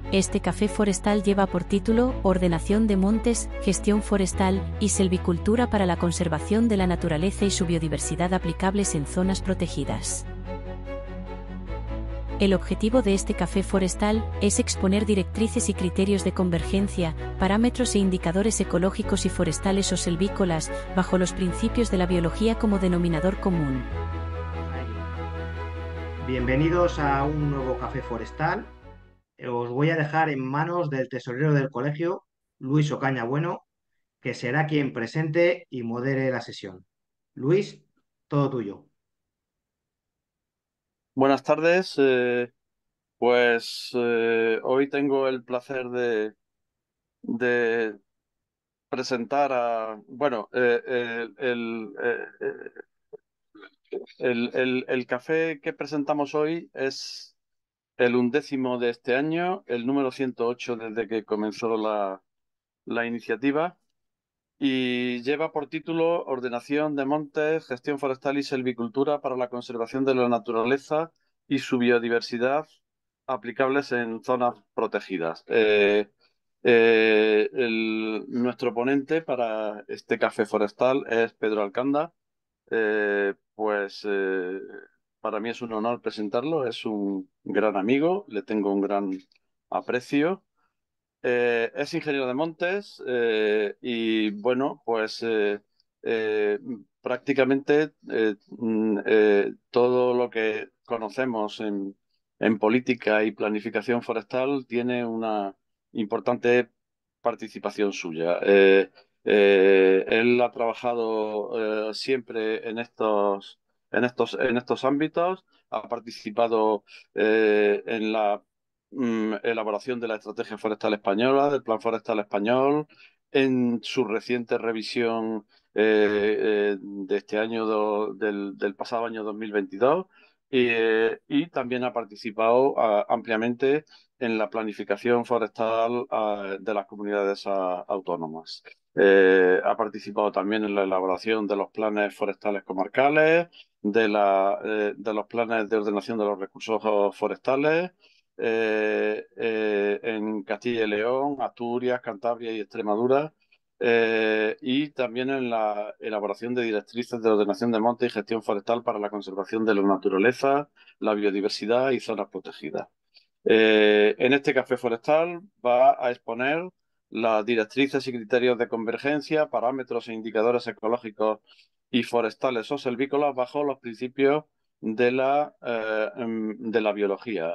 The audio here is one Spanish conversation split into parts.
Este café forestal lleva por título Ordenación de montes, gestión forestal y selvicultura para la conservación de la naturaleza y su biodiversidad aplicables en zonas protegidas. El objetivo de este café forestal es exponer directrices y criterios de convergencia, parámetros e indicadores ecológicos y forestales o selvícolas, bajo los principios de la biología como denominador común. Vamos a ello. Bienvenidos a un nuevo café forestal. Os voy a dejar en manos del tesorero del colegio, Luis Ocaña Bueno, que será quien presente y modere la sesión. Luis, todo tuyo. Buenas tardes. Hoy tengo el placer de presentar el café que presentamos hoy es el 11º de este año, el número 108 desde que comenzó la iniciativa y lleva por título Ordenación de montes, gestión forestal y selvicultura para la conservación de la naturaleza y su biodiversidad aplicables en zonas protegidas. Nuestro ponente para este café forestal es Pedro Alcanda. Para mí es un honor presentarlo, es un gran amigo, le tengo un gran aprecio. Es ingeniero de montes y prácticamente todo lo que conocemos en política y planificación forestal tiene una importante participación suya. Él ha trabajado siempre en estos ámbitos, ha participado en la elaboración de la Estrategia Forestal Española, del Plan Forestal Español, en su reciente revisión de este año, del pasado año 2022, y también ha participado ampliamente en la planificación forestal de las comunidades autónomas. Ha participado también en la elaboración de los planes forestales comarcales, de los planes de ordenación de los recursos forestales, en Castilla y León, Asturias, Cantabria y Extremadura, y también en la elaboración de directrices de ordenación de montes y gestión forestal para la conservación de la naturaleza, la biodiversidad y zonas protegidas. En este café forestal va a exponer las directrices y criterios de convergencia, parámetros e indicadores ecológicos y forestales o selvícolas bajo los principios de la biología.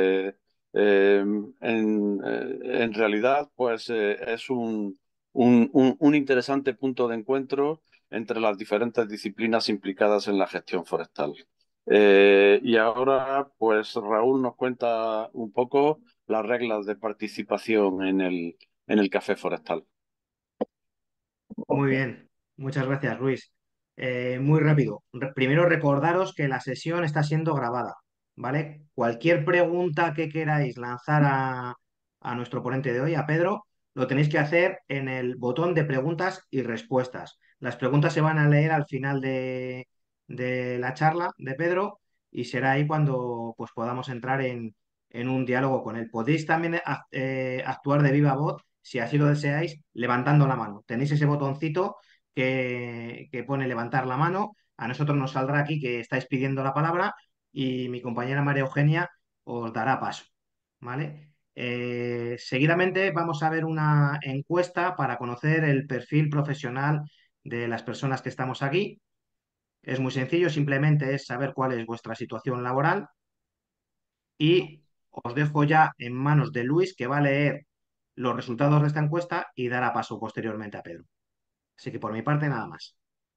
En realidad, es un interesante punto de encuentro entre las diferentes disciplinas implicadas en la gestión forestal. Y ahora, pues Raúl nos cuenta un poco las reglas de participación en el café forestal. Muy bien, muchas gracias, Luis. Muy rápido. Primero recordaros que la sesión está siendo grabada, ¿vale? Cualquier pregunta que queráis lanzar a nuestro ponente de hoy, a Pedro, lo tenéis que hacer en el botón de preguntas y respuestas. Las preguntas se van a leer al final de la charla de Pedro y será ahí cuando pues, podamos entrar en un diálogo con él. Podéis también actuar de viva voz si así lo deseáis, levantando la mano. Tenéis ese botoncito que pone levantar la mano. A nosotros nos saldrá aquí que estáis pidiendo la palabra y mi compañera María Eugenia os dará paso. ¿Vale? Seguidamente vamos a ver una encuesta para conocer el perfil profesional de las personas que estamos aquí. Es muy sencillo, simplemente es saber cuál es vuestra situación laboral y os dejo ya en manos de Luis, que va a leer los resultados de esta encuesta y dará paso posteriormente a Pedro. Así que por mi parte, nada más.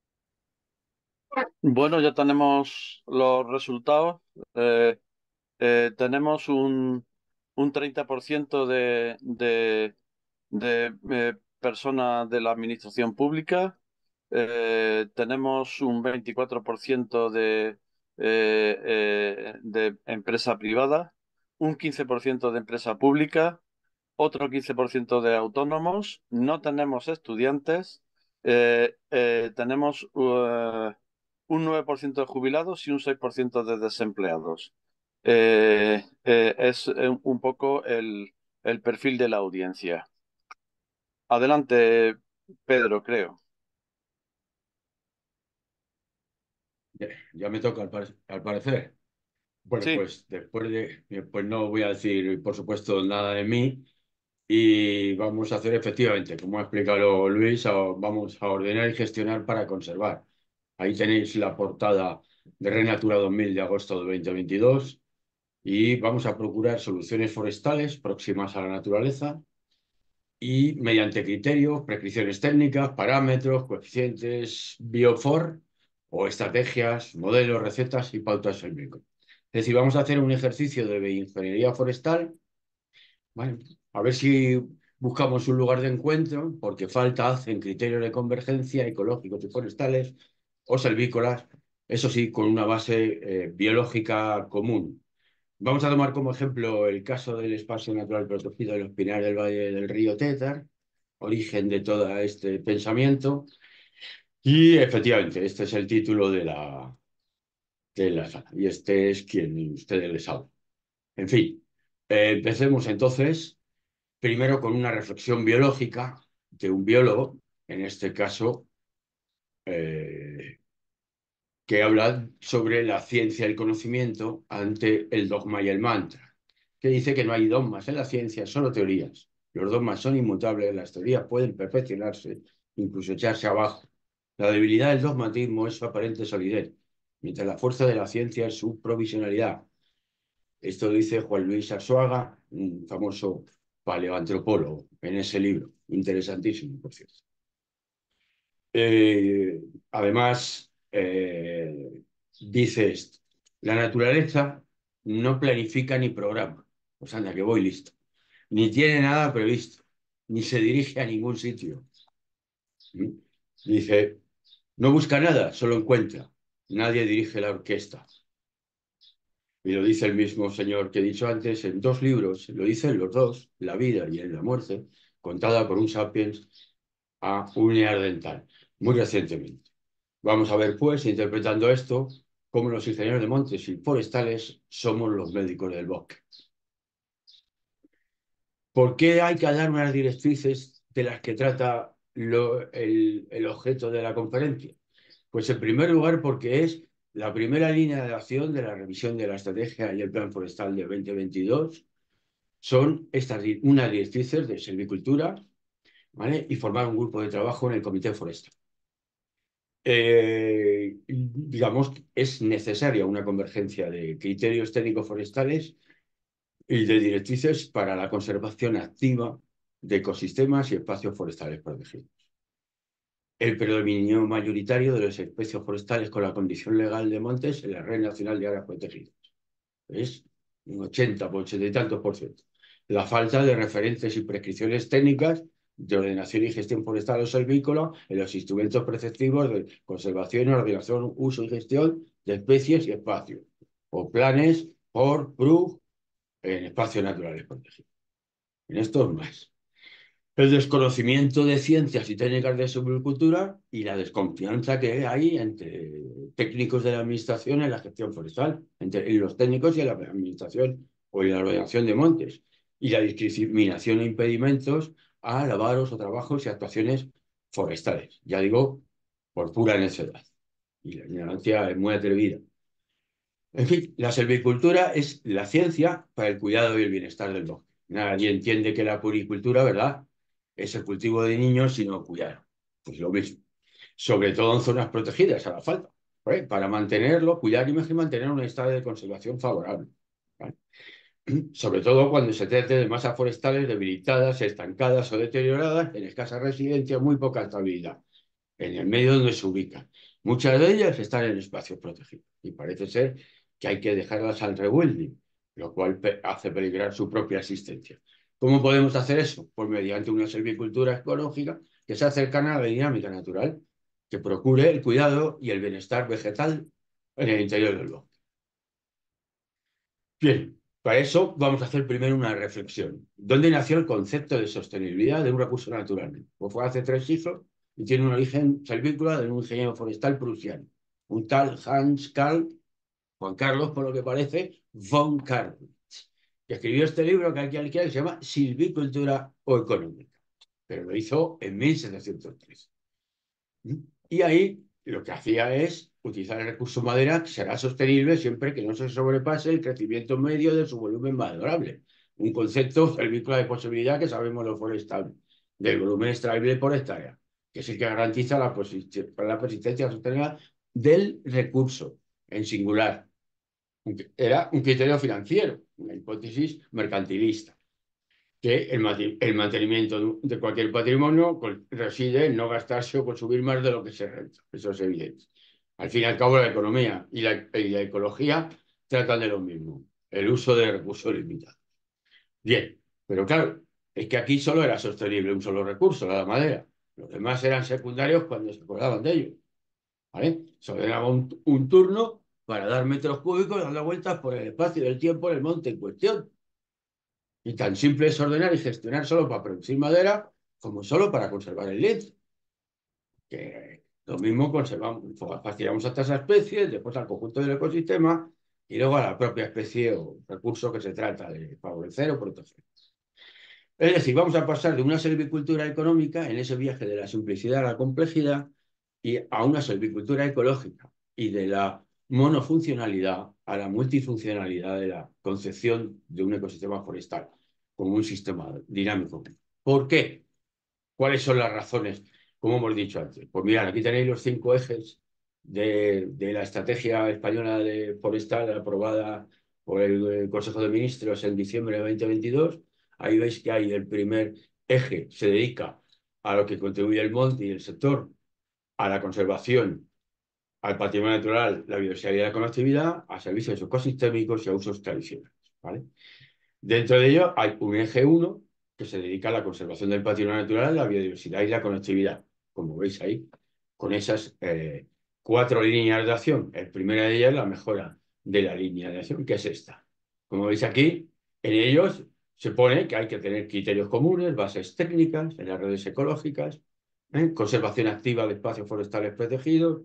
Bueno, ya tenemos los resultados. Eh, Tenemos un 30% de personas de la administración pública. Tenemos un 24% de empresa privada, un 15% de empresa pública, otro 15% de autónomos. No tenemos estudiantes. Tenemos un 9% de jubilados y un 6% de desempleados. Es un poco el perfil de la audiencia. Adelante, Pedro, creo. Ya me toca al parecer. Bueno, Sí, pues pues no voy a decir, por supuesto, nada de mí y vamos a hacer efectivamente, como ha explicado Luis, vamos a ordenar y gestionar para conservar. Ahí tenéis la portada de Renatura 2000 de agosto de 2022 y vamos a procurar soluciones forestales próximas a la naturaleza y mediante criterios, prescripciones técnicas, parámetros, coeficientes, biofor o estrategias, modelos, recetas y pautas técnicas. Es decir, vamos a hacer un ejercicio de bioingeniería forestal, ¿vale? A ver si buscamos un lugar de encuentro, porque falta hacen criterios de convergencia ecológicos y forestales o selvícolas, eso sí, con una base biológica común. Vamos a tomar como ejemplo el caso del espacio natural protegido de los Pinares del Valle del Río Tétar, origen de todo este pensamiento. Y efectivamente, este es el título de la sala. Y este es quien ustedes les habla. En fin, empecemos entonces primero con una reflexión biológica de un biólogo, en este caso, eh, que habla sobre la ciencia y el conocimiento ante el dogma y el mantra, que dice que no hay dogmas en la ciencia, solo teorías. Los dogmas son inmutables, las teorías pueden perfeccionarse, incluso echarse abajo. La debilidad del dogmatismo es su aparente solidez, mientras la fuerza de la ciencia es su provisionalidad. Esto lo dice Juan Luis Arzuaga, un famoso paleoantropólogo, en ese libro, interesantísimo, por cierto. Eh, además, dice esto, la naturaleza no planifica ni programa, pues anda, que voy listo, ni tiene nada previsto, ni se dirige a ningún sitio. ¿Mm? Dice, no busca nada, solo encuentra, nadie dirige la orquesta. Y lo dice el mismo señor que he dicho antes en dos libros, lo dicen los dos, La vida y La muerte, contada por un sapiens a un neandertal, muy recientemente. Vamos a ver, pues, interpretando esto, cómo los ingenieros de montes y forestales somos los médicos del bosque. ¿Por qué hay que dar unas directrices de las que trata el objeto de la conferencia? Pues en primer lugar porque es la primera línea de acción de la revisión de la estrategia y el plan forestal de 2022. Son unas directrices de silvicultura, ¿vale? Y formar un grupo de trabajo en el Comité Forestal. Digamos, es necesaria una convergencia de criterios técnicos forestales y de directrices para la conservación activa de ecosistemas y espacios forestales protegidos. El predominio mayoritario de los especies forestales con la condición legal de montes en la Red Nacional de Áreas Protegidas. Es un 80, 80 y tantos por ciento. La falta de referentes y prescripciones técnicas de ordenación y gestión forestal o silvícola en los instrumentos preceptivos de conservación, ordenación, uso y gestión de especies y espacios, o planes por PRUG en espacios naturales protegidos. En estos más. El desconocimiento de ciencias y técnicas de silvicultura y la desconfianza que hay entre técnicos de la administración en la gestión forestal, entre los técnicos y en la administración o en la ordenación de montes, y la discriminación e impedimentos a lavaros o trabajos y actuaciones forestales. Ya digo, por pura necedad. Y la ignorancia es muy atrevida. En fin, la silvicultura es la ciencia para el cuidado y el bienestar del bosque. Nadie entiende que la puricultura, ¿verdad?, es el cultivo de niños, sino cuidar. Pues lo mismo. Sobre todo en zonas protegidas, a la falta. ¿Vale? Para mantenerlo, cuidar y mantener un estado de conservación favorable. ¿Vale? Sobre todo cuando se trate de masas forestales debilitadas, estancadas o deterioradas, en escasa residencia, muy poca estabilidad, en el medio donde se ubican. Muchas de ellas están en espacios protegidos y parece ser que hay que dejarlas al revuelve, lo cual hace peligrar su propia existencia. ¿Cómo podemos hacer eso? Pues mediante una silvicultura ecológica que sea cercana a la dinámica natural, que procure el cuidado y el bienestar vegetal en el interior del bosque. Bien, para eso vamos a hacer primero una reflexión. ¿Dónde nació el concepto de sostenibilidad de un recurso natural? Pues fue hace 3 siglos y tiene un origen silvícola de un ingeniero forestal prusiano, un tal Hans Karl, Juan Carlos por lo que parece, von Carlitz, que escribió este libro que aquí que se llama Silvicultura o Económica, pero lo hizo en 1703. Y ahí lo que hacía es utilizar el recurso madera, que será sostenible siempre que no se sobrepase el crecimiento medio de su volumen valorable. Un concepto servícola de posibilidad que sabemos lo forestal, del volumen extraíble por hectárea, que es el que garantiza la persistencia sostenible del recurso en singular. Era un criterio financiero, una hipótesis mercantilista, que el mantenimiento de cualquier patrimonio reside en no gastarse o consumir más de lo que se renta. Eso es evidente. Al fin y al cabo, la economía y la ecología tratan de lo mismo, el uso de recursos limitados. Bien, pero claro, es que aquí solo era sostenible un solo recurso, la madera. Los demás eran secundarios cuando se acordaban de ello. ¿Vale? Se ordenaba un turno para dar metros cúbicos dando vueltas por el espacio del tiempo en el monte en cuestión. Y tan simple es ordenar y gestionar solo para producir madera como solo para conservar el lienzo. Que lo mismo conservamos, fastidiamos hasta esa especie, después al conjunto del ecosistema y luego a la propia especie o recurso que se trata de favorecer o proteger. Es decir, vamos a pasar de una silvicultura económica en ese viaje de la simplicidad a la complejidad y a una silvicultura ecológica y de la monofuncionalidad a la multifuncionalidad de la concepción de un ecosistema forestal como un sistema dinámico. ¿Por qué? ¿Cuáles son las razones? Como hemos dicho antes. Pues mirad, aquí tenéis los 5 ejes de la estrategia española de forestal aprobada por el Consejo de Ministros en diciembre de 2022. Ahí veis que hay el primer eje, se dedica a lo que contribuye el monte y el sector, a la conservación, al patrimonio natural, la biodiversidad y la conectividad, a servicios ecosistémicos y a usos tradicionales. ¿Vale? Dentro de ello hay un eje 1 que se dedica a la conservación del patrimonio natural, la biodiversidad y la conectividad, como veis ahí, con esas 4 líneas de acción. La primera de ellas es la mejora de la línea de acción, que es esta. Como veis aquí, en ellos se pone que hay que tener criterios comunes, bases técnicas en las redes ecológicas, conservación activa de espacios forestales protegidos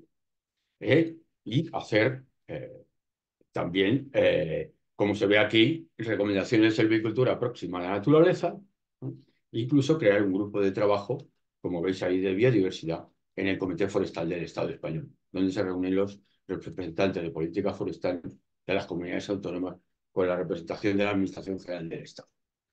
y hacer también, como se ve aquí, recomendaciones de silvicultura próxima a la naturaleza, ¿no? Incluso crear un grupo de trabajo, como veis ahí, de biodiversidad en el Comité Forestal del Estado español, donde se reúnen los representantes de política forestal de las comunidades autónomas con la representación de la Administración General del Estado.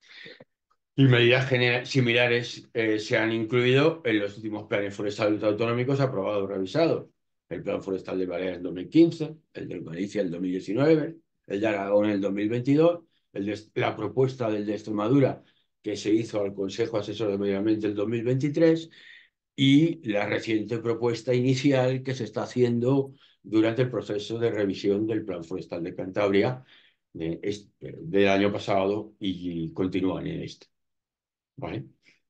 Y medidas similares se han incluido en los últimos planes forestales autonómicos aprobados o revisados. El Plan Forestal de Baleares en 2015, el de Galicia en 2019, el de Aragón en el 2022, la propuesta del de Extremadura que se hizo al Consejo Asesor de Medio Ambiente en 2023 y la reciente propuesta inicial que se está haciendo durante el proceso de revisión del Plan Forestal de Cantabria del año pasado y continúan en este. ¿Vale?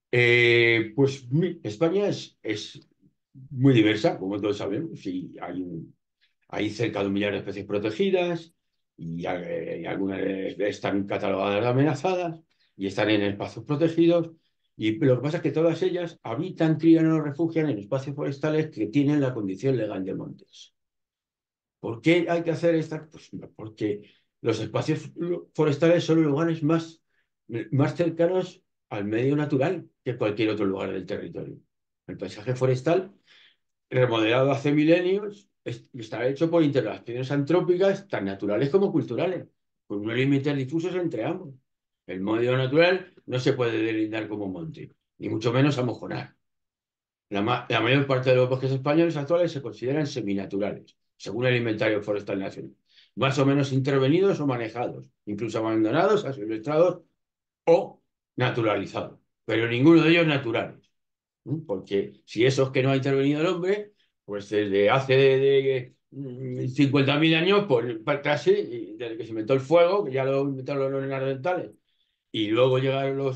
Pues España es muy diversa, como todos sabemos, y hay cerca de 1 millar de especies protegidas y algunas están catalogadas de amenazadas y están en espacios protegidos. Y lo que pasa es que todas ellas habitan, crían o refugian en espacios forestales que tienen la condición legal de montes. ¿Por qué hay que hacer esta? Pues porque los espacios forestales son los lugares más cercanos al medio natural que cualquier otro lugar del territorio. El paisaje forestal, remodelado hace milenios, está hecho por interacciones antrópicas tan naturales como culturales, con unos límites difusos entre ambos. El medio natural no se puede delimitar como monte, ni mucho menos amojonar. La mayor parte de los bosques españoles actuales se consideran seminaturales, según el Inventario Forestal Nacional, más o menos intervenidos o manejados, incluso abandonados, asilvestrados o naturalizados, pero ninguno de ellos naturales. Porque si esos que no ha intervenido el hombre, pues desde hace 50.000 años, pues casi, desde que se inventó el fuego, que ya lo inventaron los neandertales, y luego llegaron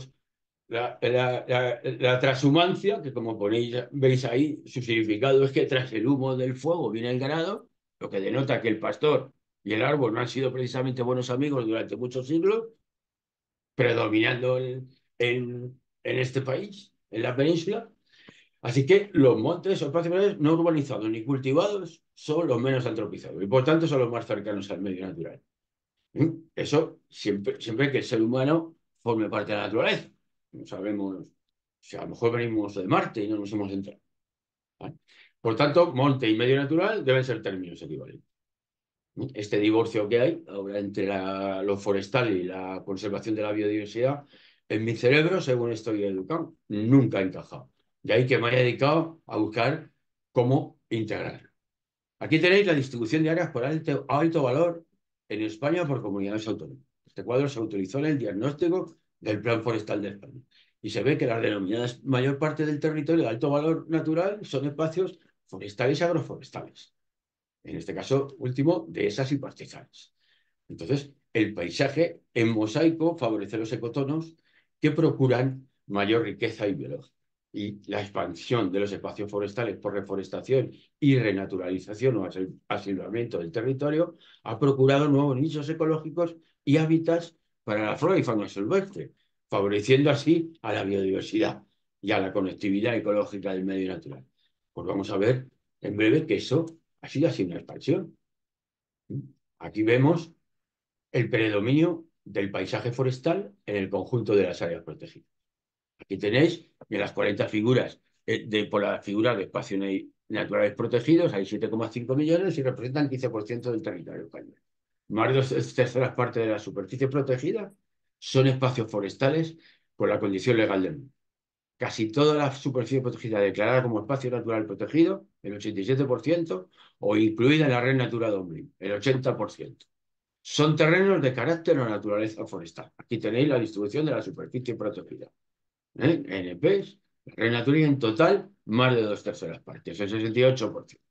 la transhumancia, que como veis ahí, su significado es que tras el humo del fuego viene el ganado, lo que denota que el pastor y el árbol no han sido precisamente buenos amigos durante muchos siglos, predominando en este país, en la península. Así que los montes o espacios no urbanizados ni cultivados son los menos antropizados y por tanto son los más cercanos al medio natural. Eso siempre que el ser humano forme parte de la naturaleza. No sabemos si a lo mejor venimos de Marte y no nos hemos enterado. ¿Vale? Por tanto, monte y medio natural deben ser términos equivalentes. Este divorcio que hay ahora entre lo forestal y la conservación de la biodiversidad, en mi cerebro, según estoy educado, nunca ha encajado. De ahí que me haya dedicado a buscar cómo integrarlo. Aquí tenéis la distribución de áreas por alto valor en España por comunidades autónomas. Este cuadro se utilizó en el diagnóstico del Plan Forestal de España. Y se ve que las denominadas mayor parte del territorio de alto valor natural son espacios forestales y agroforestales. En este caso último, dehesas y pastizales. Entonces, el paisaje en mosaico favorece los ecotonos que procuran mayor riqueza y biológica. Y la expansión de los espacios forestales por reforestación y renaturalización o asilvamiento del territorio ha procurado nuevos nichos ecológicos y hábitats para la flora y fauna silvestre, favoreciendo así a la biodiversidad y a la conectividad ecológica del medio natural. Pues vamos a ver en breve que eso ha sido así una expansión. Aquí vemos el predominio del paisaje forestal en el conjunto de las áreas protegidas. Aquí tenéis de las 40 figuras, por las figuras de espacios naturales protegidos, hay 7,5 millones y representan 15% del territorio español. Más de 2/3 partes de la superficie protegida son espacios forestales con la condición legal del mundo. Casi toda la superficie protegida declarada como espacio natural protegido, el 87%, o incluida en la Red Natura 2000, el 80%. Son terrenos de carácter o naturaleza forestal. Aquí tenéis la distribución de la superficie protegida. NPs, Red Natura en total, más de 2/3 partes, el 68%.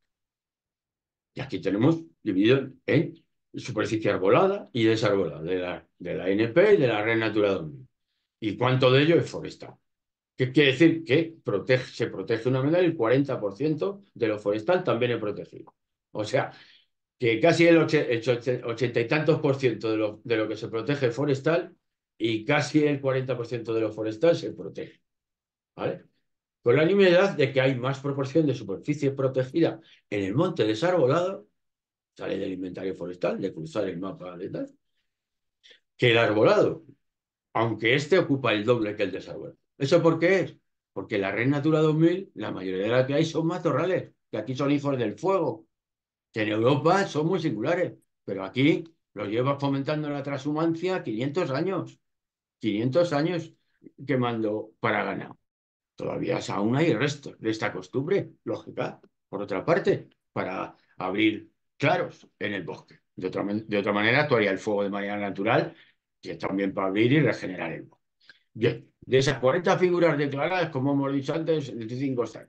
Y aquí tenemos dividido en superficie arbolada y desarbolada de la NP y de la Red Natura 2000. ¿Y cuánto de ello es forestal? ¿Qué quiere decir? Que se protege una medida y el 40% de lo forestal también es protegido. O sea, que casi el 80 y tantos por ciento de lo que se protege es forestal y casi el 40% de lo forestal se protege. ¿Vale? Con la nimiedad de que hay más proporción de superficie protegida en el monte desarbolado, sale del inventario forestal, de cruzar el mapa de tal, que el arbolado, aunque este ocupa el doble que el desarbolado. ¿Eso por qué es? Porque la Red Natura 2000, la mayoría de las que hay son matorrales, que aquí son hijos del fuego, que en Europa son muy singulares, pero aquí los lleva fomentando la transhumancia 500 años. 500 años quemando para ganado. Todavía aún hay restos de esta costumbre, lógica, por otra parte, para abrir claros en el bosque. De otra manera, actuaría el fuego de manera natural, que es también para abrir y regenerar el bosque. Bien, de esas 40 figuras declaradas, como hemos dicho antes, 25 están.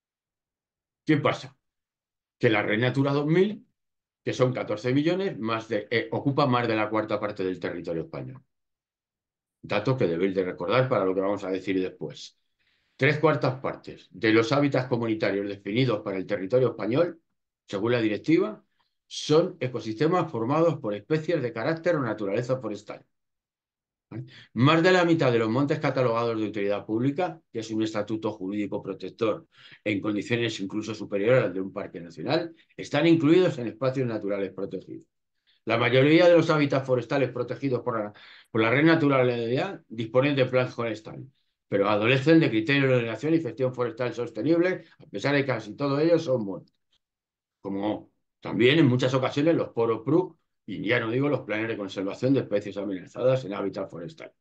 ¿Qué pasa? Que la Red Natura 2000, que son 14 millones, ocupa más de la cuarta parte del territorio español. Dato que debéis de recordar para lo que vamos a decir después. 3/4 partes de los hábitats comunitarios definidos para el territorio español, según la directiva, son ecosistemas formados por especies de carácter o naturaleza forestal. ¿Vale? Más de la mitad de los montes catalogados de utilidad pública, que es un estatuto jurídico protector en condiciones incluso superiores al de un parque nacional, están incluidos en espacios naturales protegidos. La mayoría de los hábitats forestales protegidos por la Red Natura disponen de plan forestal, pero adolecen de criterios de ordenación y gestión forestal sostenible, a pesar de que casi todos ellos son muertos. Como también en muchas ocasiones los POROPRUC, y ya no digo los planes de conservación de especies amenazadas en hábitats forestales.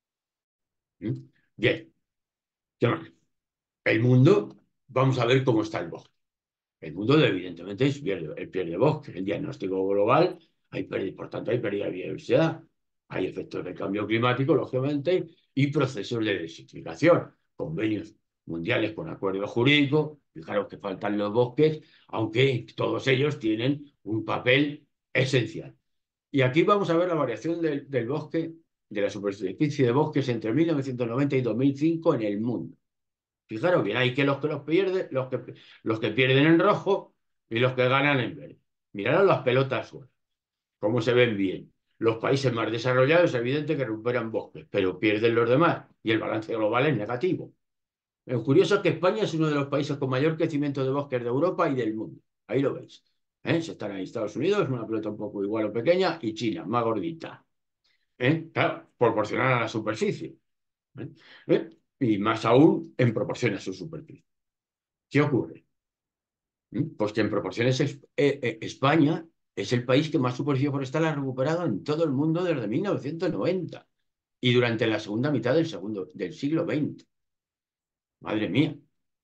Bien, ¿qué más? El mundo, vamos a ver cómo está el bosque. El mundo, evidentemente, pierde bosque. El diagnóstico global, por tanto, hay pérdida de biodiversidad. Hay efectos del cambio climático, lógicamente, y procesos de desertificación. Convenios mundiales con acuerdos jurídicos. Fijaros que faltan los bosques, aunque todos ellos tienen un papel esencial. Y aquí vamos a ver la variación del bosque, de la superficie de bosques entre 1990 y 2005 en el mundo. Fijaros bien, hay que los pierden, los que pierden en rojo y los que ganan en verde. Miraros las pelotas sueltas, cómo se ven bien. Los países más desarrollados es evidente que recuperan bosques, pero pierden los demás y el balance global es negativo. Lo curioso es que España es uno de los países con mayor crecimiento de bosques de Europa y del mundo. Ahí lo veis. Si están ahí Estados Unidos, una pelota un poco igual o pequeña, y China, más gordita. Claro, proporcional a la superficie. ¿eh? ¿Eh? Y más aún en proporción a su superficie. ¿Qué ocurre? Pues que en proporciones España es el país que más superficie forestal ha recuperado en todo el mundo desde 1990 y durante la segunda mitad del siglo XX. Madre mía.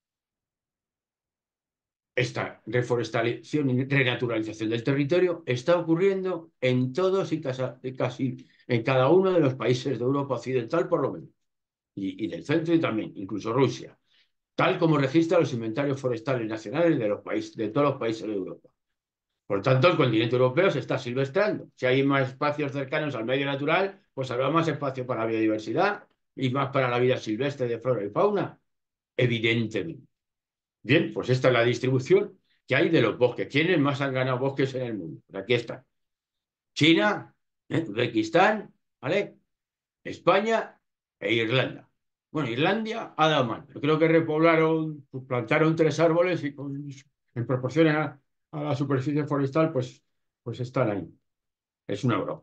Esta reforestación y renaturalización del territorio está ocurriendo en todos y casi en cada uno de los países de Europa Occidental, por lo menos, y del centro y también, incluso Rusia, tal como registra los inventarios forestales nacionales de todos los países de Europa. Por tanto, el continente europeo se está silvestrando. Si hay más espacios cercanos al medio natural, pues habrá más espacio para la biodiversidad y más para la vida silvestre de flora y fauna, evidentemente. Bien, pues esta es la distribución que hay de los bosques. ¿Quiénes más han ganado bosques en el mundo? Pues aquí está. China, Uzbekistán, ¿vale? España e Irlanda. Bueno, Irlanda ha dado mal. Yo creo que repoblaron, pues, plantaron 3 árboles y pues, en proporción a la superficie forestal, pues están ahí. Es una broma.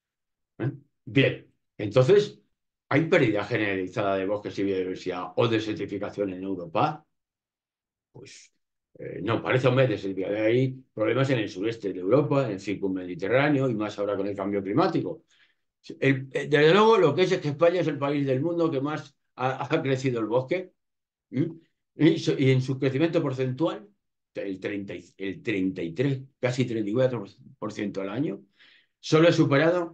Bien, entonces, ¿hay pérdida generalizada de bosques y biodiversidad o desertificación en Europa? Pues no, parece un mes de hay problemas en el sureste de Europa, en el circunmediterráneo y más ahora con el cambio climático. Desde luego, lo que es que España es el país del mundo que más ha crecido el bosque. ¿m? Y en su crecimiento porcentual, el 33, casi 34% al año, solo es superado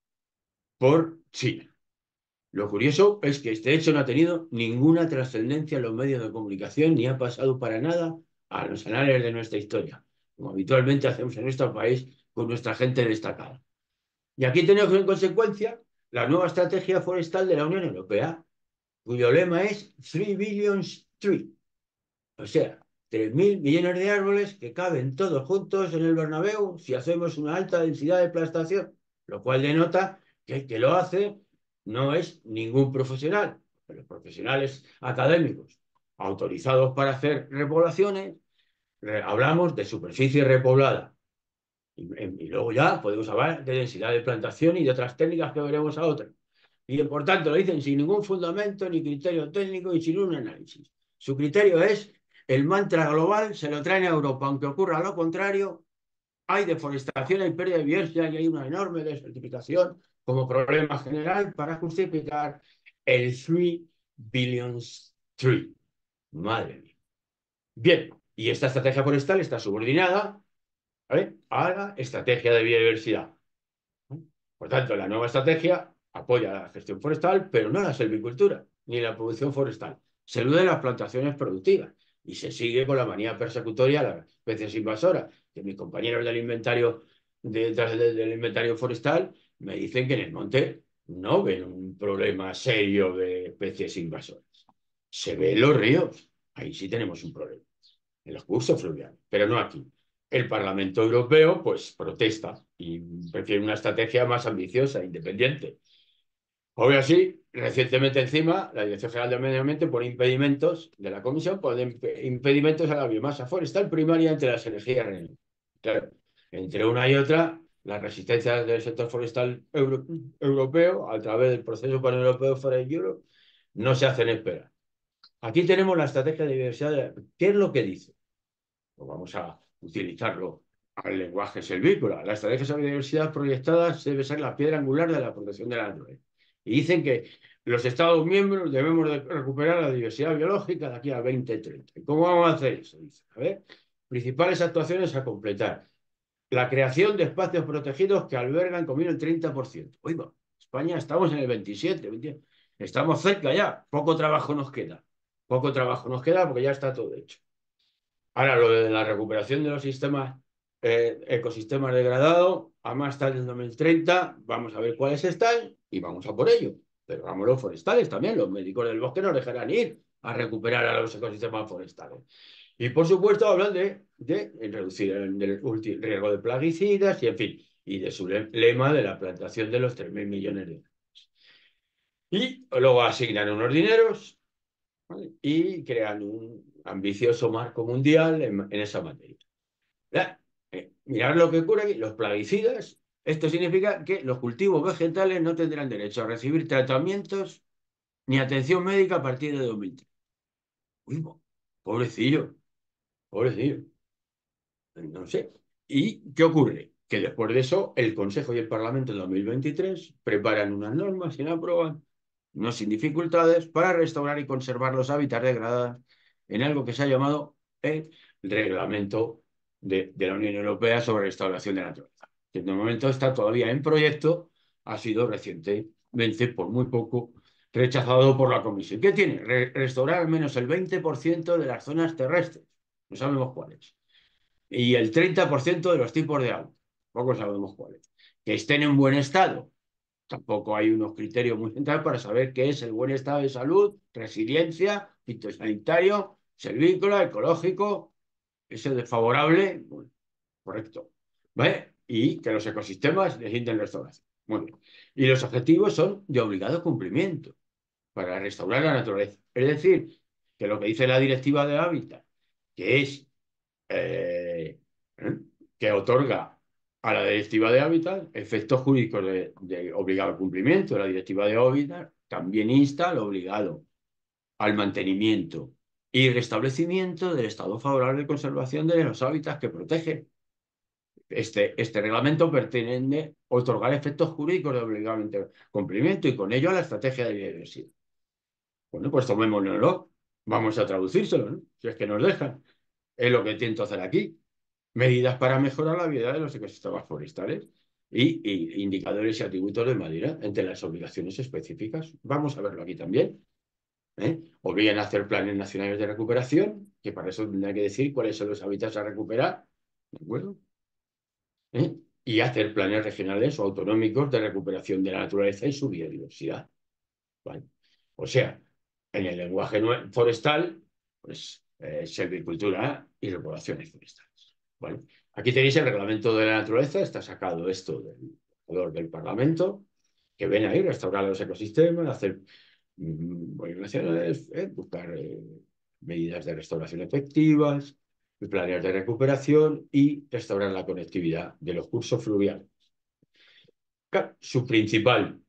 por China. Lo curioso es que este hecho no ha tenido ninguna trascendencia en los medios de comunicación ni ha pasado para nada a los anales de nuestra historia, como habitualmente hacemos en nuestro país con nuestra gente destacada. Y aquí tenemos en consecuencia la nueva estrategia forestal de la Unión Europea, cuyo lema es 3 billion trees, o sea, 3.000 millones de árboles que caben todos juntos en el Bernabéu si hacemos una alta densidad de plantación, lo cual denota que el que lo hace no es ningún profesional. Los profesionales académicos autorizados para hacer repoblaciones, hablamos de superficie repoblada. Y luego ya podemos hablar de densidad de plantación y de otras técnicas que veremos a otras. Y por tanto lo dicen sin ningún fundamento ni criterio técnico y sin un análisis. Su criterio es el mantra global, se lo traen a Europa, aunque ocurra lo contrario, hay deforestación, hay pérdida de biodiversidad y hay una enorme desertificación como problema general para justificar el 3 billion tree. Madre mía. Bien, y esta estrategia forestal está subordinada, ¿vale?, a la estrategia de biodiversidad. Por tanto, la nueva estrategia apoya la gestión forestal, pero no la silvicultura ni la producción forestal. Se elude las plantaciones productivas y se sigue con la manía persecutoria a las especies invasoras, que mis compañeros del inventario, del inventario forestal me dicen que en el monte no ven un problema serio de especies invasoras. Se ve en los ríos, ahí sí tenemos un problema, en los cursos fluviales, pero no aquí. El Parlamento Europeo, pues, protesta y prefiere una estrategia más ambiciosa, independiente. Obvio así, recientemente encima, la Dirección General del Medio Ambiente pone impedimentos de la Comisión, pone impedimentos a la biomasa forestal primaria entre las energías renovables. Claro, entre una y otra, las resistencias del sector forestal europeo, a través del proceso paneuropeo Forest Europe, no se hacen esperar. Aquí tenemos la estrategia de biodiversidad. ¿Qué es lo que dice? Pues vamos a utilizarlo al lenguaje silvícola. La estrategia de biodiversidad proyectada debe ser la piedra angular de la protección de la naturaleza. Y dicen que los Estados miembros debemos de recuperar la diversidad biológica de aquí a 2030. ¿Y cómo vamos a hacer eso? Dice, a ver, principales actuaciones a completar. La creación de espacios protegidos que albergan como el 30%. Oiga, España estamos en el 27, 28. Estamos cerca ya. Poco trabajo nos queda. Poco trabajo nos queda porque ya está todo hecho. Ahora, lo de la recuperación de los ecosistemas degradados, a más tarde del 2030, vamos a ver cuáles están y vamos a por ello. Pero vamos, los forestales también, los médicos del bosque nos dejarán ir a recuperar a los ecosistemas forestales. Y por supuesto hablan de reducir el riesgo de plaguicidas y en fin, y de su lema de la plantación de los 3.000 millones de árboles. Y luego asignan unos dineros, ¿vale?, y crean un ambicioso marco mundial en esa materia. mirad lo que ocurre aquí, los plaguicidas. Esto significa que los cultivos vegetales no tendrán derecho a recibir tratamientos ni atención médica a partir de 2003. Uy, pobrecillo, pobrecillo. No sé. ¿Y qué ocurre? Que después de eso, el Consejo y el Parlamento en 2023 preparan unas normas y la aprueban, no sin dificultades, para restaurar y conservar los hábitats degradados en algo que se ha llamado el Reglamento de la Unión Europea sobre restauración de la naturaleza, que de momento está todavía en proyecto, ha sido recientemente, por muy poco, rechazado por la Comisión. ¿Qué tiene? Restaurar al menos el 20% de las zonas terrestres, no sabemos cuáles, y el 30% de los tipos de agua, poco sabemos cuáles, que estén en buen estado. Tampoco hay unos criterios muy centrales para saber qué es el buen estado de salud, resiliencia, fitosanitario, silvícola, ecológico, ese desfavorable, bueno, correcto. ¿Vale? Y que los ecosistemas necesiten restauración. Muy bien. Y los objetivos son de obligado cumplimiento para restaurar la naturaleza. Es decir, que lo que dice la Directiva de Hábitat, que es que otorga a la Directiva de Hábitat efectos jurídicos de obligado cumplimiento. La Directiva de Hábitat también insta al obligado al mantenimiento y restablecimiento del estado favorable de conservación de los hábitats que protege. Este reglamento pretende otorgar efectos jurídicos de obligado cumplimiento y con ello a la estrategia de biodiversidad. Bueno, pues tomémoslo, vamos a traducírselo, ¿no? Si es que nos dejan. Es lo que intento hacer aquí. Medidas para mejorar la vida de los ecosistemas forestales y indicadores y atributos de madera entre las obligaciones específicas. Vamos a verlo aquí también. Obligan a hacer planes nacionales de recuperación, que para eso tendrá que decir cuáles son los hábitats a recuperar. ¿De acuerdo? Y hacer planes regionales o autonómicos de recuperación de la naturaleza y su biodiversidad. ¿Vale? O sea, en el lenguaje forestal, pues silvicultura y repoblaciones forestales. ¿Vale? Aquí tenéis el reglamento de la naturaleza, está sacado esto del Parlamento, que ven ahí restaurar los ecosistemas, hacer nacionales, buscar medidas de restauración efectivas, planes de recuperación y restaurar la conectividad de los cursos fluviales. Su principal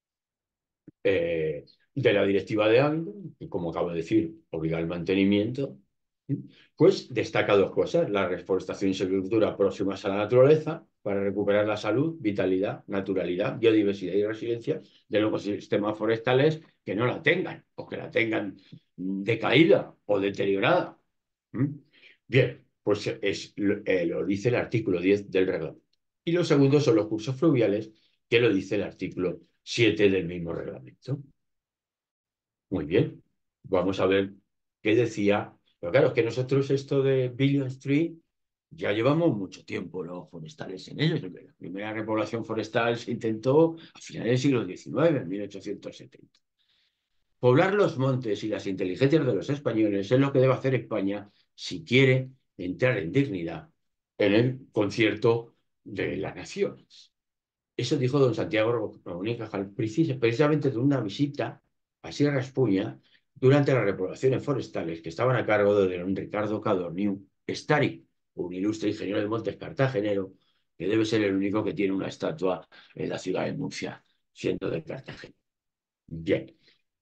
de la Directiva de Hábitat, que como acabo de decir, obliga al mantenimiento, pues destaca dos cosas: la reforestación y silvicultura próximas a la naturaleza para recuperar la salud, vitalidad, naturalidad, biodiversidad y resiliencia de los ecosistemas forestales que no la tengan o que la tengan decaída o deteriorada. Bien, pues lo dice el artículo 10 del reglamento. Y los segundos son los cursos fluviales, que lo dice el artículo 7 del mismo reglamento. Muy bien, vamos a ver qué decía. Pero claro, es que nosotros esto de Billion Street ya llevamos mucho tiempo los forestales en ello. La primera repoblación forestal se intentó a finales del siglo XIX, en 1870. Poblar los montes y las inteligencias de los españoles es lo que debe hacer España si quiere entrar en dignidad en el concierto de las naciones. Eso dijo don Santiago Ramón y Cajal precisamente de una visita a Sierra Espuña durante las repoblaciones forestales que estaban a cargo de don Ricardo Cadorniu Estari, un ilustre ingeniero de montes cartagenero, que debe ser el único que tiene una estatua en la ciudad de Murcia, siendo de Cartagena. Bien.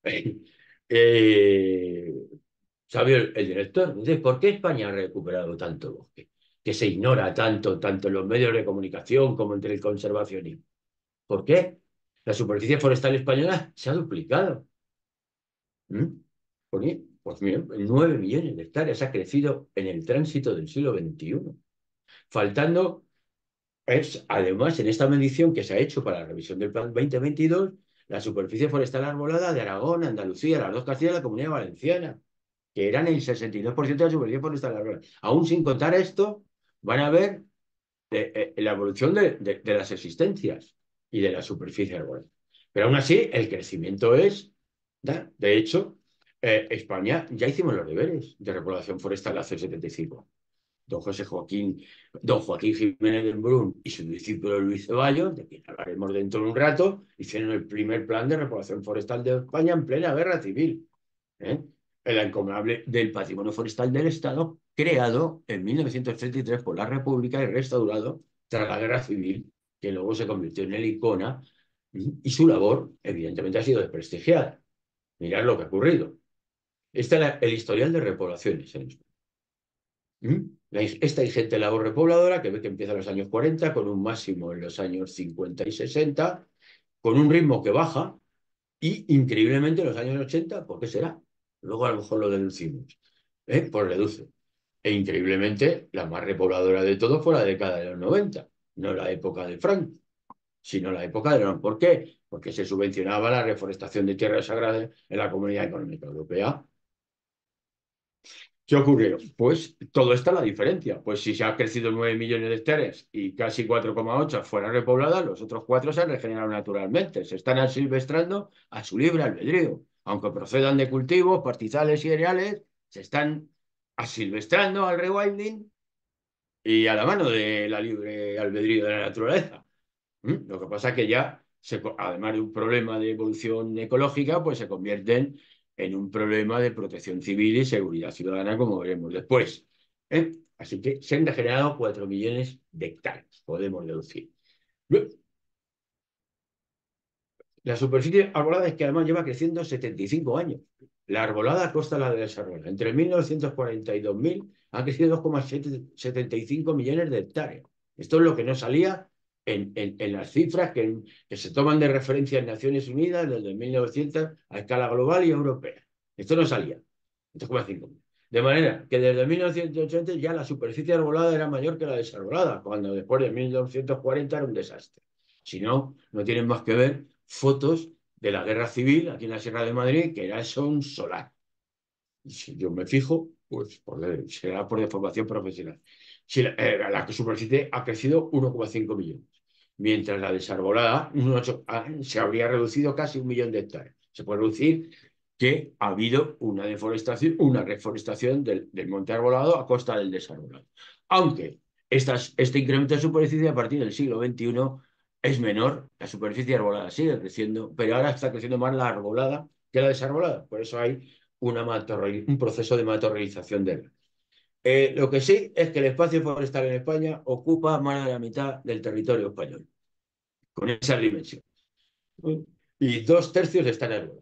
¿Sabe el director? Dice, ¿por qué España ha recuperado tanto bosque? Que se ignora tanto en los medios de comunicación como entre el conservacionismo. ¿Por qué? La superficie forestal española se ha duplicado. Pues mira, 9 millones de hectáreas ha crecido en el tránsito del siglo XXI. Faltando, además, en esta medición que se ha hecho para la revisión del Plan 2022, la superficie forestal arbolada de Aragón, Andalucía, las dos Castillas y la Comunidad Valenciana, que eran el 62% de la superficie forestal arbolada. Aún sin contar esto, van a ver la evolución de las existencias y de la superficie arbolada. Pero aún así, el crecimiento es, de hecho, España ya hicimos los deberes de repoblación forestal hace 75. Don Joaquín Jiménez de Brun y su discípulo Luis Ceballos, de quien hablaremos dentro de un rato, hicieron el primer plan de repoblación forestal de España en plena guerra civil. El encombrable del patrimonio forestal del Estado creado en 1933 por la República y restaurado tras la Guerra Civil, que luego se convirtió en el ICONA, y su labor, evidentemente, ha sido desprestigiada. Mirad lo que ha ocurrido. Este es el historial de repoblaciones en España. Esta ingente labor repobladora que ve que empieza en los años 40, con un máximo en los años 50 y 60, con un ritmo que baja, y increíblemente en los años 80, ¿por qué será? Luego a lo mejor lo deducimos, pues reduce. E increíblemente, la más repobladora de todo fue la década de los 90, no la época de Franco, sino la época de los... ¿Por qué? Porque se subvencionaba la reforestación de tierras sagradas en la Comunidad Económica Europea. ¿Qué ocurrió? Pues todo está la diferencia. Pues si se ha crecido 9 millones de hectáreas y casi 4,8 fueran repobladas, los otros 4 se han regenerado naturalmente. Se están asilvestrando a su libre albedrío. Aunque procedan de cultivos, pastizales y cereales, se están asilvestrando al rewilding y a la mano de la libre albedrío de la naturaleza. Lo que pasa es que ya, además de un problema de evolución ecológica, pues se convierten en un problema de protección civil y seguridad ciudadana, como veremos después. Así que se han regenerado 4 millones de hectáreas, podemos deducir. La superficie arbolada es que además lleva creciendo 75 años. La arbolada costa la de desarrollo. Entre 1940 y 2000 ha crecido 2,75 millones de hectáreas. Esto es lo que no salía en las cifras que se toman de referencia en Naciones Unidas desde 1900 a escala global y europea. Esto no salía. 2,5. De manera que desde 1980 ya la superficie arbolada era mayor que la desarbolada, cuando después de 1940 era un desastre. Si no, no tienen más que ver fotos de la guerra civil aquí en la Sierra de Madrid, que era eso un solar. Y si yo me fijo, pues será por deformación profesional. Si la superficie ha crecido 1,5 millones, mientras la desarbolada se habría reducido casi 1 millón de hectáreas. Se puede reducir que ha habido una deforestación, una reforestación del monte arbolado a costa del desarbolado. Aunque este incremento de superficie a partir del siglo XXI es menor, la superficie arbolada sigue creciendo, pero ahora está creciendo más la arbolada que la desarbolada. Por eso hay un proceso de matorralización de él. Lo que sí es que el espacio forestal en España ocupa más de la mitad del territorio español, con esa dimensión. Y 2/3 están arbolados.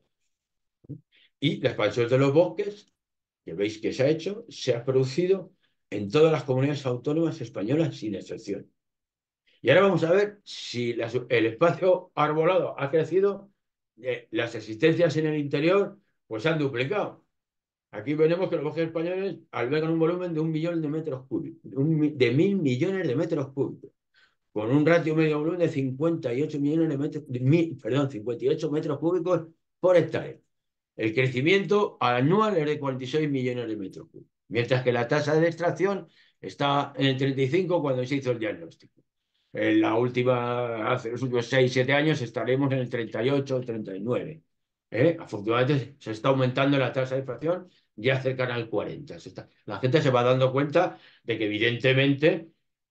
Y la expansión de los bosques, que veis que se ha hecho, se ha producido en todas las comunidades autónomas españolas sin excepción. Y ahora vamos a ver si el espacio arbolado ha crecido, las existencias en el interior pues se han duplicado. Aquí veremos que los bosques españoles albergan un volumen de 1 millón de metros cúbicos, de 1.000 millones de metros cúbicos, con un ratio medio volumen de 58 millones de metros, 58 metros cúbicos por hectárea. El crecimiento anual es de 46 millones de metros cúbicos, mientras que la tasa de extracción está en el 35 cuando se hizo el diagnóstico. En hace los últimos 6-7 años estaremos en el 38 o 39. Afortunadamente se está aumentando la tasa de extracción ya cercana al 40. La gente se va dando cuenta de que evidentemente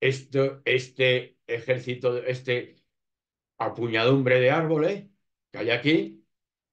este ejército, apuñadumbre de árboles que hay aquí,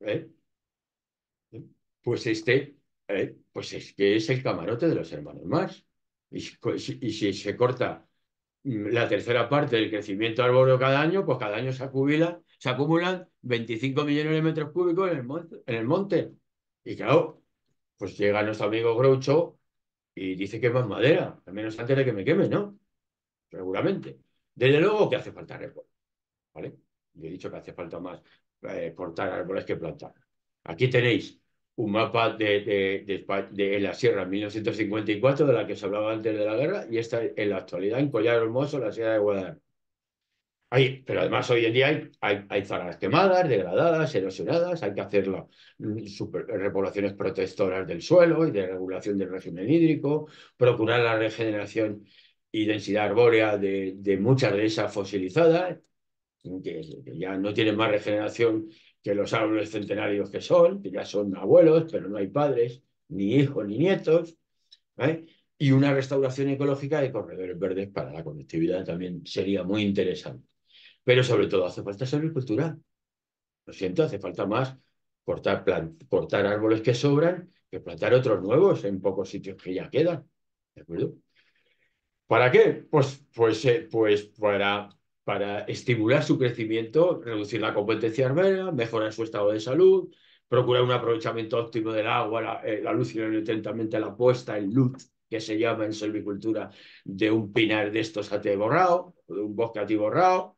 pues pues es que es el camarote de los hermanos Marx. Y si se corta la tercera parte del crecimiento arbóreo cada año, pues cada año se acumulan 25 millones de metros cúbicos en el monte. Y claro, pues llega nuestro amigo Groucho y dice que más madera, al menos antes de que me queme, ¿no? Seguramente. Desde luego que hace falta repollo, ¿vale? Yo he dicho que hace falta más cortar árboles que plantar. Aquí tenéis un mapa de la Sierra en 1954, de la que se hablaba antes de la guerra, y está en la actualidad en Collar Hermoso, la Sierra de Guadalajara. Pero además hoy en día hay zonas quemadas, degradadas, erosionadas, hay que hacer repoblaciones protectoras del suelo y de regulación del régimen hídrico, procurar la regeneración y densidad arbórea de muchas de esas fosilizadas, que ya no tienen más regeneración que los árboles centenarios que ya son abuelos, pero no hay padres, ni hijos, ni nietos, y una restauración ecológica de corredores verdes para la conectividad también sería muy interesante. Pero sobre todo hace falta silvicultura. Lo siento, hace falta más cortar árboles que sobran que plantar otros nuevos en pocos sitios que ya quedan. ¿De acuerdo? ¿Para qué? Pues para estimular su crecimiento, reducir la competencia arbórea, mejorar su estado de salud, procurar un aprovechamiento óptimo del agua, la luz y atentamente la puesta en luz, que se llama en silvicultura, de un pinar de estos atiborrado, o de un bosque atiborrado,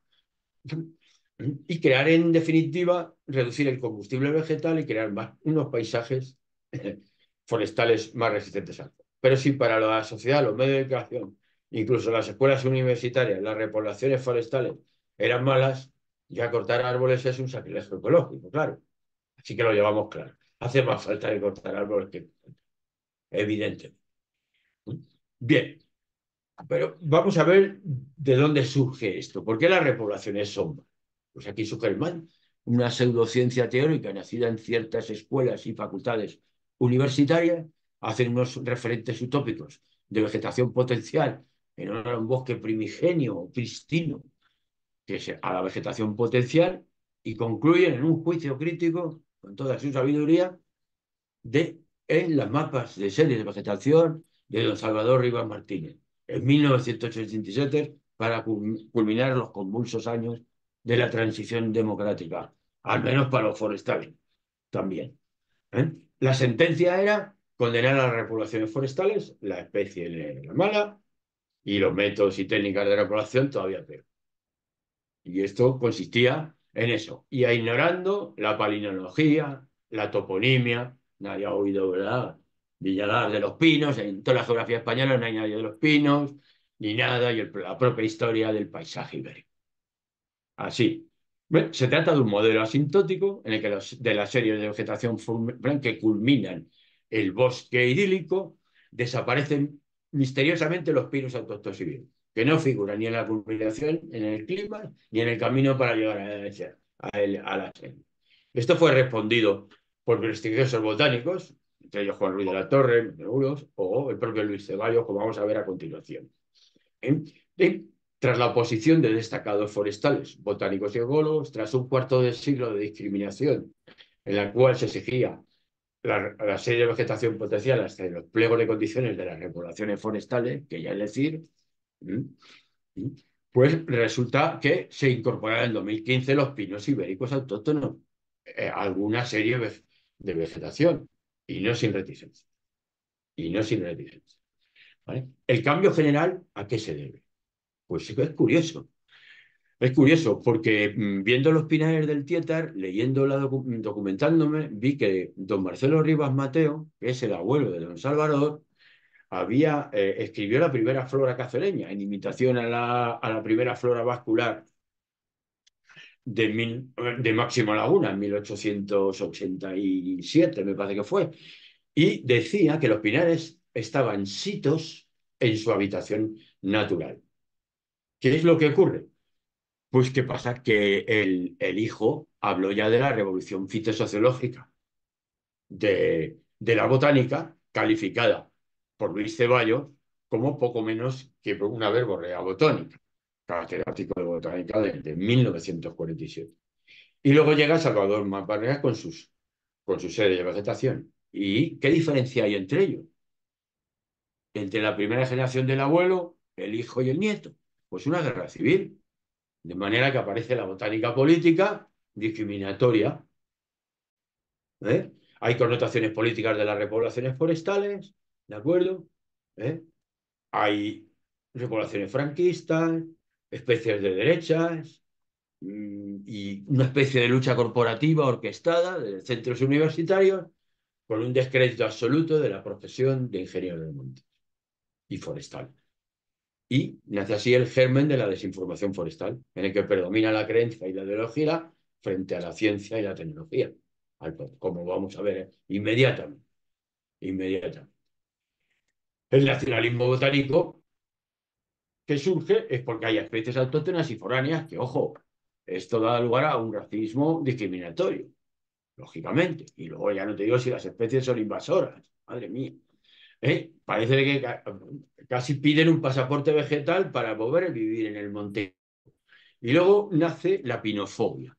y crear, en definitiva, reducir el combustible vegetal y crear unos paisajes forestales más resistentes al fuego. Pero si para la sociedad, los medios de educación, incluso las escuelas universitarias, las repoblaciones forestales eran malas, ya cortar árboles es un sacrilegio ecológico, claro. Así que lo llevamos claro. Hace más falta que cortar árboles que evidente. Bien, pero vamos a ver de dónde surge esto. ¿Por qué las repoblaciones son malas? Pues aquí surge el mal, una pseudociencia teórica nacida en ciertas escuelas y facultades universitarias, hacen unos referentes utópicos de vegetación potencial en honor a un bosque primigenio, pristino, que es a la vegetación potencial, y concluyen en un juicio crítico, con toda su sabiduría, en las mapas de series de vegetación de don Salvador Rivas Martínez, en 1987, para culminar los convulsos años de la transición democrática, al menos para los forestales también. La sentencia era condenar a las repoblaciones forestales, la especie la mala, y los métodos y técnicas de repoblación todavía peor. Y esto consistía en eso, y ignorando la palinología, la toponimia. Nadie ha oído, ¿verdad? Villalar de los Pinos, en toda la geografía española no hay nadie de los Pinos, ni nada, y la propia historia del paisaje ibérico. Así. Se trata de un modelo asintótico en el que de las series de vegetación que culminan el bosque idílico, desaparecen misteriosamente los pinos autóctonos ibéricos, que no figuran ni en la culminación, en el clima, ni en el camino para llegar a la serie. Esto fue respondido por prestigiosos botánicos, entre ellos Juan Ruiz de la Torre, o el propio Luis Ceballos, como vamos a ver a continuación. Tras la oposición de destacados forestales, botánicos y geólogos, tras un cuarto de siglo de discriminación en la cual se exigía la serie de vegetación potencial hasta los pliegos de condiciones de las repoblaciones forestales, que ya es decir, pues resulta que se incorporaron en 2015 los pinos ibéricos autóctonos, alguna serie de vegetación, y no sin reticencia. Y no sin reticencia. ¿Vale? El cambio general, ¿a qué se debe? Pues es curioso. Es curioso porque viendo los pinares del Tietar, documentándome, vi que don Marcelo Rivas Mateo, que es el abuelo de don Salvador, escribió la primera flora cacereña en imitación a la primera flora vascular de Máximo Laguna en 1887, me parece que fue, y decía que los pinares estaban sitos en su habitación natural. ¿Qué es lo que ocurre? Pues ¿qué pasa? Que el hijo habló ya de la revolución fitosociológica de la botánica, calificada por Luis Ceballos como poco menos que una verborrea botánica, catedrático de botánica desde 1947. Y luego llega Salvador Maparregas con su serie de vegetación. ¿Y qué diferencia hay entre ellos? Entre la primera generación del abuelo, el hijo y el nieto. Pues una guerra civil. De manera que aparece la botánica política discriminatoria. Hay connotaciones políticas de las repoblaciones forestales, ¿de acuerdo? Hay repoblaciones franquistas, especies de derechas y una especie de lucha corporativa orquestada de centros universitarios con un descrédito absoluto de la profesión de ingeniero del monte y forestal. Y nace así el germen de la desinformación forestal, en el que predomina la creencia y la ideología frente a la ciencia y la tecnología, como vamos a ver inmediatamente. El nacionalismo botánico que surge es porque hay especies autóctonas y foráneas que, ojo, esto da lugar a un racismo discriminatorio, lógicamente. Y luego ya no te digo si las especies son invasoras, madre mía. Parece que casi piden un pasaporte vegetal para poder vivir en el monte. Y luego nace la pinofobia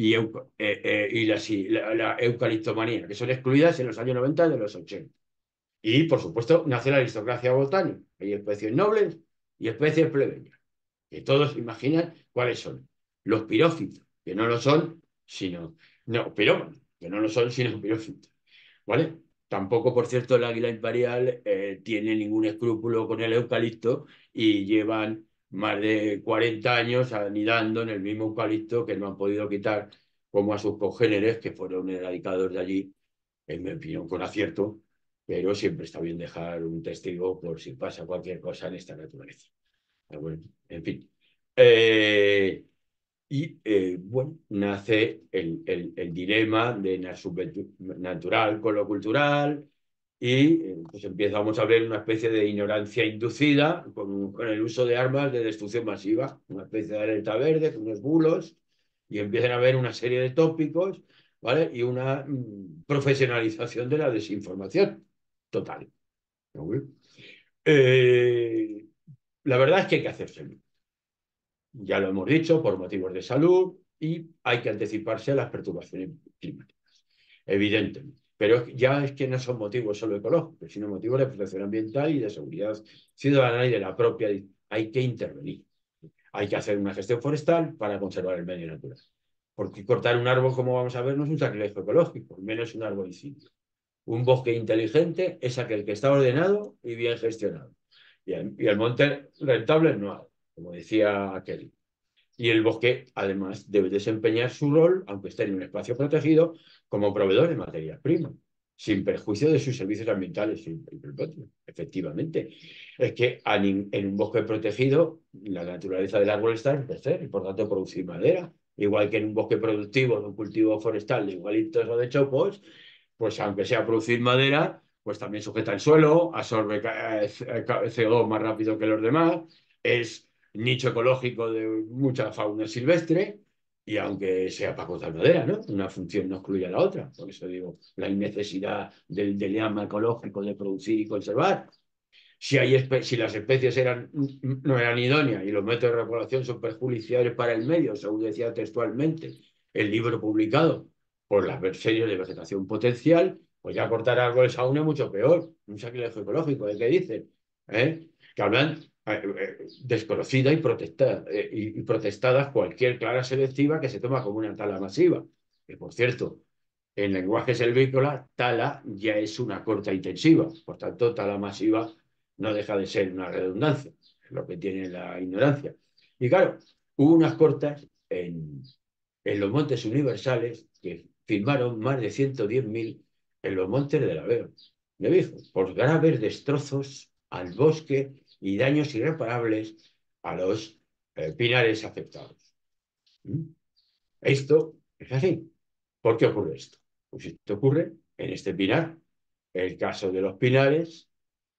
y la eucaliptomanía, que son excluidas en los años 90 de los 80. Y, por supuesto, nace la aristocracia botánica. Hay especies nobles y especies plebeyas, que todos imaginan cuáles son. Los pirófitos, que no lo son, sino... No, pirómanos, que no lo son, sino pirófitos. ¿Vale? Tampoco, por cierto, el águila imperial tiene ningún escrúpulo con el eucalipto y llevan más de 40 años anidando en el mismo eucalipto que no han podido quitar, como a sus congéneres que fueron erradicados de allí, en mi opinión, con acierto, pero siempre está bien dejar un testigo por si pasa cualquier cosa en esta naturaleza. Pero bueno, en fin. Bueno, nace el dilema de natural con lo cultural y pues empezamos a ver una especie de ignorancia inducida con el uso de armas de destrucción masiva, una especie de alerta verde, con unos bulos, y empiezan a haber una serie de tópicos, ¿vale? Y una profesionalización de la desinformación total. ¿No? Eh, la verdad es que hay que hacerse. Ya lo hemos dicho, por motivos de salud y hay que anticiparse a las perturbaciones climáticas, evidentemente. Pero ya es que no son motivos solo ecológicos, sino motivos de protección ambiental y de seguridad ciudadana y de la propia. Hay que intervenir. Hay que hacer una gestión forestal para conservar el medio natural. Porque cortar un árbol, como vamos a ver, no es un sacrilegio ecológico, menos un arboricidio. Un bosque inteligente es aquel que está ordenado y bien gestionado. Y el monte rentable no hay, como decía aquel. Y el bosque, además, debe desempeñar su rol, aunque esté en un espacio protegido, como proveedor de materias primas, sin perjuicio de sus servicios ambientales. Efectivamente, es que en un bosque protegido, la naturaleza del árbol está en crecer y, por tanto, producir madera. Igual que en un bosque productivo, en un cultivo forestal de eucaliptos o de chopos, pues aunque sea producir madera, pues también sujeta el suelo, absorbe CO2 más rápido que los demás, es nicho ecológico de mucha fauna silvestre, y aunque sea para cortar madera, ¿no? Una función no excluye a la otra. Por eso digo, la necesidad del dilemma ecológico de producir y conservar. Si las especies no eran idóneas y los métodos de repoblación son perjudiciales para el medio, según decía textualmente el libro publicado por las series de vegetación potencial, pues ya cortar árboles aún es mucho peor. Un sacrilegio ecológico, ¿de qué dicen? Que hablan desconocida y protestadas cualquier clara selectiva que se toma como una tala masiva. Que, por cierto, en lenguaje selvícola, tala ya es una corta intensiva. Por tanto, tala masiva no deja de ser una redundancia, es lo que tiene la ignorancia. Y claro, hubo unas cortas en los Montes Universales que firmaron más de 110.000 en los Montes de la Vega. Me dijo, por graves destrozos al bosque y daños irreparables a los pinares afectados. ¿Mm? Esto es así. ¿Por qué ocurre esto? Pues esto ocurre en este pinar. El caso de los pinares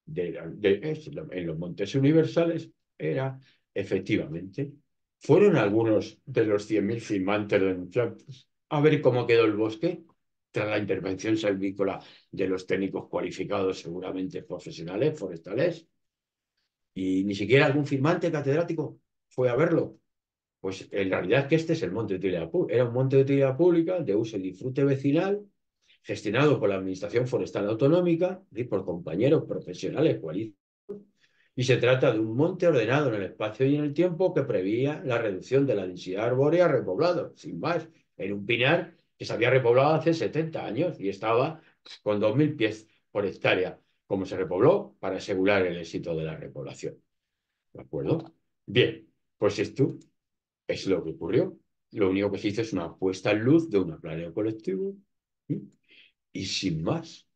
en los Montes Universales era, efectivamente, fueron algunos de los 100.000 firmantes denunciantes a ver cómo quedó el bosque tras la intervención selvícola de los técnicos cualificados, seguramente profesionales, forestales, y ni siquiera algún firmante catedrático fue a verlo. Pues en realidad es que este es el monte de utilidad pública. Era un monte de utilidad pública de uso y disfrute vecinal, gestionado por la Administración Forestal Autonómica y por compañeros profesionales cualificados. Y se trata de un monte ordenado en el espacio y en el tiempo que prevía la reducción de la densidad arbórea repoblado, sin más. En un pinar que se había repoblado hace 70 años y estaba con 2.000 pies por hectárea, como se repobló para asegurar el éxito de la repoblación. ¿De acuerdo? Bien, pues esto es lo que ocurrió. Lo único que se hizo es una puesta en luz de un planeo colectivo, ¿sí? Y sin más.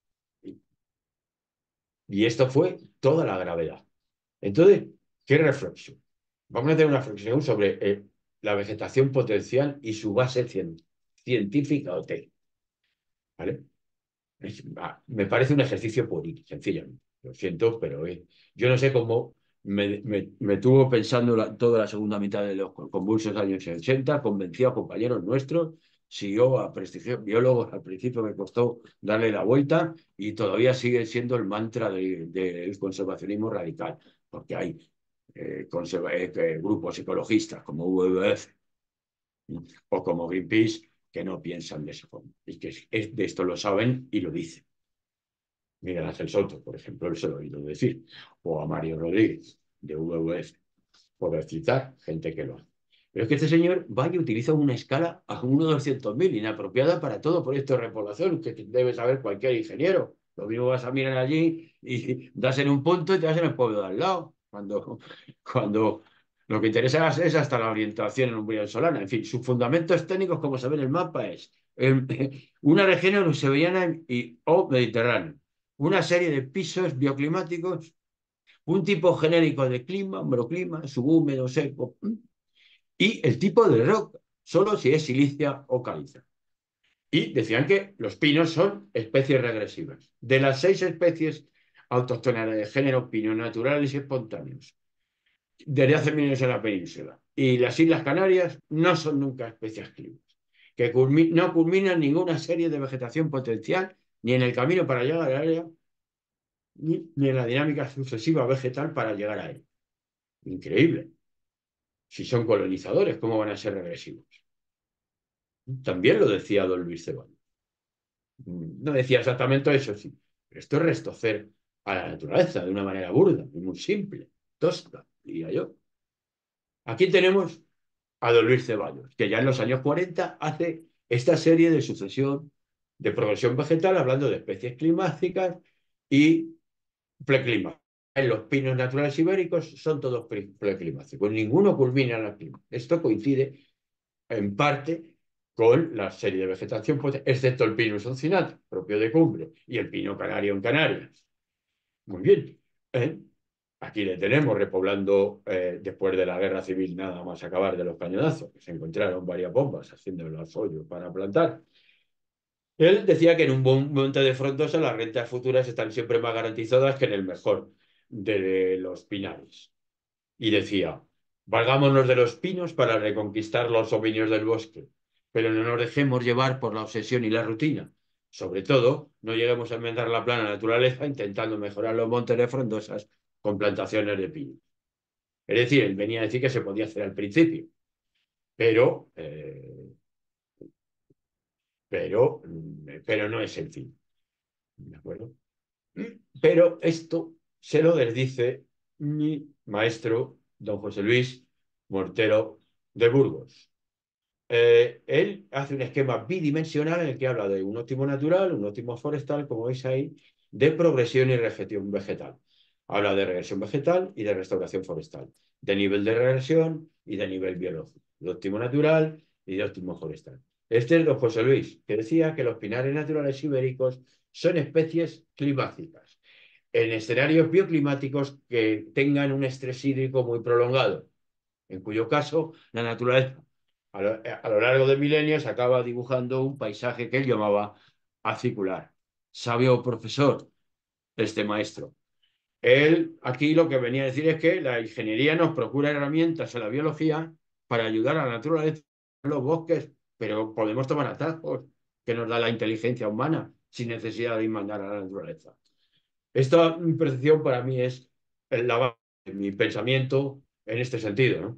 Y esto fue toda la gravedad. Entonces, ¿qué reflexión? Vamos a hacer una reflexión sobre la vegetación potencial y su base científica o técnica. ¿Vale? Me parece un ejercicio pueril, sencillamente. Lo siento, pero yo no sé cómo me tuvo pensando toda la segunda mitad de los convulsos años 80, convencí a compañeros nuestros, siguió a prestigiosos biólogos, al principio me costó darle la vuelta y todavía sigue siendo el mantra del conservacionismo radical, porque hay grupos ecologistas como WWF o como Greenpeace que no piensan de esa forma y que de esto lo saben y lo dicen. Miguel Ángel Soto, por ejemplo, él se lo he oído decir, o a Mario Rodríguez, de WWF, por citar gente que lo hace. Pero es que este señor va y utiliza una escala a 1/200.000, inapropiada para todo proyecto de repoblación, que debe saber cualquier ingeniero. Lo mismo vas a mirar allí y das en un punto y te das en el pueblo de al lado, cuando lo que interesa es hasta la orientación en un solana. En fin, sus fundamentos técnicos, como se ve en el mapa, es una región eurosiberiana o mediterránea, una serie de pisos bioclimáticos, un tipo genérico de clima, microclima, subhúmedo, seco, y el tipo de roca, solo si es silicia o caliza. Y decían que los pinos son especies regresivas. De las 6 especies autóctonas de género pinos naturales y espontáneos, desde hace milenios en la península, y las Islas Canarias no son nunca especies climas, que no culminan ninguna serie de vegetación potencial, ni en el camino para llegar al área, ni en la dinámica sucesiva vegetal para llegar a él. Increíble. Si son colonizadores, ¿cómo van a ser regresivos? También lo decía don Luis Ceballos. No decía exactamente eso, sí. Pero esto es restocer a la naturaleza de una manera burda y muy simple, tosca, diría yo. Aquí tenemos a don Luis Ceballos, que ya en los años 40 hace esta serie de sucesión de progresión vegetal, hablando de especies climáticas y preclimáticas. En los pinos naturales ibéricos son todos preclimáticos, ninguno culmina en la clima. Esto coincide en parte con la serie de vegetación, excepto el Pinus oncinata, propio de cumbre, y el pino canario en Canarias. Muy bien. Aquí le tenemos repoblando después de la guerra civil, nada más acabar de los cañonazos, que se encontraron varias bombas haciendo los hoyos para plantar. Él decía que en un buen monte de frondosa las rentas futuras están siempre más garantizadas que en el mejor de los pinares. Y decía, valgámonos de los pinos para reconquistar los dominios del bosque, pero no nos dejemos llevar por la obsesión y la rutina. Sobre todo, no lleguemos a enmendar la plana naturaleza intentando mejorar los montes de frondosas con plantaciones de pinos. Es decir, él venía a decir que se podía hacer al principio, pero, pero no es el fin. ¿De acuerdo? Pero esto se lo desdice mi maestro, don José Luis Mortero de Burgos. Él hace un esquema bidimensional en el que habla de un óptimo natural, un óptimo forestal, como veis ahí, de progresión y regresión vegetal. Habla de regresión vegetal y de restauración forestal, de nivel de regresión y de nivel biológico, de óptimo natural y de óptimo forestal. Este es don José Luis, que decía que los pinares naturales ibéricos son especies climáticas, en escenarios bioclimáticos que tengan un estrés hídrico muy prolongado, en cuyo caso la naturaleza a lo largo de milenios acaba dibujando un paisaje que él llamaba acicular. Sabio profesor, este maestro. Él aquí lo que venía a decir es que la ingeniería nos procura herramientas en la biología para ayudar a la naturaleza en los bosques, pero podemos tomar atajos que nos da la inteligencia humana sin necesidad de mandar a la naturaleza. Esta percepción para mí es la base de mi pensamiento en este sentido, ¿no?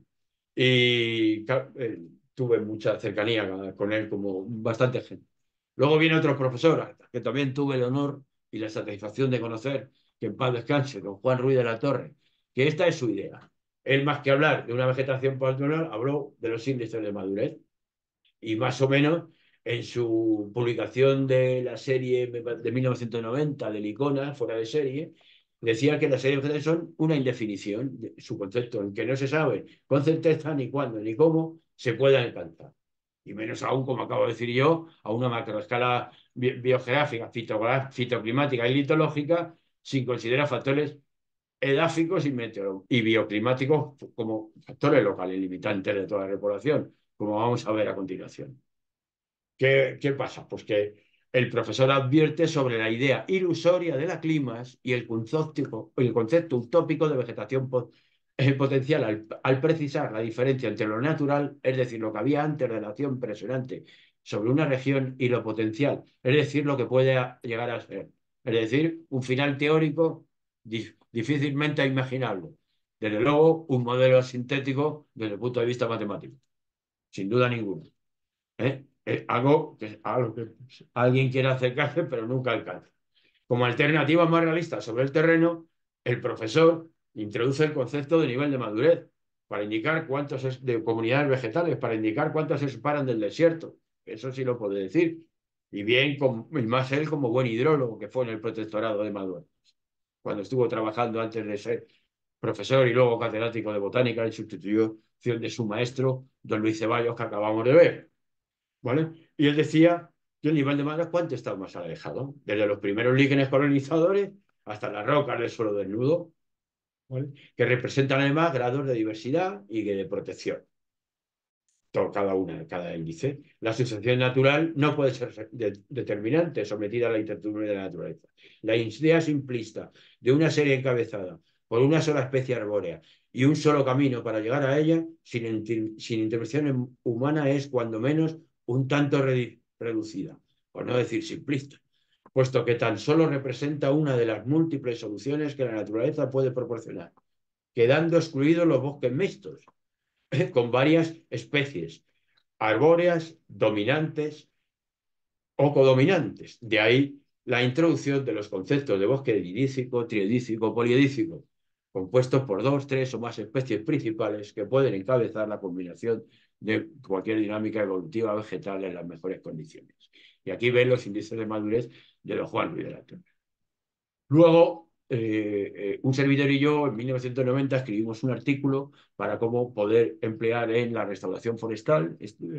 Y tuve mucha cercanía con él, como bastante gente. Luego viene otro profesor, que también tuve el honor y la satisfacción de conocer, que en paz descanse, don Juan Ruiz de la Torre, que esta es su idea. Él, más que hablar de una vegetación poblacional, habló de los índices de madurez. Y más o menos en su publicación de la serie de 1990 de Licona, fuera de serie, decía que las series vegetales son una indefinición, de su concepto, en que no se sabe con certeza ni cuándo ni cómo se pueda alcanzar. Y menos aún, como acabo de decir yo, a una macroescala biogeográfica, fitoclimática y litológica, sin considerar factores edáficos y bioclimáticos como factores locales limitantes de toda la repoblación, como vamos a ver a continuación. ¿Qué pasa? Pues que el profesor advierte sobre la idea ilusoria de la climas y el concepto utópico de vegetación potencial al precisar la diferencia entre lo natural, es decir, lo que había antes de la acción impresionante sobre una región, y lo potencial, es decir, lo que puede llegar a ser. Es decir, un final teórico difícilmente imaginable. Desde luego, un modelo sintético desde el punto de vista matemático, sin duda ninguna. Algo que alguien quiere acercarse, pero nunca alcanza. Como alternativa más realista sobre el terreno, el profesor introduce el concepto de nivel de madurez para indicar de comunidades vegetales, para indicar cuántos se separan del desierto. Eso sí lo puede decir. Y bien, y más él como buen hidrólogo que fue en el protectorado de Maduro, cuando estuvo trabajando antes de ser profesor y luego catedrático de botánica en sustitución de su maestro, don Luis Ceballos, que acabamos de ver. ¿Vale? Y él decía que el nivel de mar, ¿cuánto está más alejado? Desde los primeros líquenes colonizadores hasta las rocas del suelo desnudo, ¿vale? Que representan además grados de diversidad y de protección. Cada índice. La sucesión natural no puede ser determinante, sometida a la incertidumbre de la naturaleza. La idea simplista de una serie encabezada por una sola especie arbórea y un solo camino para llegar a ella, sin intervención humana, es cuando menos un tanto reducida, por no decir simplista, puesto que tan solo representa una de las múltiples soluciones que la naturaleza puede proporcionar, quedando excluidos los bosques mixtos, con varias especies arbóreas, dominantes o codominantes. De ahí la introducción de los conceptos de bosque didícico, triedícico, poliedícico, compuestos por 2, 3 o más especies principales que pueden encabezar la combinación de cualquier dinámica evolutiva vegetal en las mejores condiciones. Y aquí ven los índices de madurez de los Juan Luis de la Torre. Luego, un servidor y yo en 1990 escribimos un artículo para cómo poder emplear en la restauración forestal,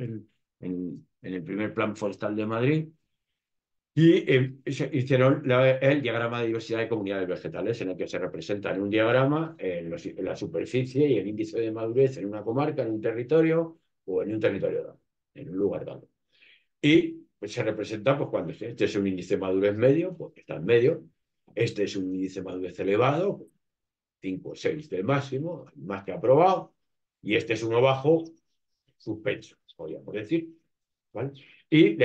en el primer plan forestal de Madrid, y hicieron el diagrama de diversidad de comunidades vegetales, en el que se representa en un diagrama en la superficie y el índice de madurez en una comarca, en un territorio o en un territorio dado, en un lugar dado. Y pues, se representa pues, cuando este es un índice de madurez medio, porque está en medio. Este es un índice de madurez elevado, 5 o 6 de máximo, más que aprobado. Y este es uno bajo, suspenso, podríamos decir. ¿Vale? Y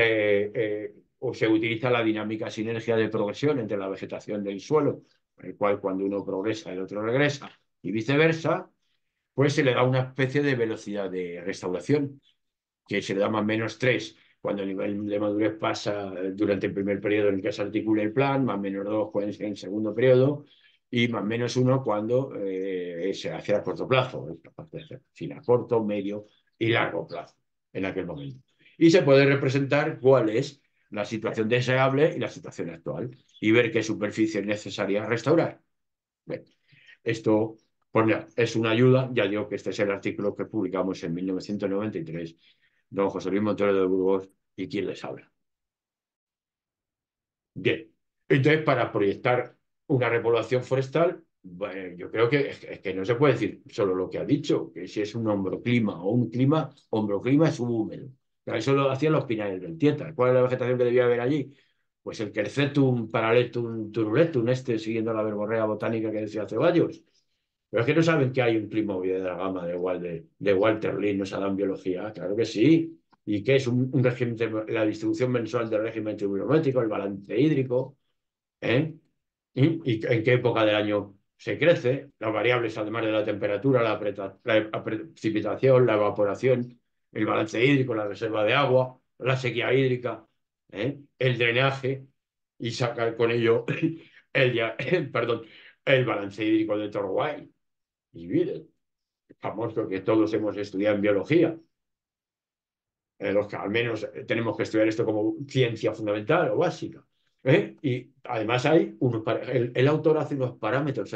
o se utiliza la dinámica sinergia de progresión entre la vegetación del suelo, en el cual cuando uno progresa, el otro regresa, y viceversa, pues se le da una especie de velocidad de restauración, que se le da más o menos 3 cuando el nivel de madurez pasa durante el primer periodo en el que se articula el plan, más o menos 2 en el segundo periodo, y más o menos 1 cuando se hace a corto plazo, es capaz de hacer, sin a corto, medio y largo plazo en aquel momento. Y se puede representar cuál es la situación deseable y la situación actual, y ver qué superficie es necesaria restaurar. Bien, esto pues, es una ayuda, ya digo que este es el artículo que publicamos en 1993, don José Luis Montero de Burgos y quien les habla. Bien, entonces para proyectar una repoblación forestal, bueno, yo creo que es que no se puede decir solo lo que ha dicho, que si es un hombroclima o un clima, hombroclima es subhúmedo. Eso lo hacían los pinares del Tieta. ¿Cuál es la vegetación que debía haber allí? Pues el Quercetum paraletum turuletum, siguiendo la verborrea botánica que decía Ceballos. Pero es que no saben que hay un clima de la gama de Walter Lee, no se dan biología. Claro que sí. ¿Y qué es un régimen, la distribución mensual del régimen trigonométrico, el balance hídrico? ¿Eh? ¿Y en qué época del año se crece? Las variables, además de la temperatura, la precipitación, la evaporación, el balance hídrico, la reserva de agua, la sequía hídrica, el drenaje, y sacar con ello perdón, el balance hídrico de Torway y Biddle, famoso que todos hemos estudiado en biología. Los que al menos tenemos que estudiar esto como ciencia fundamental o básica. Y además hay el autor hace unos parámetros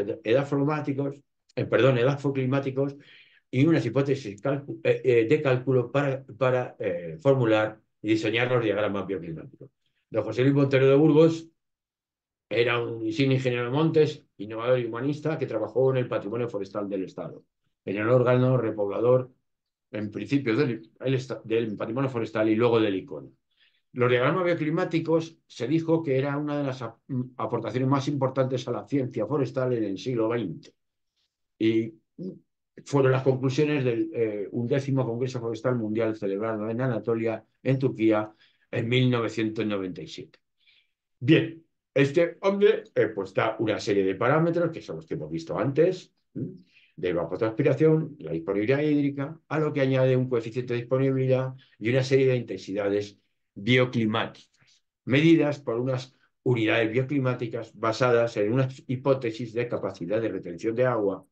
edafoclimáticos y unas hipótesis de cálculo para formular y diseñar los diagramas bioclimáticos. Don José Luis Montero de Burgos era un insigne ingeniero de montes, innovador y humanista que trabajó en el patrimonio forestal del Estado, en el órgano repoblador en principio del patrimonio forestal y luego del ICON. Los diagramas bioclimáticos se dijo que era una de las aportaciones más importantes a la ciencia forestal en el siglo XX. Y fueron las conclusiones del 11º Congreso Forestal Mundial celebrado en Anatolia, en Turquía, en 1997. Bien, este hombre pues da una serie de parámetros que son los que hemos visto antes, de evapotranspiración, la disponibilidad hídrica, a lo que añade un coeficiente de disponibilidad y una serie de intensidades bioclimáticas, medidas por unas unidades bioclimáticas basadas en una hipótesis de capacidad de retención de agua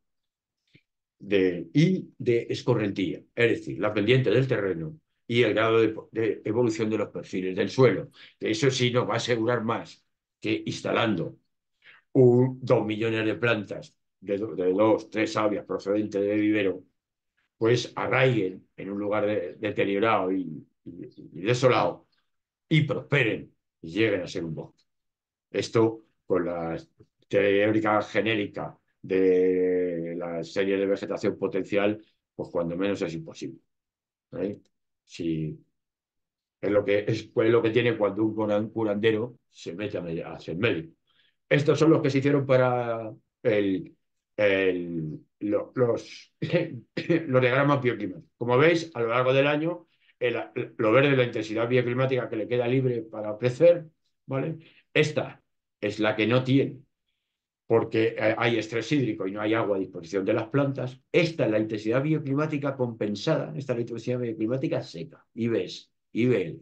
y de escorrentía, es decir, la pendiente del terreno y el grado de evolución de los perfiles del suelo. Eso sí nos va a asegurar más que instalando 2 millones de plantas de 2, 3 avias procedentes de vivero, pues arraiguen en un lugar deteriorado y desolado y prosperen y lleguen a ser un bosque. Esto con la teórica genérica de la serie de vegetación potencial, pues cuando menos es imposible. ¿Eh? Si pues lo que tiene cuando un curandero se mete a ser médico. Estos son los que se hicieron para los diagramas bioclimáticos. Como veis, a lo largo del año, lo verde es la intensidad bioclimática que le queda libre para crecer, ¿vale? Esta es la que no tiene, porque hay estrés hídrico y no hay agua a disposición de las plantas. Esta es la intensidad bioclimática compensada, esta es la intensidad bioclimática seca, IBS, IBL.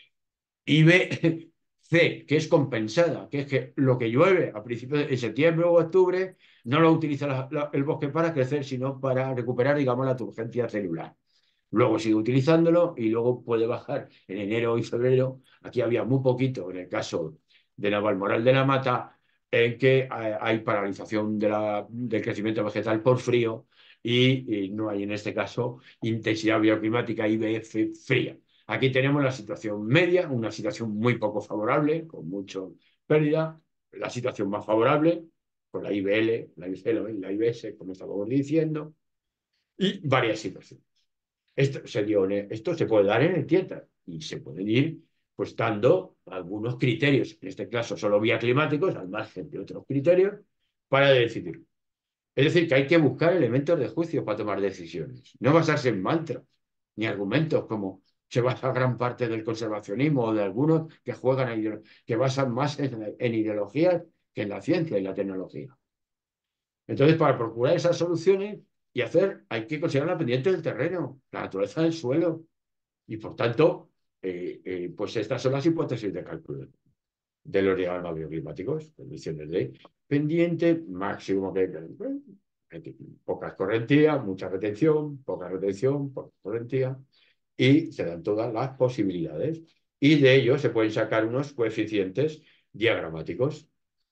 IBC, que es compensada, que es que lo que llueve a principios de septiembre o octubre no lo utiliza el bosque para crecer, sino para recuperar, digamos, la turgencia celular. Luego sigue utilizándolo y luego puede bajar en enero y febrero. Aquí había muy poquito, en el caso de Navalmoral de la Mata, en que hay paralización del crecimiento vegetal por frío y no hay en este caso intensidad bioclimática IBF fría. Aquí tenemos la situación media, una situación muy poco favorable, con mucha pérdida. La situación más favorable, con la IBL, la IBL y la IBS, como estábamos diciendo, y varias situaciones. Esto se puede dar en el TIETA y se pueden ir pues dando algunos criterios, en este caso solo bioclimáticos, al margen de otros criterios, para decidir. Es decir, que hay que buscar elementos de juicio para tomar decisiones, no basarse en mantras ni argumentos como se basa gran parte del conservacionismo o de algunos que que basan más en ideologías que en la ciencia y la tecnología. Entonces, para procurar esas soluciones hay que considerar la pendiente del terreno, la naturaleza del suelo y, por tanto, pues estas son las hipótesis de cálculo de los diagramas bioclimáticos, condiciones de pendiente, máximo poca escorrentía, mucha retención, poca escorrentía, y se dan todas las posibilidades. Y de ello se pueden sacar unos coeficientes diagramáticos.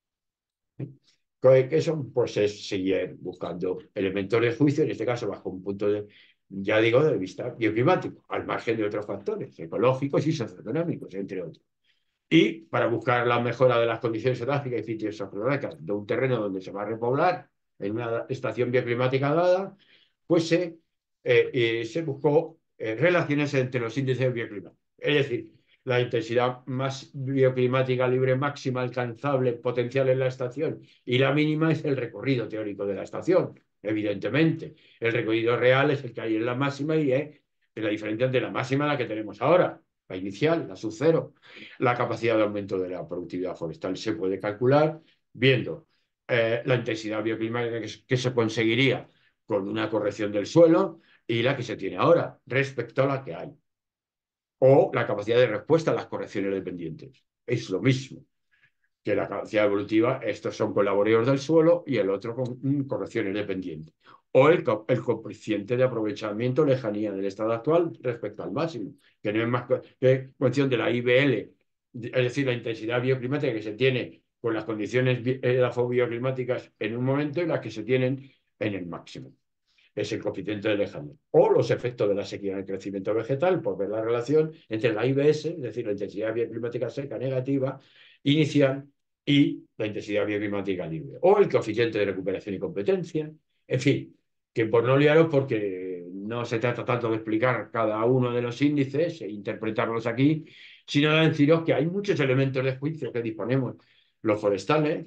Que son, pues es seguir buscando elementos de juicio, en este caso bajo un punto ya digo, de vista bioclimático, al margen de otros factores ecológicos y socioeconómicos, entre otros. Y para buscar la mejora de las condiciones geográficas y fitogeográficas de un terreno donde se va a repoblar en una estación bioclimática dada, pues se buscó relaciones entre los índices bioclimáticos. Es decir, la intensidad más bioclimática libre máxima alcanzable potencial en la estación y la mínima es el recorrido teórico de la estación, evidentemente. El recorrido real es el que hay en la máxima y es la diferencia entre la máxima y la que tenemos ahora, la inicial, la sub cero. La capacidad de aumento de la productividad forestal se puede calcular viendo la intensidad bioclimática que se conseguiría con una corrección del suelo y la que se tiene ahora respecto a la que hay. O la capacidad de respuesta a las correcciones dependientes. Es lo mismo que la capacidad evolutiva. Estos son con laboreos del suelo y el otro con correcciones dependientes. O el coeficiente de aprovechamiento lejanía del estado actual respecto al máximo, que no es más que cuestión de la IBL, es decir, la intensidad bioclimática que se tiene con las condiciones bioclimáticas en un momento y las que se tienen en el máximo. Es el coeficiente de lejanía. O los efectos de la sequía en el crecimiento vegetal, por ver la relación entre la IBS, es decir, la intensidad bioclimática seca negativa, inicial, y la intensidad bioclimática libre. O el coeficiente de recuperación y competencia. En fin, que por no liaros, porque no se trata tanto de explicar cada uno de los índices e interpretarlos aquí, sino de deciros que hay muchos elementos de juicio que disponemos los forestales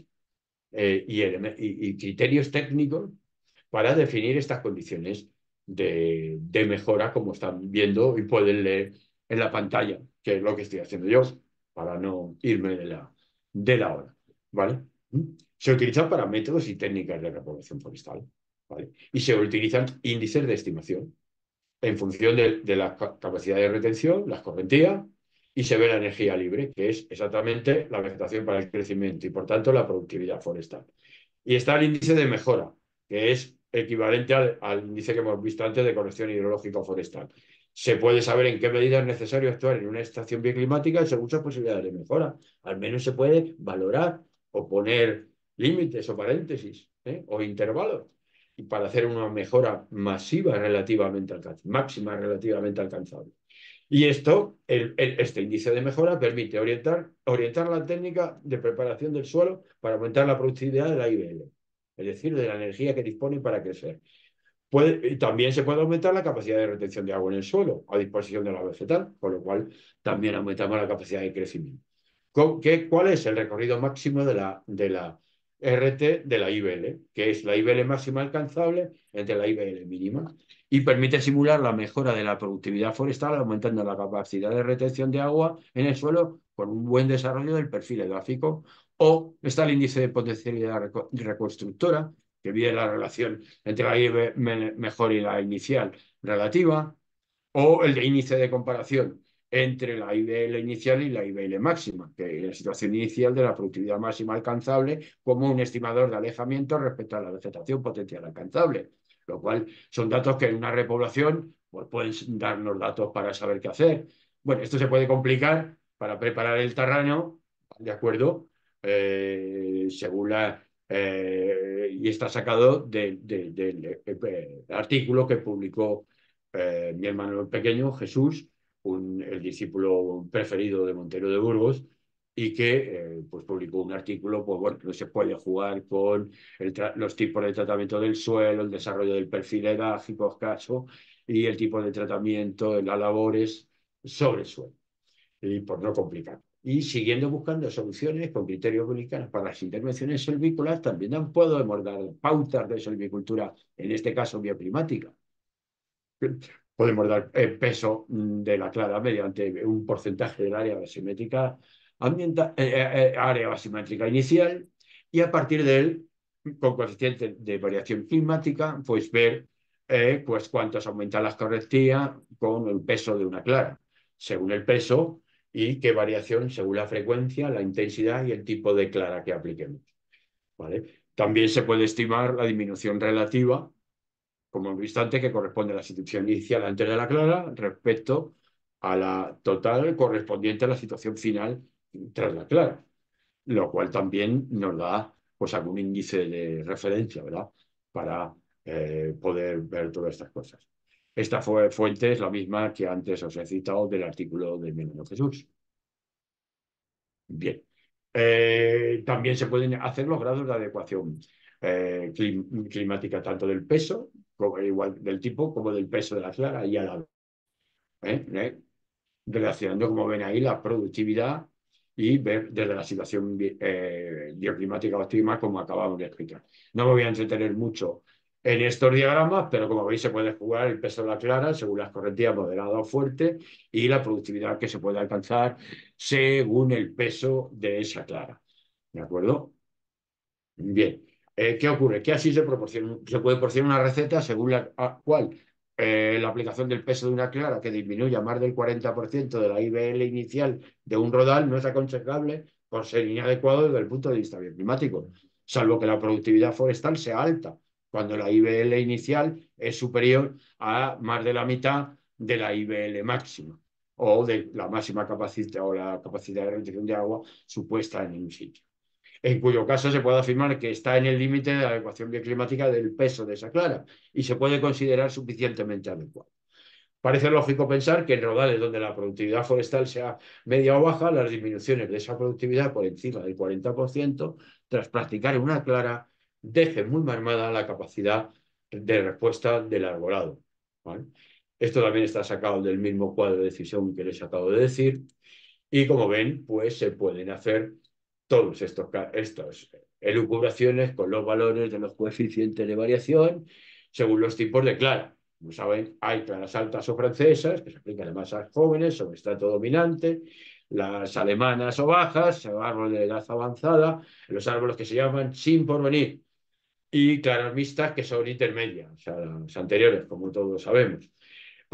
y criterios técnicos para definir estas condiciones de mejora, como están viendo y pueden leer en la pantalla, que es lo que estoy haciendo yo, para no irme de la hora. ¿Vale? Se utilizan para métodos y técnicas de repoblación forestal. ¿Vale? Y se utilizan índices de estimación en función de la capacidad de retención, la escorrentía y se ve la energía libre, que es exactamente la vegetación para el crecimiento y por tanto la productividad forestal. Y está el índice de mejora, que es equivalente al índice que hemos visto antes de corrección hidrológica forestal. Se puede saber en qué medida es necesario actuar en una estación bioclimática según sus posibilidades de mejora. Al menos se puede valorar o poner límites o paréntesis, o intervalos, y para hacer una mejora masiva relativamente máxima relativamente alcanzable. Y esto, este índice de mejora permite orientar la técnica de preparación del suelo para aumentar la productividad de la IBL, es decir, de la energía que dispone para crecer. Y también se puede aumentar la capacidad de retención de agua en el suelo a disposición de la vegetal, con lo cual también aumentamos la capacidad de crecimiento. ¿Cuál es el recorrido máximo de la RT de la IBL? Que es la IBL máxima alcanzable entre la IBL mínima y permite simular la mejora de la productividad forestal aumentando la capacidad de retención de agua en el suelo con un buen desarrollo del perfil edáfico. O está el índice de potencialidad reconstructora, que mide la relación entre la IBL mejor y la inicial relativa, o el de índice de comparación entre la IBL inicial y la IBL máxima, que es la situación inicial de la productividad máxima alcanzable como un estimador de alejamiento respecto a la vegetación potencial alcanzable, lo cual son datos que en una repoblación pues, pueden darnos datos para saber qué hacer. Bueno, esto se puede complicar para preparar el terreno, ¿de acuerdo? Según y está sacado del artículo que publicó mi hermano pequeño, Jesús, el discípulo preferido de Montero de Burgos, y que pues publicó un artículo, pues bueno, que se puede jugar con los tipos de tratamiento del suelo, el desarrollo del perfil edáfico escaso y el tipo de tratamiento, las labores sobre el suelo, y por no complicar. Y siguiendo buscando soluciones con criterios bolivianos para las intervenciones silvícolas, también podemos dar pautas de silvicultura, en este caso bioclimática. Podemos dar peso de la clara mediante un porcentaje del área basimétrica área basimétrica inicial, y a partir de él, con coeficiente de variación climática, pues ver pues cuántos aumentan las correctías con el peso de una clara, según el peso, y qué variación según la frecuencia, la intensidad y el tipo de clara que apliquemos. ¿Vale? También se puede estimar la disminución relativa como hemos visto antes, que corresponde a la situación inicial antes de la clara respecto a la total correspondiente a la situación final tras la clara, lo cual también nos da pues algún índice de referencia, ¿verdad? Para poder ver todas estas cosas. Esta fuente es la misma que antes os he citado del artículo de mi hermano Jesús. Bien. También se pueden hacer los grados de adecuación climática, tanto del peso, como, igual del tipo, como del peso de la clara y a la relacionando, como ven ahí, la productividad y ver desde la situación bioclimática óptima, como acabamos de explicar. No me voy a entretener mucho en estos diagramas, pero como veis se puede jugar el peso de la clara según las correntías moderada o fuerte y la productividad que se puede alcanzar según el peso de esa clara. ¿De acuerdo? Bien. ¿Qué ocurre? Que así se puede proporcionar una receta según la cual la aplicación del peso de una clara que disminuya más del 40% de la IBL inicial de un rodal no es aconsejable por ser inadecuado desde el punto de vista bioclimático, salvo que la productividad forestal sea alta, cuando la IBL inicial es superior a más de la mitad de la IBL máxima o de la máxima capacidad o la capacidad de retención de agua supuesta en un sitio, en cuyo caso se puede afirmar que está en el límite de la adecuación bioclimática del peso de esa clara y se puede considerar suficientemente adecuado. Parece lógico pensar que en rodales donde la productividad forestal sea media o baja, las disminuciones de esa productividad por encima del 40%, tras practicar una clara, dejen muy mermada la capacidad de respuesta del arbolado. ¿Vale? Esto también está sacado del mismo cuadro de decisión que les acabo de decir. Y como ven, pues se pueden hacer todos estos elucubraciones con los valores de los coeficientes de variación según los tipos de clara. Como saben, hay claras altas o francesas, que se aplican a masas jóvenes sobre estrato dominante, las alemanas o bajas, árboles de edad avanzada, los árboles que se llaman sin porvenir, y claras mixtas que son intermedias, o sea, las anteriores, como todos sabemos.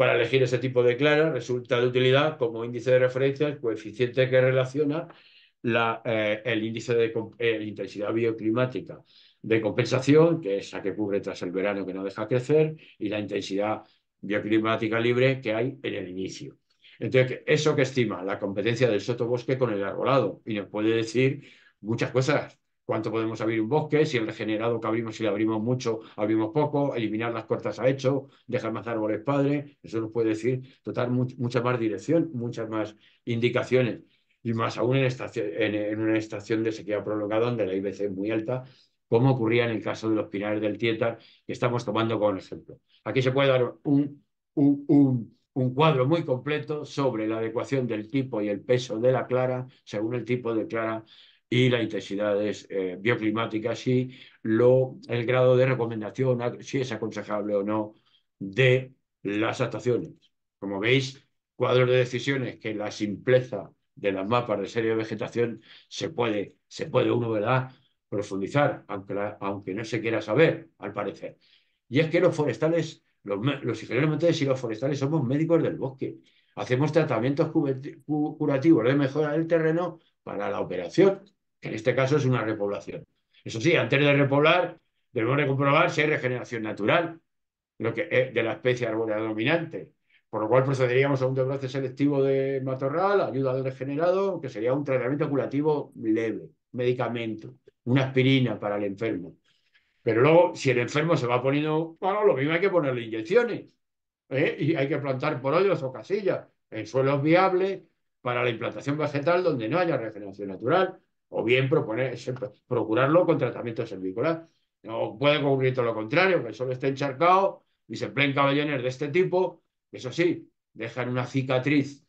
para elegir ese tipo de clara, resulta de utilidad como índice de referencia el coeficiente que relaciona el índice de intensidad bioclimática de compensación, que es la que cubre tras el verano que no deja crecer, y la intensidad bioclimática libre que hay en el inicio. Entonces, ¿eso que estima? La competencia del sotobosque con el arbolado. Y nos puede decir muchas cosas. ¿Cuánto podemos abrir un bosque? Si el regenerado que abrimos, si lo abrimos mucho, abrimos poco, eliminar las cortas a hecho, dejar más árboles padres. Eso nos puede decir total mucha más dirección, muchas más indicaciones. Y más aún en una estación de sequía prolongada donde la IBC es muy alta, como ocurría en el caso de los pinares del Tietar, que estamos tomando como ejemplo. Aquí se puede dar un cuadro muy completo sobre la adecuación del tipo y el peso de la clara, según el tipo de clara y las intensidades bioclimáticas y el grado de recomendación, si es aconsejable o no, de las actuaciones. Como veis, cuadros de decisiones que la simpleza de las mapas de serie de vegetación se puede uno, ¿verdad?, profundizar, aunque no se quiera saber, al parecer. Y es que los forestales, los ingenieros montañeses y los forestales somos médicos del bosque. Hacemos tratamientos curativos de mejora del terreno para la operación, que en este caso es una repoblación. Eso sí, antes de repoblar, debemos de comprobar si hay regeneración natural de la especie arbórea dominante. Por lo cual procederíamos a un desbroce selectivo de matorral, ayuda del regenerado, que sería un tratamiento curativo leve, medicamento, una aspirina para el enfermo. Pero luego, si el enfermo se va poniendo, bueno, lo mismo hay que ponerle inyecciones, ¿eh? Y hay que plantar porollos o casillas en suelos viables para la implantación vegetal donde no haya regeneración natural, o bien procurarlo con tratamientos servícolas. No puede ocurrir todo lo contrario, que el suelo esté encharcado y se empleen cabellones de este tipo, eso sí, dejan una cicatriz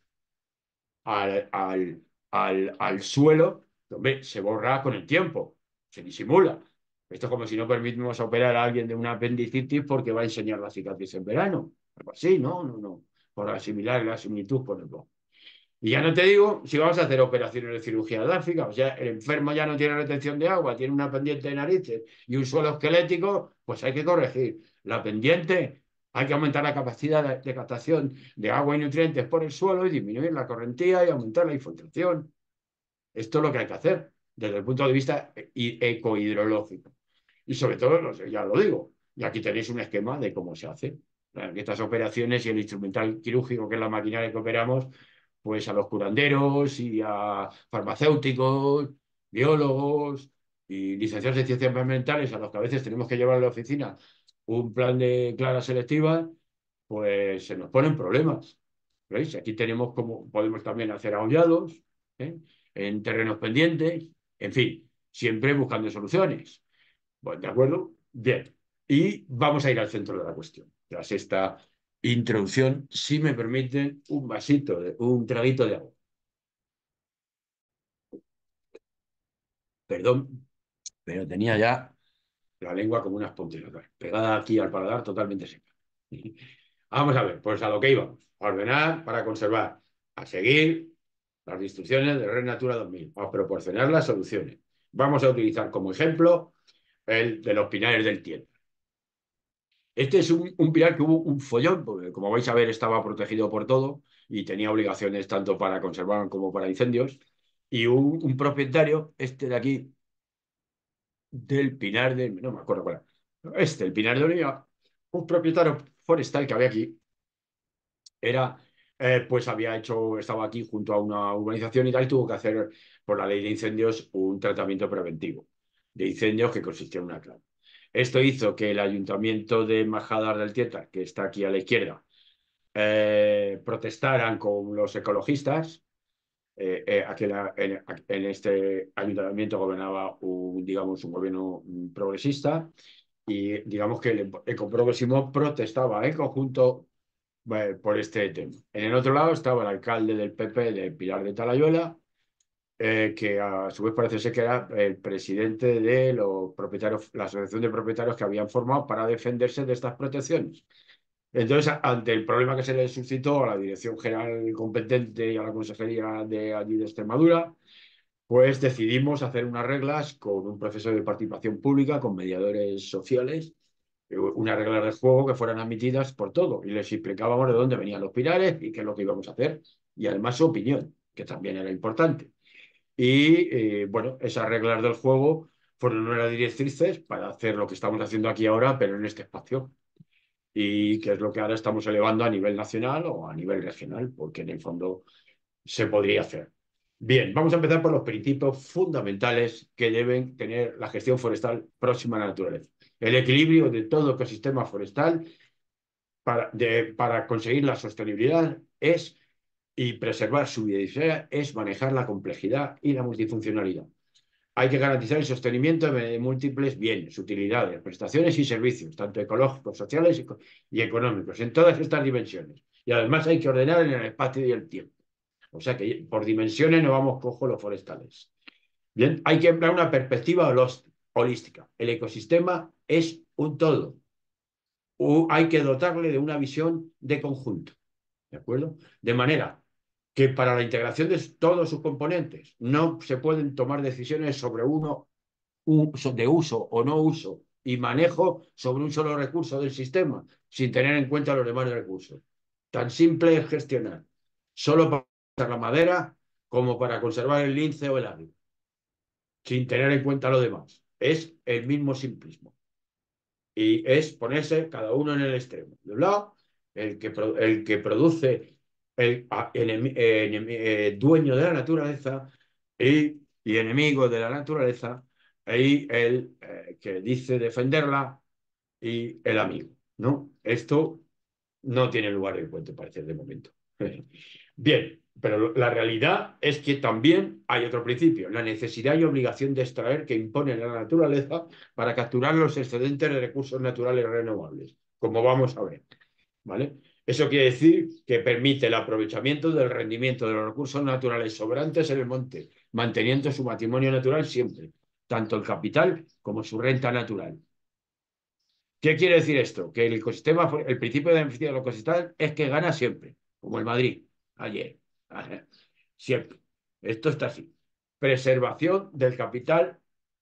al suelo, donde se borra con el tiempo, se disimula. Esto es como si no permitimos operar a alguien de una apendicitis porque va a enseñar la cicatriz en verano. Algo así, ¿no? No, no. Por asimilar la similitud, por ejemplo. Y ya no te digo si vamos a hacer operaciones de cirugía edáfica, o sea, el enfermo ya no tiene retención de agua, tiene una pendiente de narices y un suelo esquelético, pues hay que corregir la pendiente, hay que aumentar la capacidad de captación de agua y nutrientes por el suelo y disminuir la correntía y aumentar la infiltración. Esto es lo que hay que hacer desde el punto de vista ecohidrológico. Y sobre todo, ya lo digo, y aquí tenéis un esquema de cómo se hace. Estas operaciones y el instrumental quirúrgico, que es la maquinaria que operamos, pues a los curanderos y a farmacéuticos, biólogos y licenciados en ciencias ambientales, a los que a veces tenemos que llevar a la oficina un plan de clara selectiva, pues se nos ponen problemas. ¿Veis? Aquí tenemos como podemos también hacer aullados, ¿eh?, en terrenos pendientes, en fin, siempre buscando soluciones. Bueno, ¿de acuerdo? Bien. Y vamos a ir al centro de la cuestión. Tras esta introducción, si me permiten, un traguito de agua. Perdón, pero tenía ya la lengua como una esponja, pegada aquí al paladar, totalmente seca. Vamos a ver, pues a lo que íbamos. A ordenar para conservar. A seguir las instrucciones de Red Natura 2000. A proporcionar las soluciones. Vamos a utilizar como ejemplo el de los pinares del Tieta. Este es un pilar que hubo un follón, porque como vais a ver estaba protegido por todo y tenía obligaciones tanto para conservar como para incendios. Y un propietario, este de aquí, del Pinar de... No me acuerdo cuál era. El Pinar de Oliva, un propietario forestal que había aquí, pues estaba aquí junto a una urbanización y tal, y tuvo que hacer, por la ley de incendios, un tratamiento preventivo de incendios que consistía en una clara. Esto hizo que el ayuntamiento de Majadahonda del Tieta, que está aquí a la izquierda, protestaran con los ecologistas. En este ayuntamiento gobernaba digamos, un gobierno progresista y digamos que el ecoprogresismo protestaba en conjunto por este tema. En el otro lado estaba el alcalde del PP de Pilar de Talayuela, que a su vez parece ser que era el presidente de los propietarios, la asociación de propietarios que habían formado para defenderse de estas protecciones. Entonces, ante el problema que se le suscitó a la Dirección General competente y a la Consejería de allí de Extremadura, pues decidimos hacer unas reglas con un proceso de participación pública, con mediadores sociales, unas reglas del juego que fueran admitidas por todo y les explicábamos de dónde venían los pilares y qué es lo que íbamos a hacer y además su opinión, que también era importante. Y bueno, esas reglas del juego fueron unas directrices para hacer lo que estamos haciendo aquí ahora, pero en este espacio. Y que es lo que ahora estamos elevando a nivel nacional o a nivel regional, porque en el fondo se podría hacer. Bien, vamos a empezar por los principios fundamentales que deben tener la gestión forestal próxima a la naturaleza. El equilibrio de todo ecosistema forestal para conseguir la sostenibilidad es, y preservar su biodiversidad es manejar la complejidad y la multifuncionalidad. Hay que garantizar el sostenimiento de múltiples bienes, utilidades, prestaciones y servicios, tanto ecológicos, sociales y económicos, en todas estas dimensiones. Y además hay que ordenar en el espacio y el tiempo. O sea que por dimensiones no vamos cojo los forestales. Bien, hay que emplear una perspectiva holística. El ecosistema es un todo. Hay que dotarle de una visión de conjunto. ¿De acuerdo? De manera que para la integración de todos sus componentes no se pueden tomar decisiones sobre de uso o no uso y manejo sobre un solo recurso del sistema sin tener en cuenta los demás recursos. Tan simple es gestionar, solo para la madera como para conservar el lince o el árbol, sin tener en cuenta lo demás. Es el mismo simplismo. Y es ponerse cada uno en el extremo. De un lado, el que produce dueño de la naturaleza y enemigo de la naturaleza, y el que dice defenderla y el amigo, ¿no? Esto no tiene lugar en cuento, parece, de momento. Bien, pero la realidad es que también hay otro principio, la necesidad y obligación de extraer que impone la naturaleza para capturar los excedentes de recursos naturales renovables, como vamos a ver, ¿vale? Eso quiere decir que permite el aprovechamiento del rendimiento de los recursos naturales sobrantes en el monte, manteniendo su patrimonio natural siempre, tanto el capital como su renta natural. ¿Qué quiere decir esto? Que el ecosistema, el principio de beneficio del ecosistema es que gana siempre, como el Madrid, ayer. Siempre. Esto está así. Preservación del capital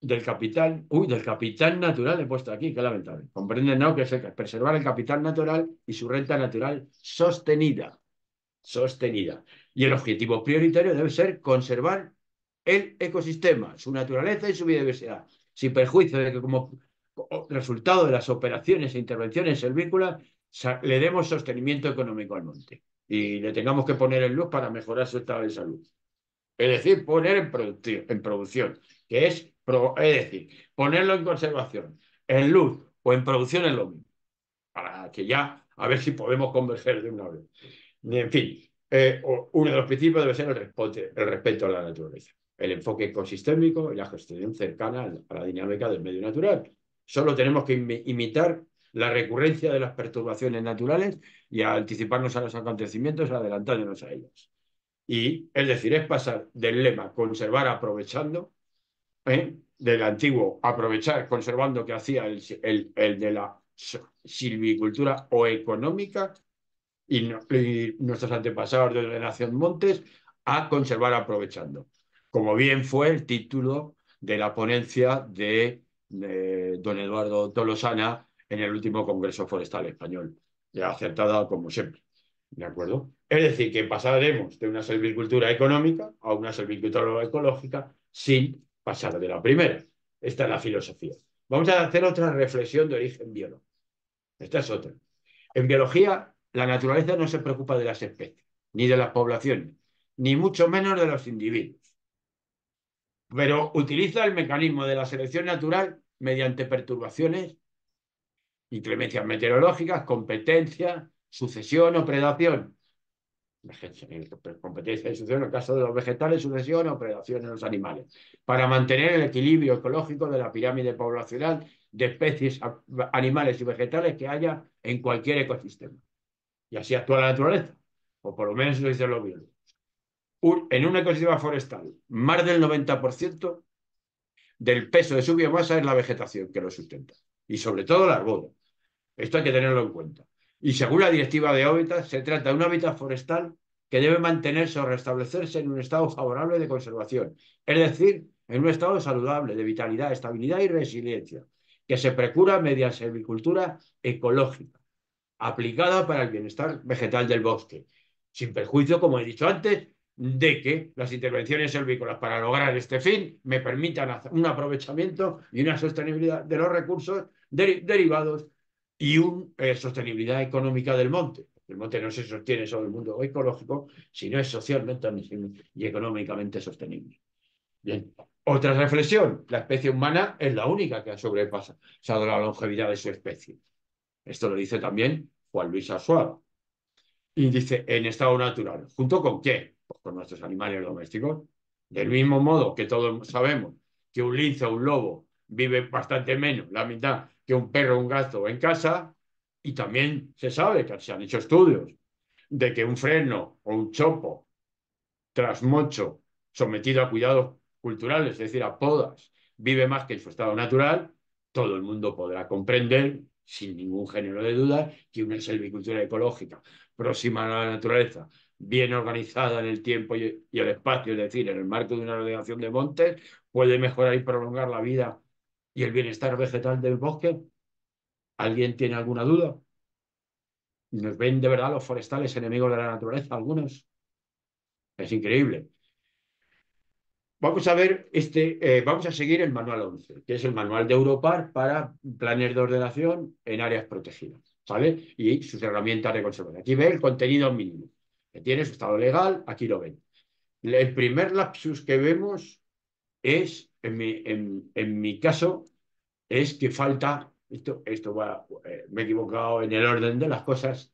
natural he puesto aquí, qué lamentable. Comprenden, ¿no? Que es preservar el capital natural y su renta natural sostenida. Sostenida. Y el objetivo prioritario debe ser conservar el ecosistema, su naturaleza y su biodiversidad, sin perjuicio de que como resultado de las operaciones e intervenciones silvícolas le demos sostenimiento económico al monte y le tengamos que poner en luz para mejorar su estado de salud. Es decir, poner en producción, que es decir, ponerlo en conservación, en luz o en producción es lo mismo, para que ya a ver si podemos converger de una vez. En fin, uno de los principios debe ser el respeto a la naturaleza, el enfoque ecosistémico y la gestión cercana a la dinámica del medio natural. Solo tenemos que imitar la recurrencia de las perturbaciones naturales y anticiparnos a los acontecimientos adelantándonos a ellas. Y es decir, es pasar del lema conservar aprovechando, del antiguo aprovechar conservando que hacía el de la silvicultura o económica y nuestros antepasados de Ordenación Montes, a conservar aprovechando. Como bien fue el título de la ponencia de don Eduardo Tolosana en el último Congreso Forestal Español, ya acertada como siempre. ¿De acuerdo? Es decir, que pasaremos de una silvicultura económica a una silvicultura ecológica sin pasar de la primera. Esta es la filosofía. Vamos a hacer otra reflexión de origen biológico. Esta es otra. En biología, la naturaleza no se preocupa de las especies, ni de las poblaciones, ni mucho menos de los individuos. Pero utiliza el mecanismo de la selección natural mediante perturbaciones, inclemencias meteorológicas, competencia, sucesión o predación. Competencia y sucesión en el caso de los vegetales, sucesión o predación en los animales, para mantener el equilibrio ecológico de la pirámide poblacional de especies animales y vegetales que haya en cualquier ecosistema. Y así actúa la naturaleza, o por lo menos eso dicen los biólogos. En un ecosistema forestal, más del 90% del peso de su biomasa es la vegetación que lo sustenta, y sobre todo la arbórea. Esto hay que tenerlo en cuenta. Y según la Directiva de Hábitat, se trata de un hábitat forestal que debe mantenerse o restablecerse en un estado favorable de conservación, es decir, en un estado saludable de vitalidad, estabilidad y resiliencia, que se procura mediante silvicultura ecológica, aplicada para el bienestar vegetal del bosque, sin perjuicio, como he dicho antes, de que las intervenciones silvícolas para lograr este fin me permitan hacer un aprovechamiento y una sostenibilidad de los recursos derivados y una sostenibilidad económica del monte. El monte no se sostiene sobre el mundo ecológico, sino es socialmente y económicamente sostenible. Bien. Otra reflexión, la especie humana es la única que ha sobrepasado la longevidad de su especie. Esto lo dice también Juan Luis Arzuaga. Y dice, en estado natural. ¿Junto con qué? Pues con nuestros animales domésticos. Del mismo modo que todos sabemos que un lince o un lobo vive bastante menos, la mitad, que un perro o un gato en casa, y también se sabe que se han hecho estudios de que un freno o un chopo trasmocho sometido a cuidados culturales, es decir, a podas, vive más que en su estado natural, todo el mundo podrá comprender, sin ningún género de duda, que una silvicultura ecológica próxima a la naturaleza, bien organizada en el tiempo y el espacio, es decir, en el marco de una ordenación de montes, puede mejorar y prolongar la vida y el bienestar vegetal del bosque. ¿Alguien tiene alguna duda? ¿Nos ven de verdad los forestales enemigos de la naturaleza? Algunos. Es increíble. Vamos a ver vamos a seguir el manual 11, que es el manual de Europar para planes de ordenación en áreas protegidas, ¿vale? Y sus herramientas de conservación. Aquí ve el contenido mínimo, que tiene su estado legal, aquí lo ven. El primer lapsus que vemos es, en mi caso, es que falta, me he equivocado en el orden de las cosas.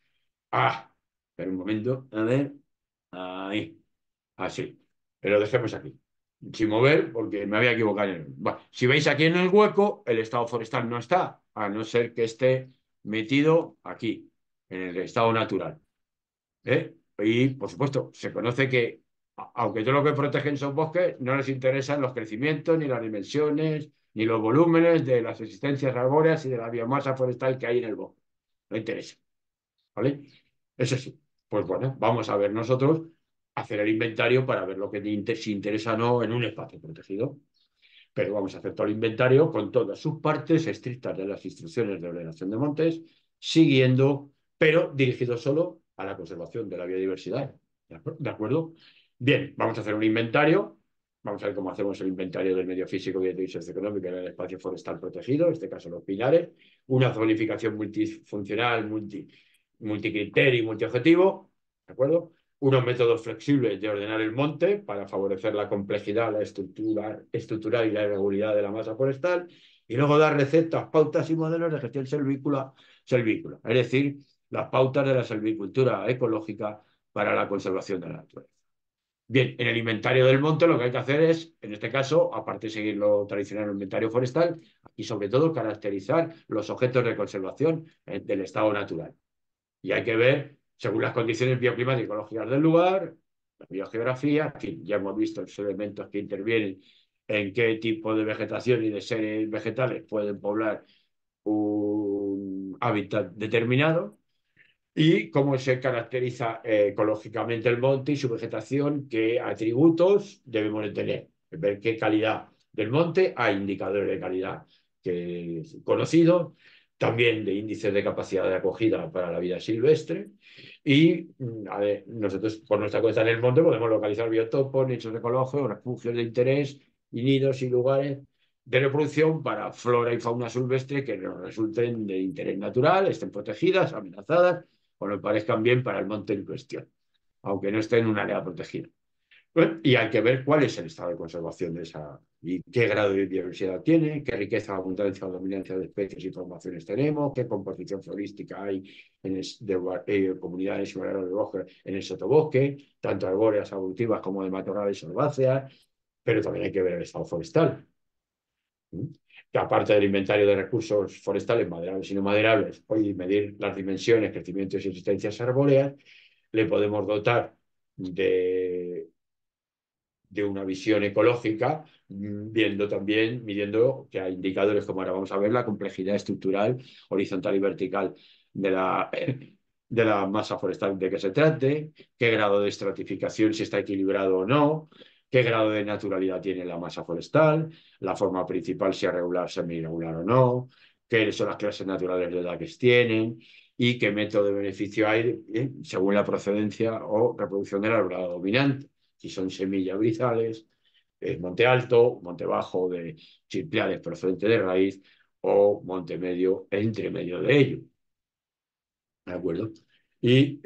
Espera un momento, a ver, ahí, así, pero dejemos aquí sin mover porque me había equivocado. Bueno, si veis aquí en el hueco, el estado forestal no está, a no ser que esté metido aquí, en el estado natural. ¿Eh? Y, por supuesto, se conoce que, aunque todo lo que protegen son bosques, no les interesan los crecimientos, ni las dimensiones, ni los volúmenes de las existencias arbóreas y de la biomasa forestal que hay en el bosque. No interesa. ¿Vale? Eso sí. Pues bueno, vamos a ver nosotros hacer el inventario para ver lo que si interesa o no en un espacio protegido. Pero vamos a hacer todo el inventario con todas sus partes estrictas de las instrucciones de ordenación de montes, siguiendo, pero dirigido solo a la conservación de la biodiversidad. ¿De acuerdo? Bien, vamos a hacer un inventario. Vamos a ver cómo hacemos el inventario del medio físico y socioeconómico en el espacio forestal protegido, en este caso los pinares, una zonificación multifuncional, multicriterio y multiobjetivo, ¿de acuerdo? Unos métodos flexibles de ordenar el monte para favorecer la complejidad, la estructural y la regularidad de la masa forestal, y luego dar recetas, pautas y modelos de gestión selvícola, es decir, las pautas de la selvicultura ecológica para la conservación de la naturaleza. Bien, en el inventario del monte lo que hay que hacer es, en este caso, aparte de seguir lo tradicional inventario forestal, y sobre todo caracterizar los objetos de conservación del estado natural. Y hay que ver, según las condiciones bioclimáticas y ecológicas del lugar, la biogeografía, en fin, ya hemos visto los elementos que intervienen en qué tipo de vegetación y de seres vegetales pueden poblar un hábitat determinado y cómo se caracteriza ecológicamente el monte y su vegetación, qué atributos debemos de tener, ver qué calidad del monte, hay indicadores de calidad conocidos, también de índices de capacidad de acogida para la vida silvestre. Y a ver, nosotros por nuestra cuenta en el monte podemos localizar biotopos, nichos ecológicos, refugios de interés y nidos y lugares de reproducción para flora y fauna silvestre que nos resulten de interés natural, estén protegidas, amenazadas o nos parezcan bien para el monte en cuestión, aunque no esté en un área protegida. Y hay que ver cuál es el estado de conservación de esa y qué grado de biodiversidad tiene, qué riqueza, abundancia o dominancia de especies y formaciones tenemos, qué composición florística hay de comunidades y de bosque en el sotobosque, tanto arbóreas, arbustivas como de matorrales herbáceas, pero también hay que ver el estado forestal. Que aparte del inventario de recursos forestales, maderables y no maderables, y medir las dimensiones, crecimientos y existencias arbóreas, le podemos dotar de una visión ecológica, viendo también, midiendo que hay indicadores como ahora vamos a ver, la complejidad estructural, horizontal y vertical de la masa forestal de que se trate, qué grado de estratificación, si está equilibrado o no, qué grado de naturalidad tiene la masa forestal, la forma principal, si es regular, semi-irregular o no, qué son las clases naturales de la que tienen y qué método de beneficio hay según la procedencia o reproducción del arbolado dominante. Si son semillas brizales, monte alto, monte bajo de chiplales procedente de raíz o monte medio entre medio de ello. ¿De acuerdo? Y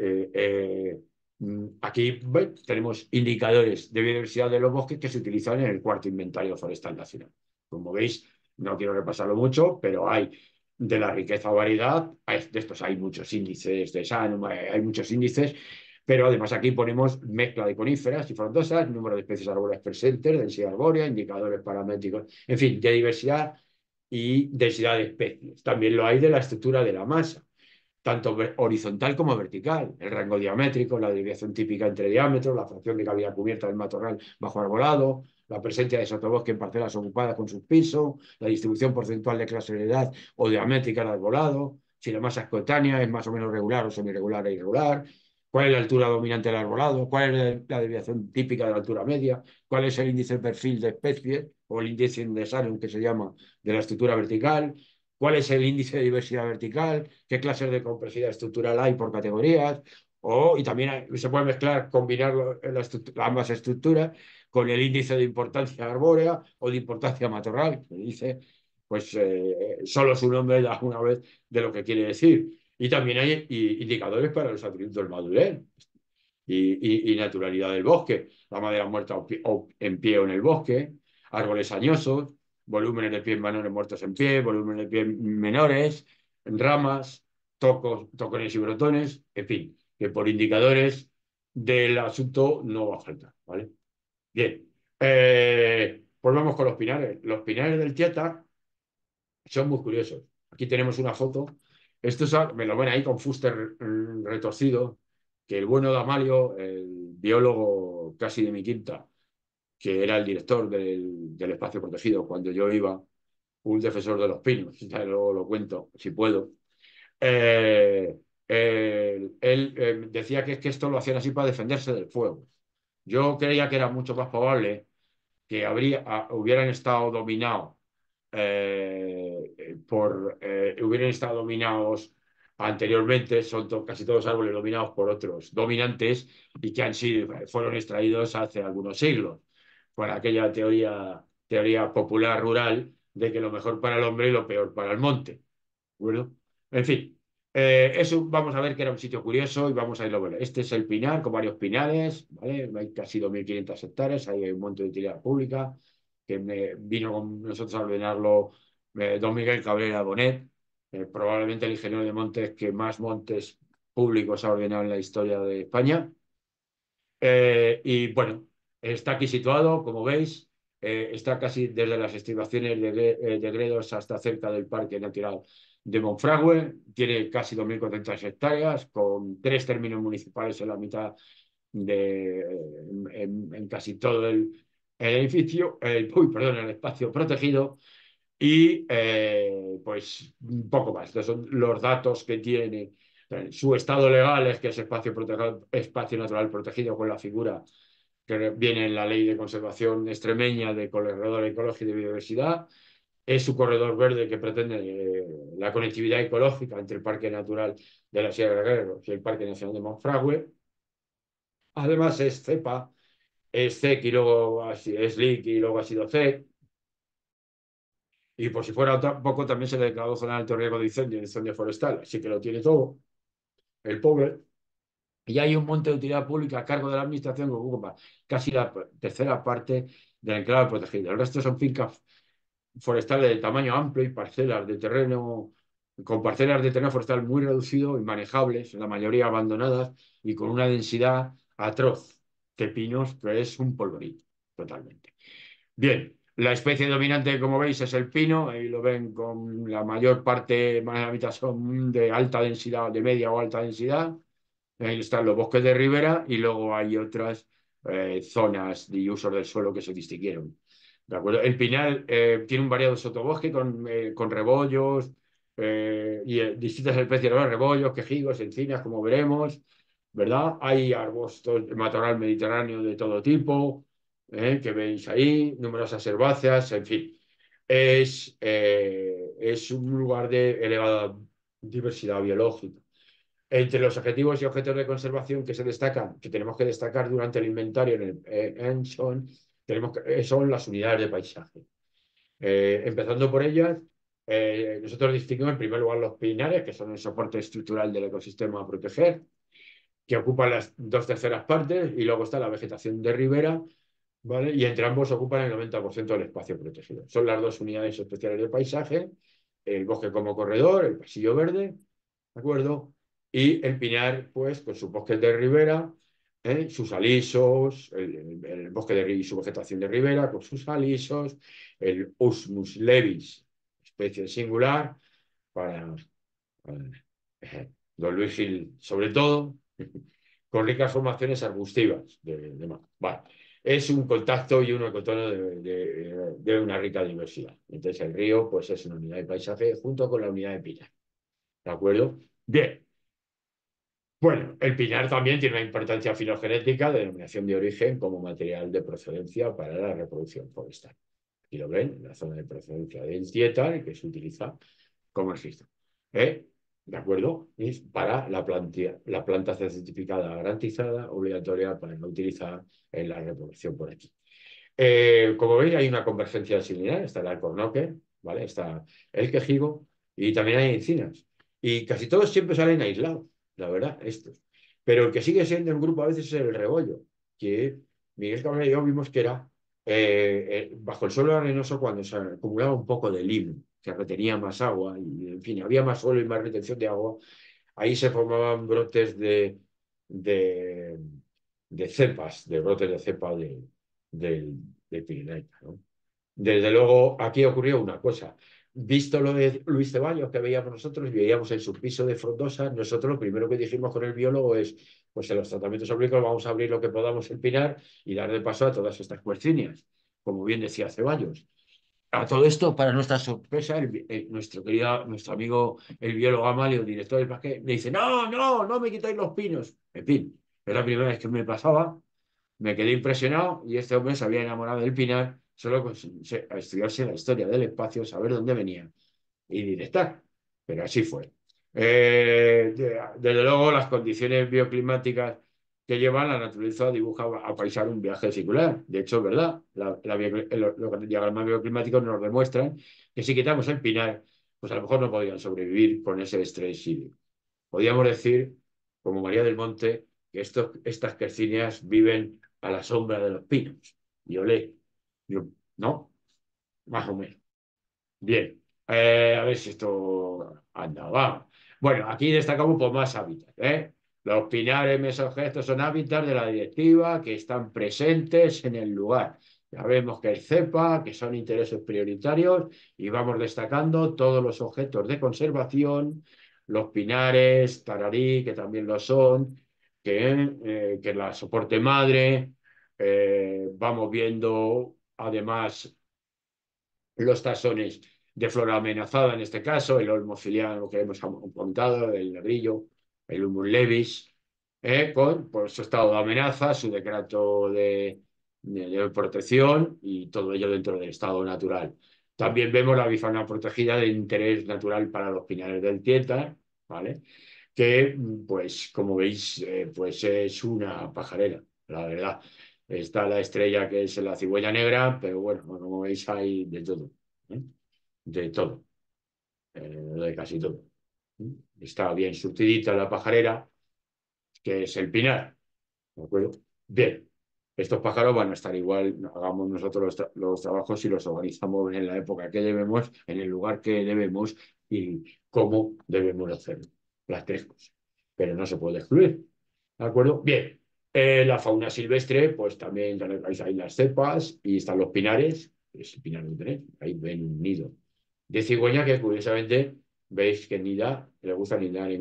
aquí tenemos indicadores de biodiversidad de los bosques que se utilizan en el cuarto inventario forestal nacional. Como veis, no quiero repasarlo mucho, pero hay de la riqueza o variedad, de estos hay muchos índices de SAN, hay muchos índices, pero además aquí ponemos mezcla de coníferas y frondosas, número de especies arbóreas presentes, densidad arbórea, indicadores paramétricos, en fin, de diversidad y densidad de especies. También lo hay de la estructura de la masa tanto horizontal como vertical, el rango diamétrico, la desviación típica entre diámetros, la fracción de cavidad cubierta del matorral bajo arbolado, la presencia de sotobosque en parcelas ocupadas con subpiso, la distribución porcentual de clase de edad o diamétrica del arbolado, si la masa es coetánea, es más o menos regular o semiregular e irregular, cuál es la altura dominante del arbolado, cuál es la desviación típica de la altura media, cuál es el índice de perfil de especie o el índice de Shannon que se llama de la estructura vertical, cuál es el índice de diversidad vertical, qué clases de complejidad estructural hay por categorías, y también se puede mezclar, combinar ambas estructuras con el índice de importancia arbórea o de importancia matorral, que dice, pues solo su nombre da una vez de lo que quiere decir. Y también hay indicadores para los atributos madurez y naturalidad del bosque, la madera muerta o en pie o en el bosque, árboles añosos, volúmenes de pies menores muertos en pie, volúmenes de pies menores, ramas, tocones y brotones, en fin, que por indicadores del asunto no va a faltar, ¿vale? Bien, pues vamos con los pinares. Los pinares del Tieta son muy curiosos. Aquí tenemos una foto. Me lo ven ahí con fuste retorcido, que el bueno de Amalio, el biólogo casi de mi quinta, que era el director del espacio protegido cuando yo iba, un defensor de los pinos, ya luego lo cuento, si puedo. Él decía que esto lo hacían así para defenderse del fuego. Yo creía que era mucho más probable que hubieran estado dominados hubieran estado dominados anteriormente, son casi todos árboles dominados por otros dominantes y que fueron extraídos hace algunos siglos, por aquella teoría popular rural de que lo mejor para el hombre y lo peor para el monte. Bueno, en fin, eso vamos a ver que era un sitio curioso y vamos a irlo a ver. Este es el Pinar, con varios pinares, ¿vale? Hay casi 2.500 hectáreas, ahí hay un monte de utilidad pública, que vino con nosotros a ordenarlo don Miguel Cabrera Bonet, probablemente el ingeniero de montes que más montes públicos ha ordenado en la historia de España. Y bueno, está aquí situado, como veis, está casi desde las estribaciones de Gredos hasta cerca del Parque Natural de Monfragüe. Tiene casi 2.400 hectáreas, con 3 términos municipales en la mitad en casi todo el edificio, perdón, el espacio protegido. Y pues un poco más. Estos son los datos que tiene. Su estado legal es que es espacio natural protegido con la figura que viene en la Ley de Conservación Extremeña de Corredor Ecológico y de Biodiversidad. Es su corredor verde que pretende la conectividad ecológica entre el Parque Natural de la Sierra de Guerrero y el Parque Nacional de Monfragüe. Además es CEPA, es CEC y luego es LIC y luego ha sido CEC. Y por si fuera poco, también se le declaró zona de alto riesgo de incendio forestal. Así que lo tiene todo, el pobre. Y hay un monte de utilidad pública a cargo de la administración que ocupa casi la tercera parte del enclave protegido. El resto son fincas forestales de tamaño amplio y con parcelas de terreno forestal muy reducido y manejables, la mayoría abandonadas y con una densidad atroz de pinos, que es un polvorín totalmente. Bien, la especie dominante, como veis, es el pino. Ahí lo ven con la mayor parte, más de la mitad son de alta densidad, de media o alta densidad. Ahí están los bosques de ribera y luego hay otras zonas de usos del suelo que se distinguieron. ¿De acuerdo? El pinar tiene un variado sotobosque con rebollos y distintas especies de rebollos, quejigos, encinas, como veremos, ¿verdad? Hay arbustos, matorral mediterráneo de todo tipo, que veis ahí, numerosas herbáceas, en fin. Es un lugar de elevada diversidad biológica. Entre los objetivos y objetos de conservación que se destacan, que tenemos que destacar durante el inventario son las unidades de paisaje. Empezando por ellas, nosotros distinguimos en primer lugar los pinares, que son el soporte estructural del ecosistema a proteger, que ocupan las 2/3 partes, y luego está la vegetación de ribera, ¿vale? Y entre ambos ocupan el 90% del espacio protegido. Son las dos unidades especiales de paisaje, el bosque como corredor, el pasillo verde, ¿de acuerdo? Y el pinar, pues, con sus bosques de ribera, sus alisos, el bosque y su vegetación de ribera, con sus alisos, el Usmus levis, especie singular, para Don Luis Gil, sobre todo, con ricas formaciones arbustivas Vale. Es un contacto y un ecotono de una rica diversidad. Entonces, el río, pues, es una unidad de paisaje junto con la unidad de pinar. ¿De acuerdo? Bien. Bueno, el pinar también tiene una importancia filogenética de denominación de origen como material de procedencia para la reproducción forestal. Aquí lo ven, en la zona de procedencia del tietar, que se utiliza como registro. ¿De acuerdo? Es para la planta certificada garantizada, obligatoria para no utilizar en la reproducción por aquí. Como veis, hay una convergencia similar. Está el alcornoque, ¿vale? Está el quejigo y también hay encinas. Y casi todos siempre salen aislados, la verdad, estos. Pero el que sigue siendo un grupo a veces es el rebollo, que Miguel Cabrera y yo vimos que era bajo el suelo arenoso cuando se acumulaba un poco de lim, que retenía más agua y, en fin, había más suelo y más retención de agua. Ahí se formaban brotes de, de cepas, de brotes de cepa del Pirinaica, ¿no? Desde luego, aquí ocurrió una cosa. Visto lo de Luis Ceballos que veíamos nosotros, veíamos en su piso de frondosa, nosotros lo primero que dijimos con el biólogo es, pues en los tratamientos oblicuos vamos a abrir lo que podamos el pinar y dar de paso a todas estas cuercinias, como bien decía Ceballos. A todo esto, para nuestra sorpresa, nuestro amigo, el biólogo Amalio, director del parque, me dice, no, no, no me quitáis los pinos. En fin, es la primera vez que me pasaba, me quedé impresionado y este hombre se había enamorado del pinar solo con estudiarse la historia del espacio, saber dónde venía y directar. Pero así fue. Desde luego, las condiciones bioclimáticas que llevan la naturaleza dibuja a paisar un viaje circular. De hecho, es verdad, los diagramas bioclimáticos nos demuestran que si quitamos el pinar, pues a lo mejor no podrían sobrevivir con ese estrés hídrico. Podríamos decir, como María del Monte, que estas quercinias viven a la sombra de los pinos. Y olé, ¿no? Más o menos. Bien, a ver si esto anda, va. Bueno, aquí destacamos por más hábitats, ¿eh? Los pinares mesogestos son hábitats de la directiva que están presentes en el lugar. Ya vemos que el CEPA, que son intereses prioritarios, y vamos destacando todos los objetos de conservación, los pinares, tararí, que también lo son, que la soporte madre. Vamos viendo además los taxones de flora amenazada, en este caso, el olmo ciliano que hemos contado, el nerrillo, el humus levis, con por su estado de amenaza, su decreto de protección y todo ello dentro del estado natural. También vemos la bifauna protegida de interés natural para los pinares del Tietar, ¿vale? Que, pues, como veis, pues es una pajarera, la verdad. Está la estrella que es la cigüeña negra, pero bueno, como veis hay de todo, ¿eh? De todo, de casi todo. Está bien surtidita la pajarera, que es el pinar, ¿de acuerdo? Bien, estos pájaros van a estar igual, hagamos nosotros los trabajos y los organizamos en la época que debemos, en el lugar que debemos y cómo debemos hacerlo. Las tres cosas. Pero no se puede excluir. ¿De acuerdo? Bien. La fauna silvestre, pues también hay las cepas y están los pinares, es el pinar de ahí ven un nido de cigüeña que curiosamente veis que nida, le gusta nidar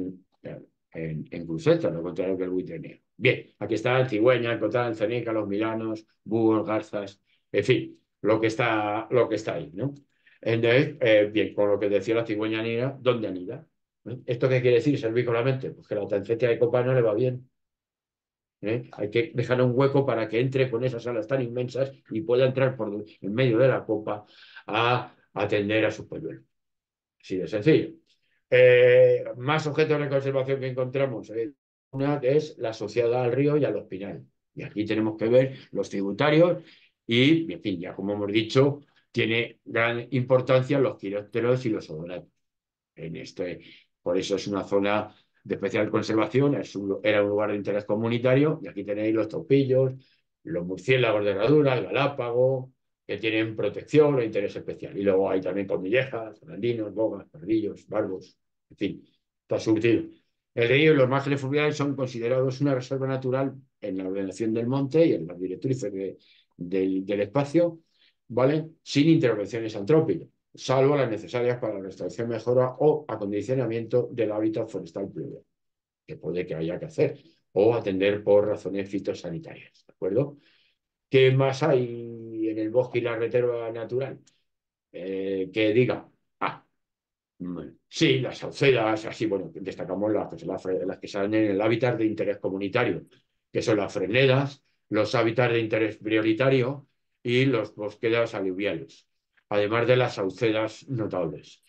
en crucetas, lo contrario que el buitre negro. Bien, aquí está el cigüeña, el cotán, el cenica, los milanos, búhos, garzas, en fin, lo que está ahí, ¿no? Entonces, bien, con lo que decía la cigüeña anida, ¿dónde anida? ¿Esto qué quiere decir servícolamente? Pues que la tancetia de copa no le va bien. Hay que dejar un hueco para que entre con esas alas tan inmensas y pueda entrar por en medio de la copa a atender a sus polluelos. Así de sencillo. Más objetos de conservación que encontramos. Una es la asociada al río y a los pinares. Y aquí tenemos que ver los tributarios y, en fin, ya como hemos dicho, tiene gran importancia los quirópteros y los odonatos. Por eso es una zona de especial conservación, era un lugar de interés comunitario, y aquí tenéis los topillos, los murciélagos de herradura, el galápago, que tienen protección o interés especial. Y luego hay también colmillejas, andinos, bogas, pardillos, barbos, en fin, está surtido. El río y los márgenes fluviales son considerados una reserva natural en la ordenación del monte y en las directrices del espacio, ¿vale? Sin intervenciones antrópicas, salvo las necesarias para la restauración, mejora o acondicionamiento del hábitat forestal pluvial, que puede que haya que hacer, o atender por razones fitosanitarias, ¿de acuerdo? ¿Qué más hay en el bosque y la reserva natural? Que diga, ah, sí, las saucedas, así, bueno, destacamos las que salen en el hábitat de interés comunitario, que son las frenedas, los hábitats de interés prioritario y los bosquedas aluviales, además de las saucedas notables.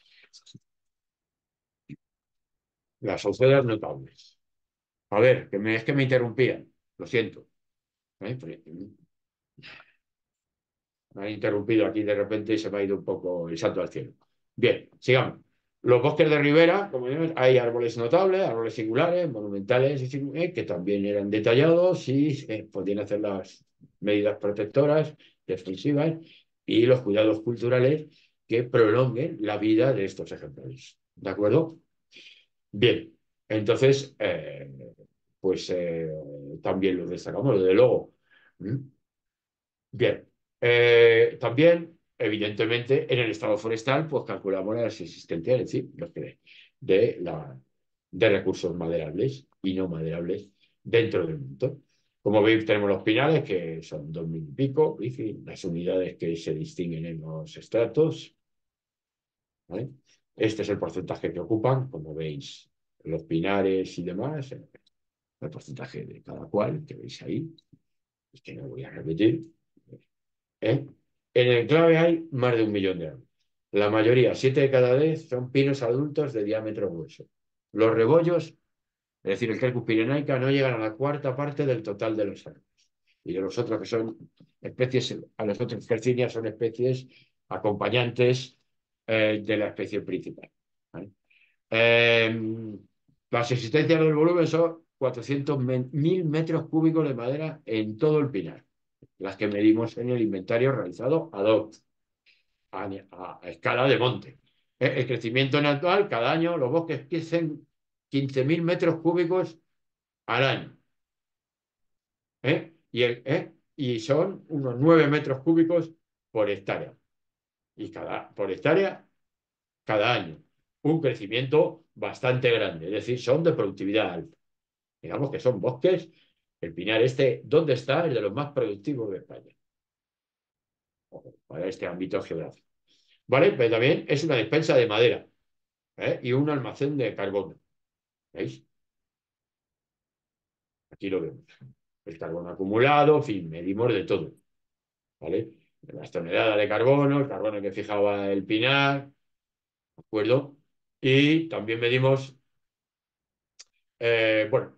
Las saucedas notables. A ver, es que me interrumpían, lo siento. Me han interrumpido aquí de repente y se me ha ido un poco el salto al cielo. Bien, sigamos. Los bosques de ribera, como vemos, hay árboles notables, árboles singulares, monumentales, que también eran detallados y podían hacer las medidas protectoras, defensivas y los cuidados culturales que prolonguen la vida de estos ejemplares. ¿De acuerdo? Bien, entonces, pues también los destacamos, desde luego. ¿Mm? Bien, también, evidentemente, en el estado forestal, pues calculamos las existencias, es decir, de, la, de recursos maderables y no maderables dentro del mundo. Como veis, tenemos los pinares, que son 2000 y pico, en fin, las unidades que se distinguen en los estratos, ¿vale? Este es el porcentaje que ocupan, como veis, los pinares y demás, el porcentaje de cada cual, que veis ahí, es que no voy a repetir. ¿Eh? En el enclave hay más de 1 millón de árboles. La mayoría, 7 de cada 10, son pinos adultos de diámetro grueso. Los rebollos, es decir, el Quercus pirenaica, no llegan a la cuarta parte del total de los árboles. Y de los otros que son especies, a los otros quercinias son especies acompañantes de la especie principal. ¿Vale? Las existencias del volumen son 400.000 metros cúbicos de madera en todo el pinar, las que medimos en el inventario realizado ad hoc, a escala de monte. El crecimiento natural, cada año los bosques crecen 15.000 metros cúbicos al año. Y son unos 9 metros cúbicos por hectárea. Por hectárea cada año. Un crecimiento bastante grande, es decir, son de productividad alta. Digamos que son bosques. El pinar este, ¿dónde está? Es de los más productivos de España, para este ámbito geográfico. ¿Vale? Pero también es una despensa de madera, y un almacén de carbono. ¿Veis? Aquí lo vemos. El carbono acumulado, en fin, medimos de todo. ¿Vale? Las toneladas de carbono, el carbono que fijaba el pinar, ¿de acuerdo? Y también medimos, bueno,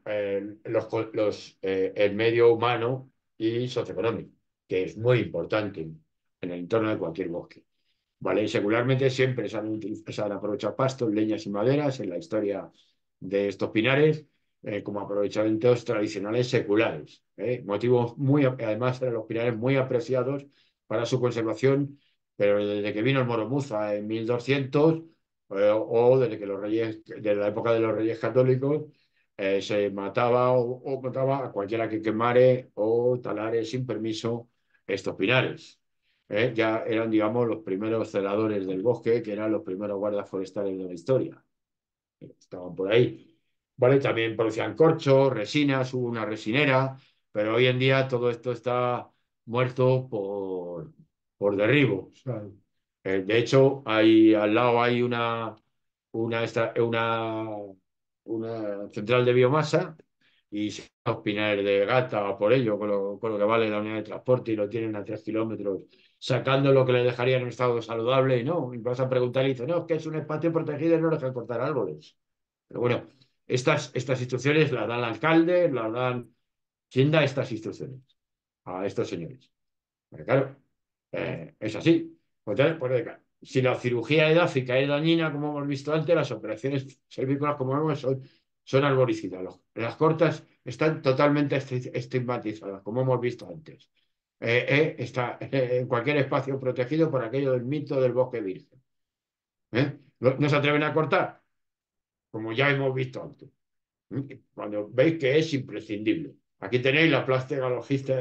el medio humano y socioeconómico, que es muy importante en el entorno de cualquier bosque. ¿Vale? Secularmente siempre se han aprovechado pastos, leñas y maderas en la historia de estos pinares, como aprovechamientos tradicionales seculares. Motivos además eran los pinares muy apreciados para su conservación, pero desde que vino el Moro Muza en 1200, o desde que desde la época de los reyes católicos, se mataba o mataba a cualquiera que quemare o talare sin permiso estos pinares. Ya eran, digamos, los primeros celadores del bosque, que eran los primeros guardas forestales de la historia. Estaban por ahí. ¿Vale? También producían corchos, resinas, hubo una resinera, pero hoy en día todo esto está muerto por derribo. De hecho, al lado hay una central de biomasa, y si los pinares de Gata a por ello, con lo que vale la unidad de transporte y lo tienen a 3 kilómetros, sacando lo que le dejaría en un estado saludable, y no, y vas a preguntar y dice, no, es que es un espacio protegido y no dejan cortar árboles. Pero bueno, estas instrucciones las dan el alcalde, las dan... ¿Quién da estas instrucciones a estos señores? Porque claro, es así. Pues, si la cirugía edáfica es dañina, como hemos visto antes, las operaciones cervícolas, como vemos, son arboricidas. Las cortas están totalmente estigmatizadas, como hemos visto antes. Está en cualquier espacio protegido por aquello del mito del bosque virgen. ¿No se atreven a cortar? Como ya hemos visto antes. Cuando veis que es imprescindible. Aquí tenéis la plástica logística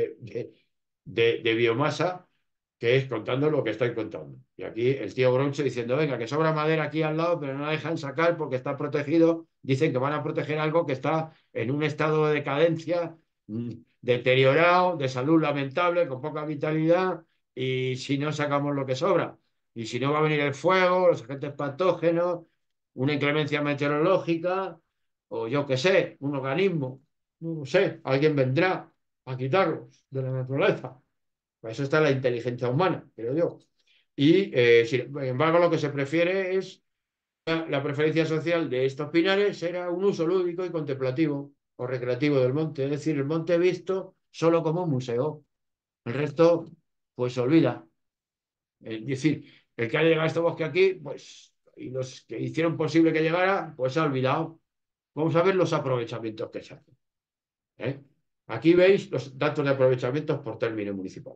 de biomasa, que es contando lo que estoy contando. Y aquí el tío Groncho diciendo, venga, que sobra madera aquí al lado, pero no la dejan sacar porque está protegido. Dicen que van a proteger algo que está en un estado de decadencia, deteriorado, de salud lamentable, con poca vitalidad, y si no sacamos lo que sobra. Y si no va a venir el fuego, los agentes patógenos, una inclemencia meteorológica, o yo qué sé, un organismo, no sé, alguien vendrá a quitarlos de la naturaleza. Para eso está la inteligencia humana, creo yo. Y, sin embargo, lo que se prefiere es la preferencia social de estos pinares será un uso lúdico y contemplativo o recreativo del monte. Es decir, el monte visto solo como un museo. El resto, pues se olvida. Es decir, el que ha llegado a este bosque aquí, pues, y los que hicieron posible que llegara, pues se ha olvidado. Vamos a ver los aprovechamientos que se hacen. ¿eh? Aquí veis los datos de aprovechamientos por término municipal,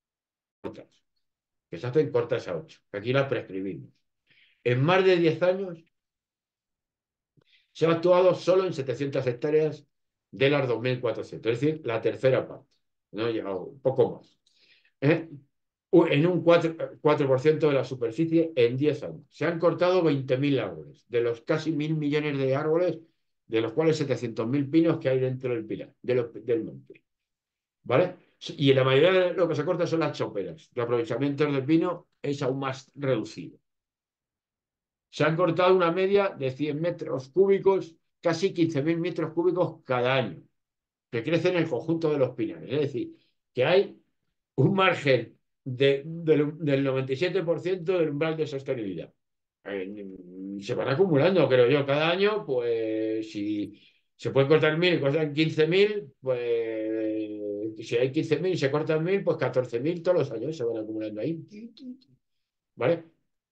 que se hacen cortas a 8, que aquí las prescribimos. En más de 10 años se ha actuado solo en 700 hectáreas de las 2.400, es decir, la tercera parte. No ha llegado un poco más. ¿eh? En un 4% de la superficie en 10 años. Se han cortado 20.000 árboles, de los casi 1.000 millones de árboles, de los cuales 700.000 pinos que hay dentro del pilar, del monte. ¿Vale? Y en la mayoría de lo que se corta son las choperas. El aprovechamiento del pino es aún más reducido. Se han cortado una media de 100 metros cúbicos, casi 15.000 metros cúbicos cada año, que crece en el conjunto de los pinares. Es decir, que hay un margen del 97% del umbral de sostenibilidad. Se van acumulando, creo yo, cada año, pues si se pueden cortar 1.000 y cortan 15.000, pues si hay 15.000 y se cortan 1.000, pues 14.000 todos los años se van acumulando ahí. ¿Vale?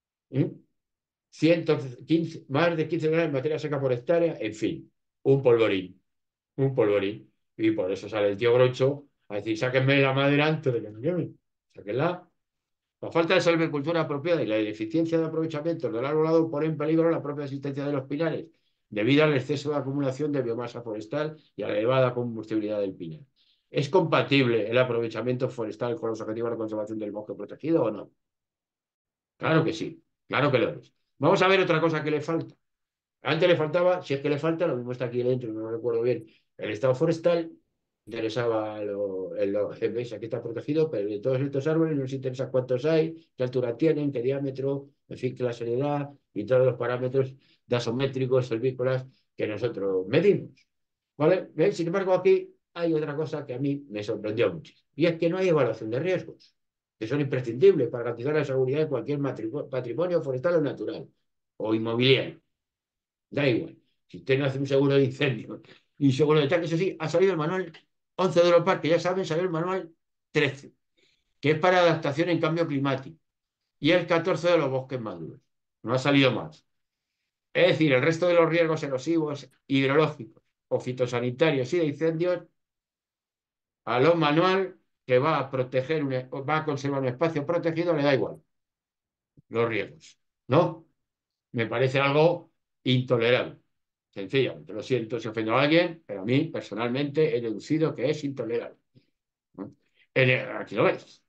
115, más de 15 gramos de materia seca por hectárea, en fin, un polvorín, un polvorín. Y por eso sale el tío Groucho a decir, sáquenme la madera antes de que me quemen. Sáquenla. La falta de silvicultura apropiada y la ineficiencia de aprovechamiento del arbolado ponen en peligro la propia existencia de los pinares, debido al exceso de acumulación de biomasa forestal y a la elevada combustibilidad del pinar. ¿Es compatible el aprovechamiento forestal con los objetivos de conservación del bosque protegido o no? Claro que sí, claro que lo es. Vamos a ver otra cosa que le falta. Antes le faltaba, si es que le falta, lo mismo está aquí dentro, no lo recuerdo bien, el estado forestal. Interesaba veis, aquí está protegido, pero de todos estos árboles nos interesa cuántos hay, qué altura tienen, qué diámetro, en fin, qué la seriedad y todos los parámetros dasométricos, silvícolas que nosotros medimos. ¿Vale? ¿Veis? Sin embargo, aquí hay otra cosa que a mí me sorprendió mucho, y es que no hay evaluación de riesgos, que son imprescindibles para garantizar la seguridad de cualquier patrimonio forestal o natural o inmobiliario. Da igual. Si usted no hace un seguro de incendio y seguro de tal, eso sí, ha salido el manual 11 de Europar, que ya saben, salió el manual 13, que es para adaptación en cambio climático. Y el 14 de los bosques maduros. No ha salido más. Es decir, el resto de los riesgos erosivos, hidrológicos o fitosanitarios y de incendios, a lo manual que va a proteger, va a conservar un espacio protegido, le da igual los riesgos. ¿No? Me parece algo intolerable. Sencillamente, lo siento si ofendo a alguien, pero a mí personalmente he deducido que es intolerable. ¿no? Aquí lo ves.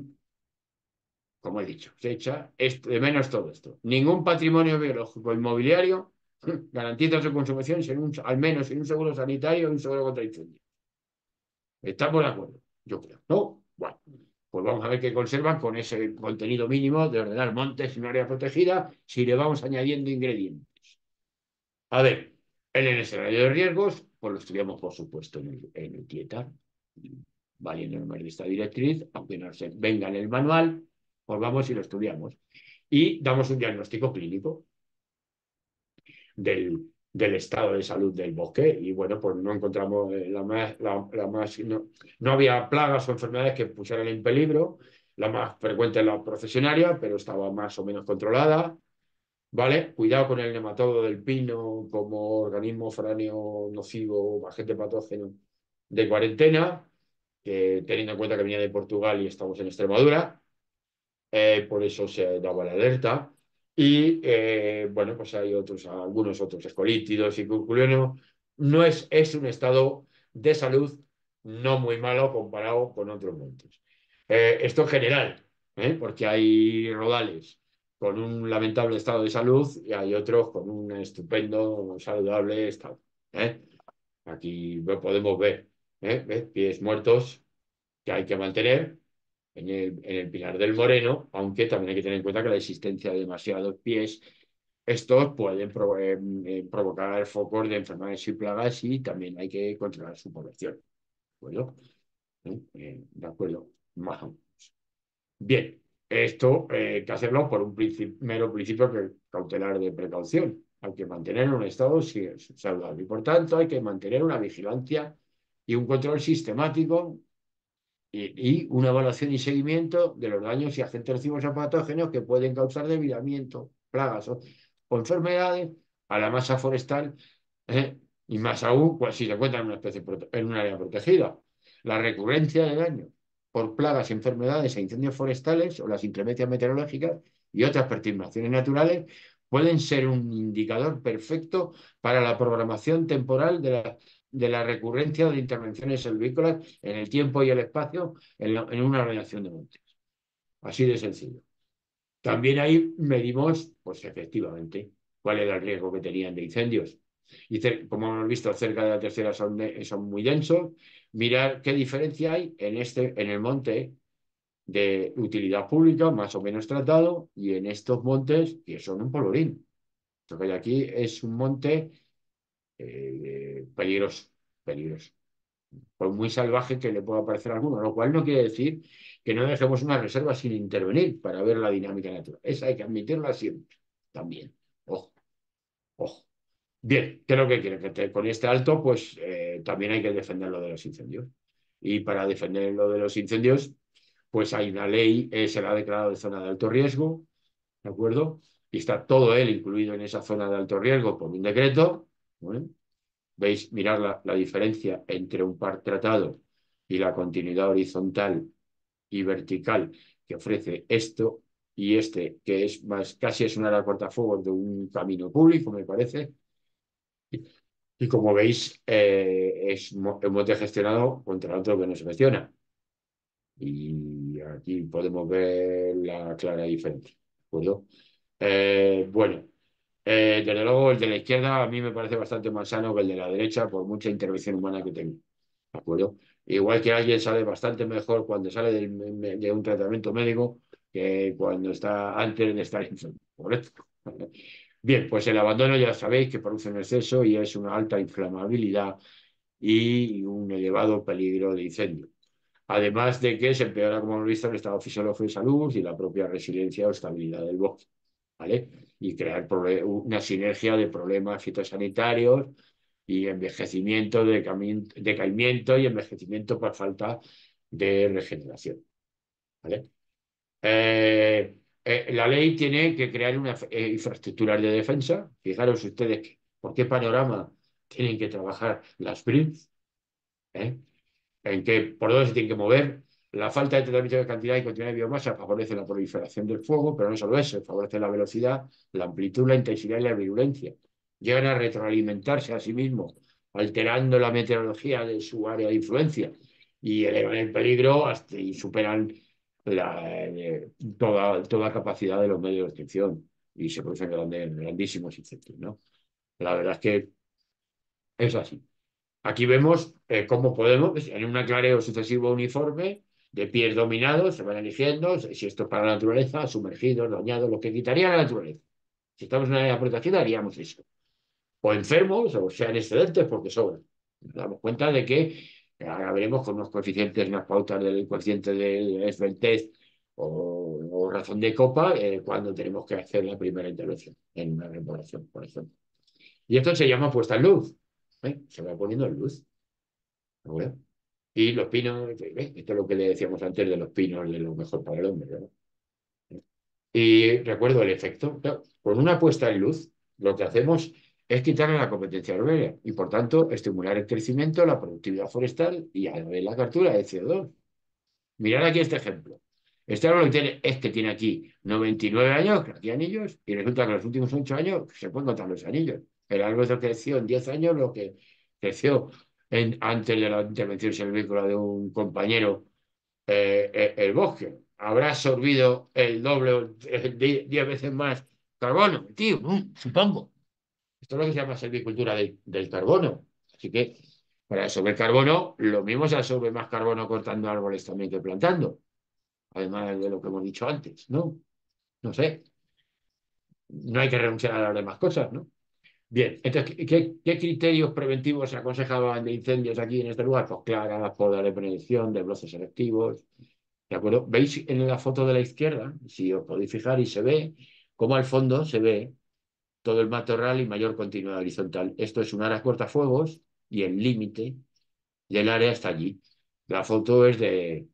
Como he dicho, se echa de menos todo esto. Ningún patrimonio biológico inmobiliario garantiza su consumación al menos sin un seguro sanitario y un seguro contra incendios. ¿Estamos de acuerdo? Yo creo. ¿No? Bueno, pues vamos a ver qué conservan con ese contenido mínimo de ordenar montes en área protegida si le vamos añadiendo ingredientes. A ver, en el escenario de riesgos, pues lo estudiamos, por supuesto, en el TIETA, valiendo normas de esta directriz, aunque no se venga en el manual, pues vamos y lo estudiamos. Y damos un diagnóstico clínico del estado de salud del bosque. Y bueno, pues no encontramos no había plagas o enfermedades que pusieran en peligro. La más frecuente es la procesionaria, pero estaba más o menos controlada. ¿Vale? Cuidado con el nematodo del pino como organismo foráneo nocivo, agente patógeno de cuarentena, teniendo en cuenta que venía de Portugal y estamos en Extremadura. Por eso se daba la alerta. Y bueno, pues hay algunos otros escolítidos y curculinos. No es un estado de salud no muy malo comparado con otros montes. Esto en general, porque hay rodales con un lamentable estado de salud y hay otros con un estupendo, saludable estado. ¿eh? Aquí lo podemos ver, ¿ves? Pies muertos que hay que mantener en el Pinar del Moreno, aunque también hay que tener en cuenta que la existencia de demasiados pies, estos pueden provocar focos de enfermedades y plagas y también hay que controlar su población. Bueno, de acuerdo, más o menos. Bien, esto hay que hacerlo por un mero principio cautelar de precaución. Hay que mantener un estado saludable y por tanto hay que mantener una vigilancia y un control sistemático y una evaluación y seguimiento de los daños y agentes nocivos o patógenos que pueden causar debilitamiento, plagas o enfermedades a la masa forestal, y más aún pues, si se encuentra en una especie en un área protegida. La recurrencia de daños por plagas, enfermedades e incendios forestales o las inclemencias meteorológicas y otras perturbaciones naturales pueden ser un indicador perfecto para la programación temporal de la recurrencia de intervenciones silvícolas en el tiempo y el espacio en una organización de montes. Así de sencillo. También ahí medimos, pues efectivamente, cuál era el riesgo que tenían de incendios. Y como hemos visto, cerca de la tercera son muy densos. Mirar qué diferencia hay en el monte de utilidad pública, más o menos tratado, y en estos montes que son un polvorín. Lo que hay aquí es un monte peligroso, peligroso. Por muy salvaje que le pueda parecer a alguno, lo cual no quiere decir que no dejemos una reserva sin intervenir para ver la dinámica natural. Esa hay que admitirla siempre, también. Ojo, ojo. Bien, ¿qué es lo que quiere? Con este alto, pues también hay que defender lo de los incendios. Y para defender lo de los incendios, pues hay una ley, se la ha declarado de zona de alto riesgo, ¿de acuerdo? Y está todo él incluido en esa zona de alto riesgo por un decreto. ¿Vale? Veis, mirar la diferencia entre un parque tratado y la continuidad horizontal y vertical que ofrece esto y este, que es más, casi es una área cortafuegos de un camino público, me parece. Y como veis, es un monte gestionado contra otro que no se gestiona. Y aquí podemos ver la clara diferencia. ¿De acuerdo? Bueno, desde luego el de la izquierda a mí me parece bastante más sano que el de la derecha por mucha intervención humana que tengo. ¿De acuerdo? Igual que alguien sale bastante mejor cuando sale de un tratamiento médico que cuando está antes de estar enfermo. ¿Correcto? Bien, pues el abandono ya sabéis que produce un exceso y es una alta inflamabilidad y un elevado peligro de incendio. Además de que se empeora, como hemos visto, el estado fisiológico de salud y la propia resiliencia o estabilidad del bosque. ¿Vale? Y crear una sinergia de problemas fitosanitarios y envejecimiento, decaimiento y envejecimiento por falta de regeneración. ¿Vale? La ley tiene que crear una infraestructura de defensa. Fijaros ustedes por qué panorama tienen que trabajar las BRICS, en que por dónde se tienen que mover. La falta de tratamiento de cantidad y continuidad de biomasa favorece la proliferación del fuego, pero no solo eso, favorece la velocidad, la amplitud, la intensidad y la virulencia. Llegan a retroalimentarse a sí mismos, alterando la meteorología de su área de influencia y elevan el peligro y superan toda capacidad de los medios de extinción y se producen grandísimos incendios, ¿no? La verdad es que es así. Aquí vemos cómo podemos, en un clareo sucesivo uniforme, de pies dominados, se van eligiendo, si esto es para la naturaleza, sumergidos, dañados, lo que quitaría la naturaleza. Si estamos en una área protegida, haríamos eso. O enfermos, o sean excedentes, porque sobran. Nos damos cuenta de que ahora veremos con unos coeficientes, unas pautas del coeficiente de esbeltez o razón de copa cuando tenemos que hacer la primera intervención en una reparación, por ejemplo. Y esto se llama puesta en luz. Se va poniendo en luz. ¿No? Y los pinos, esto es lo que le decíamos antes de los pinos, de lo mejor para el hombre, ¿verdad? Y recuerdo el efecto. Claro, con una puesta en luz, lo que hacemos es quitarle la competencia arbórea y, por tanto, estimular el crecimiento, la productividad forestal y a la vez la captura de CO2. Mirad aquí este ejemplo. Este árbol que tiene aquí 99 años, aquí anillos, y resulta que en los últimos 8 años se pueden contar los anillos. El árbol creció en 10 años lo que creció antes de la intervención silvícola de un compañero, el bosque. Habrá absorbido el doble, 10 veces más carbono, tío, supongo. Esto es lo que se llama silvicultura del carbono. Así que para absorber carbono, lo mismo se absorbe más carbono cortando árboles también que plantando, además de lo que hemos dicho antes, ¿no? No sé, no hay que renunciar a las demás cosas, ¿no? Bien, entonces, ¿qué criterios preventivos se aconsejaban de incendios aquí en este lugar? Pues claras, podas de prevención, desbrozos selectivos, ¿de acuerdo? ¿Veis en la foto de la izquierda? Si os podéis fijar y se ve cómo al fondo se ve todo el matorral y mayor continuidad horizontal. Esto es un área cortafuegos y el límite del área está allí. La foto es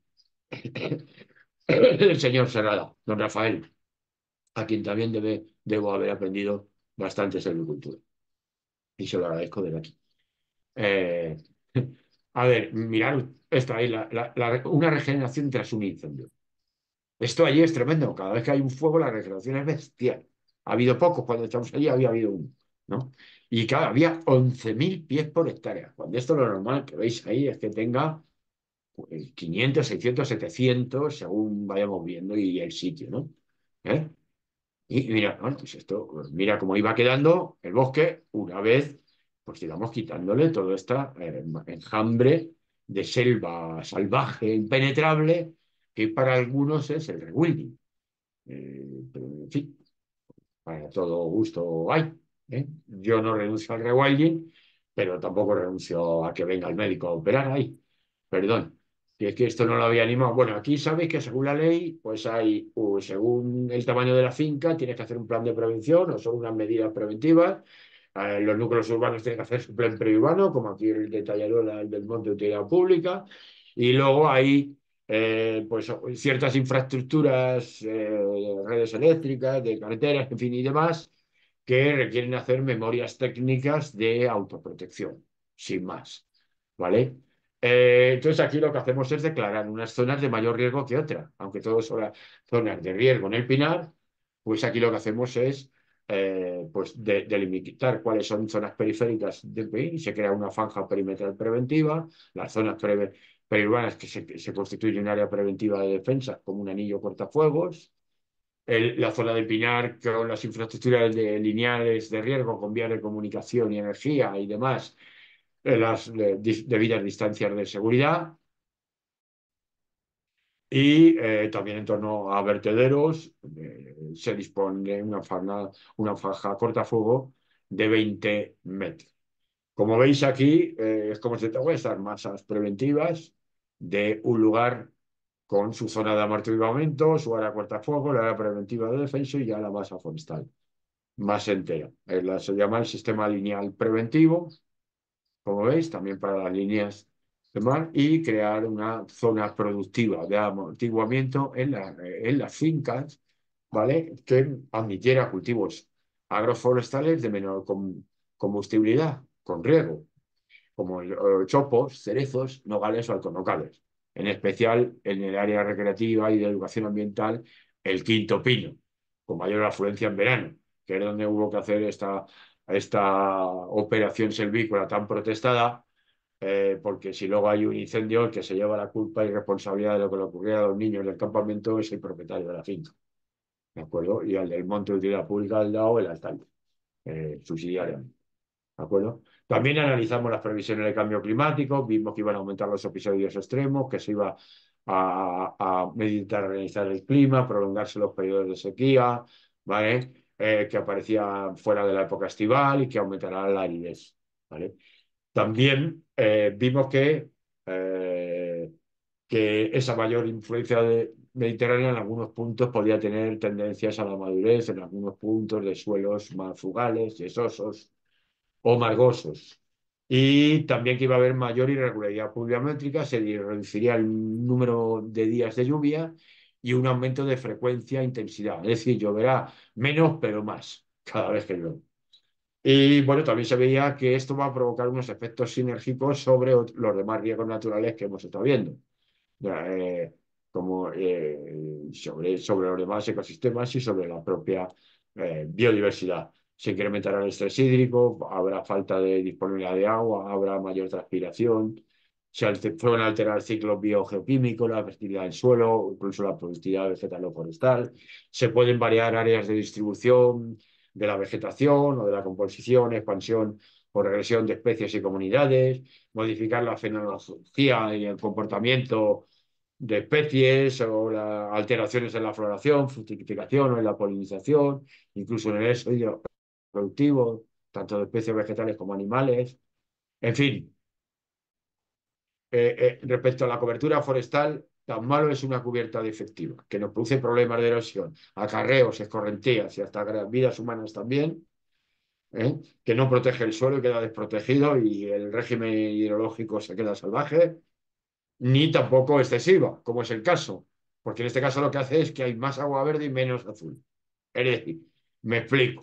del señor Serrada, don Rafael, a quien también debo haber aprendido bastante silvicultura. Y se lo agradezco desde aquí. Eh, a ver, mirad, esto ahí, una regeneración tras un incendio. Esto allí es tremendo. Cada vez que hay un fuego, la regeneración es bestial. Ha habido pocos, cuando estamos allí había habido uno, ¿no? Y claro, había 11.000 pies por hectárea. Cuando esto lo normal que veis ahí es que tenga pues, 500, 600, 700, según vayamos viendo y el sitio, ¿no? ¿Eh? Y mira, bueno, pues esto, pues mira cómo iba quedando el bosque una vez, pues digamos, quitándole todo este enjambre de selva salvaje, impenetrable, que para algunos es el rewilding. Pero, en fin, para todo gusto hay. Yo no renuncio al rewilding, pero tampoco renuncio a que venga el médico a operar ahí. Perdón. Y es que esto no lo había animado. Bueno, aquí sabéis que según la ley, pues hay, según el tamaño de la finca, tienes que hacer un plan de prevención o son unas medidas preventivas. Los núcleos urbanos tienen que hacer su plan preurbano, como aquí el detallado el del monte de utilidad pública. Y luego hay pues ciertas infraestructuras, redes eléctricas, de carreteras, en fin, y demás, que requieren hacer memorias técnicas de autoprotección, sin más. ¿Vale? Entonces aquí lo que hacemos es declarar unas zonas de mayor riesgo que otras, aunque todas son las zonas de riesgo en el Pinar, pues aquí lo que hacemos es pues delimitar cuáles son zonas periféricas del país y se crea una franja perimetral preventiva, las zonas periurbanas que se constituye un área preventiva de defensa como un anillo cortafuegos, la zona de Pinar con las infraestructuras lineales de riesgo con vías de comunicación y energía y demás, las debidas distancias de seguridad y también en torno a vertederos se dispone de una franja cortafuego de 20 metros. Como veis aquí, es como se tengo estas masas preventivas de un lugar con su zona de amortiguamiento, su área cortafuego, la área preventiva de defensa y ya la masa forestal más entera. Se llama el sistema lineal preventivo, como veis, también para las líneas de mar y crear una zona productiva de amortiguamiento en las fincas, ¿vale? Que admitiera cultivos agroforestales de menor combustibilidad, con riego como chopos, cerezos, nogales o alcornocales. En especial en el área recreativa y de educación ambiental, el quinto pino, con mayor afluencia en verano, que es donde hubo que hacer esta operación selvícola tan protestada, porque si luego hay un incendio, el que se lleva la culpa y responsabilidad de lo que le ocurriera a los niños del campamento es el propietario de la finca. ¿De acuerdo? Y al del monte de utilidad pública al lado, el alcalde, subsidiariamente. ¿De acuerdo? También analizamos las previsiones de cambio climático, vimos que iban a aumentar los episodios extremos, que se iba a mediterraneizar el clima, prolongarse los periodos de sequía, ¿vale? Que aparecía fuera de la época estival y que aumentará la aridez, ¿vale? También vimos que esa mayor influencia mediterránea en algunos puntos podía tener tendencias a la madurez, en algunos puntos de suelos más frugales, yesosos o margosos. Y también que iba a haber mayor irregularidad pluviométrica, se reduciría el número de días de lluvia y un aumento de frecuencia e intensidad. Es decir, lloverá menos, pero más cada vez que llueve. Y bueno, también se veía que esto va a provocar unos efectos sinérgicos sobre los demás riesgos naturales que hemos estado viendo, eh, como sobre los demás ecosistemas y sobre la propia biodiversidad. Se incrementará el estrés hídrico, habrá falta de disponibilidad de agua, habrá mayor transpiración, pueden alterar ciclos biogeoquímicos, la fertilidad del suelo, incluso la productividad vegetal o forestal. Se pueden variar áreas de distribución de la vegetación o de la composición, expansión o regresión de especies y comunidades, modificar la fenología y el comportamiento de especies o las alteraciones en la floración, fructificación o en la polinización, incluso en el éxodo productivo, tanto de especies vegetales como animales. En fin, respecto a la cobertura forestal, tan malo es una cubierta defectiva, que nos produce problemas de erosión, acarreos, escorrentías y hasta vidas humanas también, que no protege el suelo y queda desprotegido y el régimen hidrológico se queda salvaje, ni tampoco excesiva, como es el caso, porque en este caso lo que hace es que hay más agua verde y menos azul. Es decir, me explico,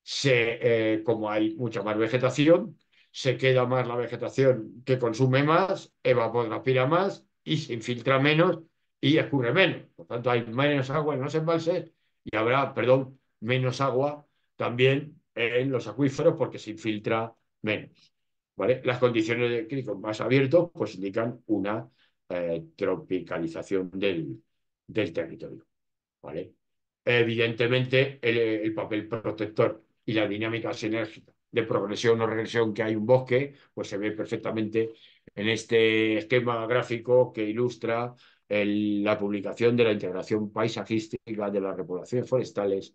como hay mucha más vegetación, se queda más la vegetación que consume más, evapotranspira más y se infiltra menos y escurre menos. Por tanto, hay menos agua en los embalses y habrá, perdón, menos agua también en los acuíferos porque se infiltra menos. ¿Vale? Las condiciones de críticos más abiertos pues indican una tropicalización del territorio. ¿Vale? Evidentemente, el papel protector y la dinámica sinérgica de progresión o regresión que hay en un bosque, pues se ve perfectamente en este esquema gráfico que ilustra la publicación de la integración paisajística de las repoblaciones forestales,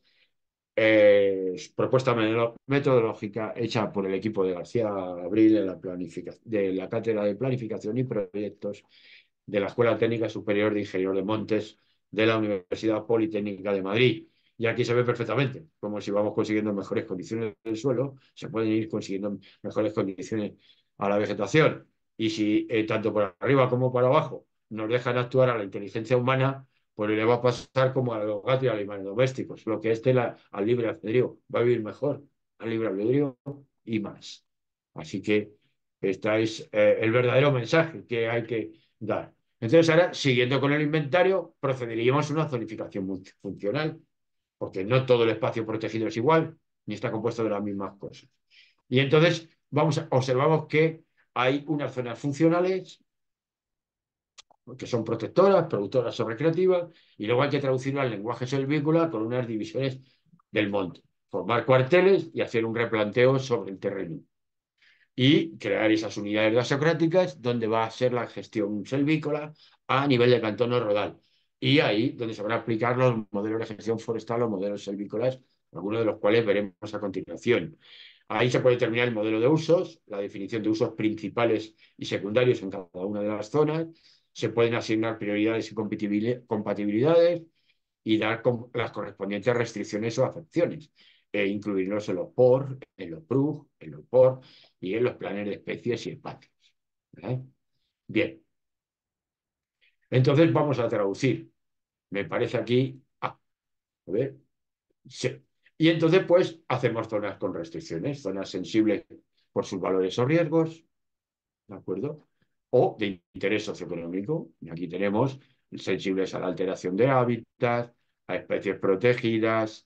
propuesta metodológica hecha por el equipo de García Abril de la Cátedra de Planificación y Proyectos de la Escuela Técnica Superior de Ingenieros de Montes de la Universidad Politécnica de Madrid. Y aquí se ve perfectamente como si vamos consiguiendo mejores condiciones del suelo, se pueden ir consiguiendo mejores condiciones a la vegetación. Y si tanto por arriba como por abajo nos dejan actuar a la inteligencia humana, pues le va a pasar como a los gatos y a los animales domésticos. Lo que es al libre albedrío va a vivir mejor al libre albedrío y más. Así que este es el verdadero mensaje que hay que dar. Entonces, ahora, siguiendo con el inventario, procederíamos a una zonificación multifuncional, porque no todo el espacio protegido es igual, ni está compuesto de las mismas cosas. Y entonces observamos que hay unas zonas funcionales que son protectoras, productoras o recreativas, y luego hay que traducirlo al lenguaje silvícola con unas divisiones del monte, formar cuarteles y hacer un replanteo sobre el terreno y crear esas unidades dasocráticas donde va a ser la gestión selvícola a nivel de cantón o rodal. Y ahí donde se van a aplicar los modelos de gestión forestal o modelos selvícolas, algunos de los cuales veremos a continuación. Ahí se puede determinar el modelo de usos, la definición de usos principales y secundarios en cada una de las zonas. Se pueden asignar prioridades y compatibilidades y dar las correspondientes restricciones o afecciones, e incluirlos en los POR, en los PRUG, en los POR y en los planes de especies y espacios. ¿Vale? Bien, entonces vamos a traducir. Me parece aquí A. A ver, sí. Y entonces, pues, hacemos zonas con restricciones, zonas sensibles por sus valores o riesgos, ¿de acuerdo? O de interés socioeconómico. Y aquí tenemos sensibles a la alteración de hábitat, a especies protegidas,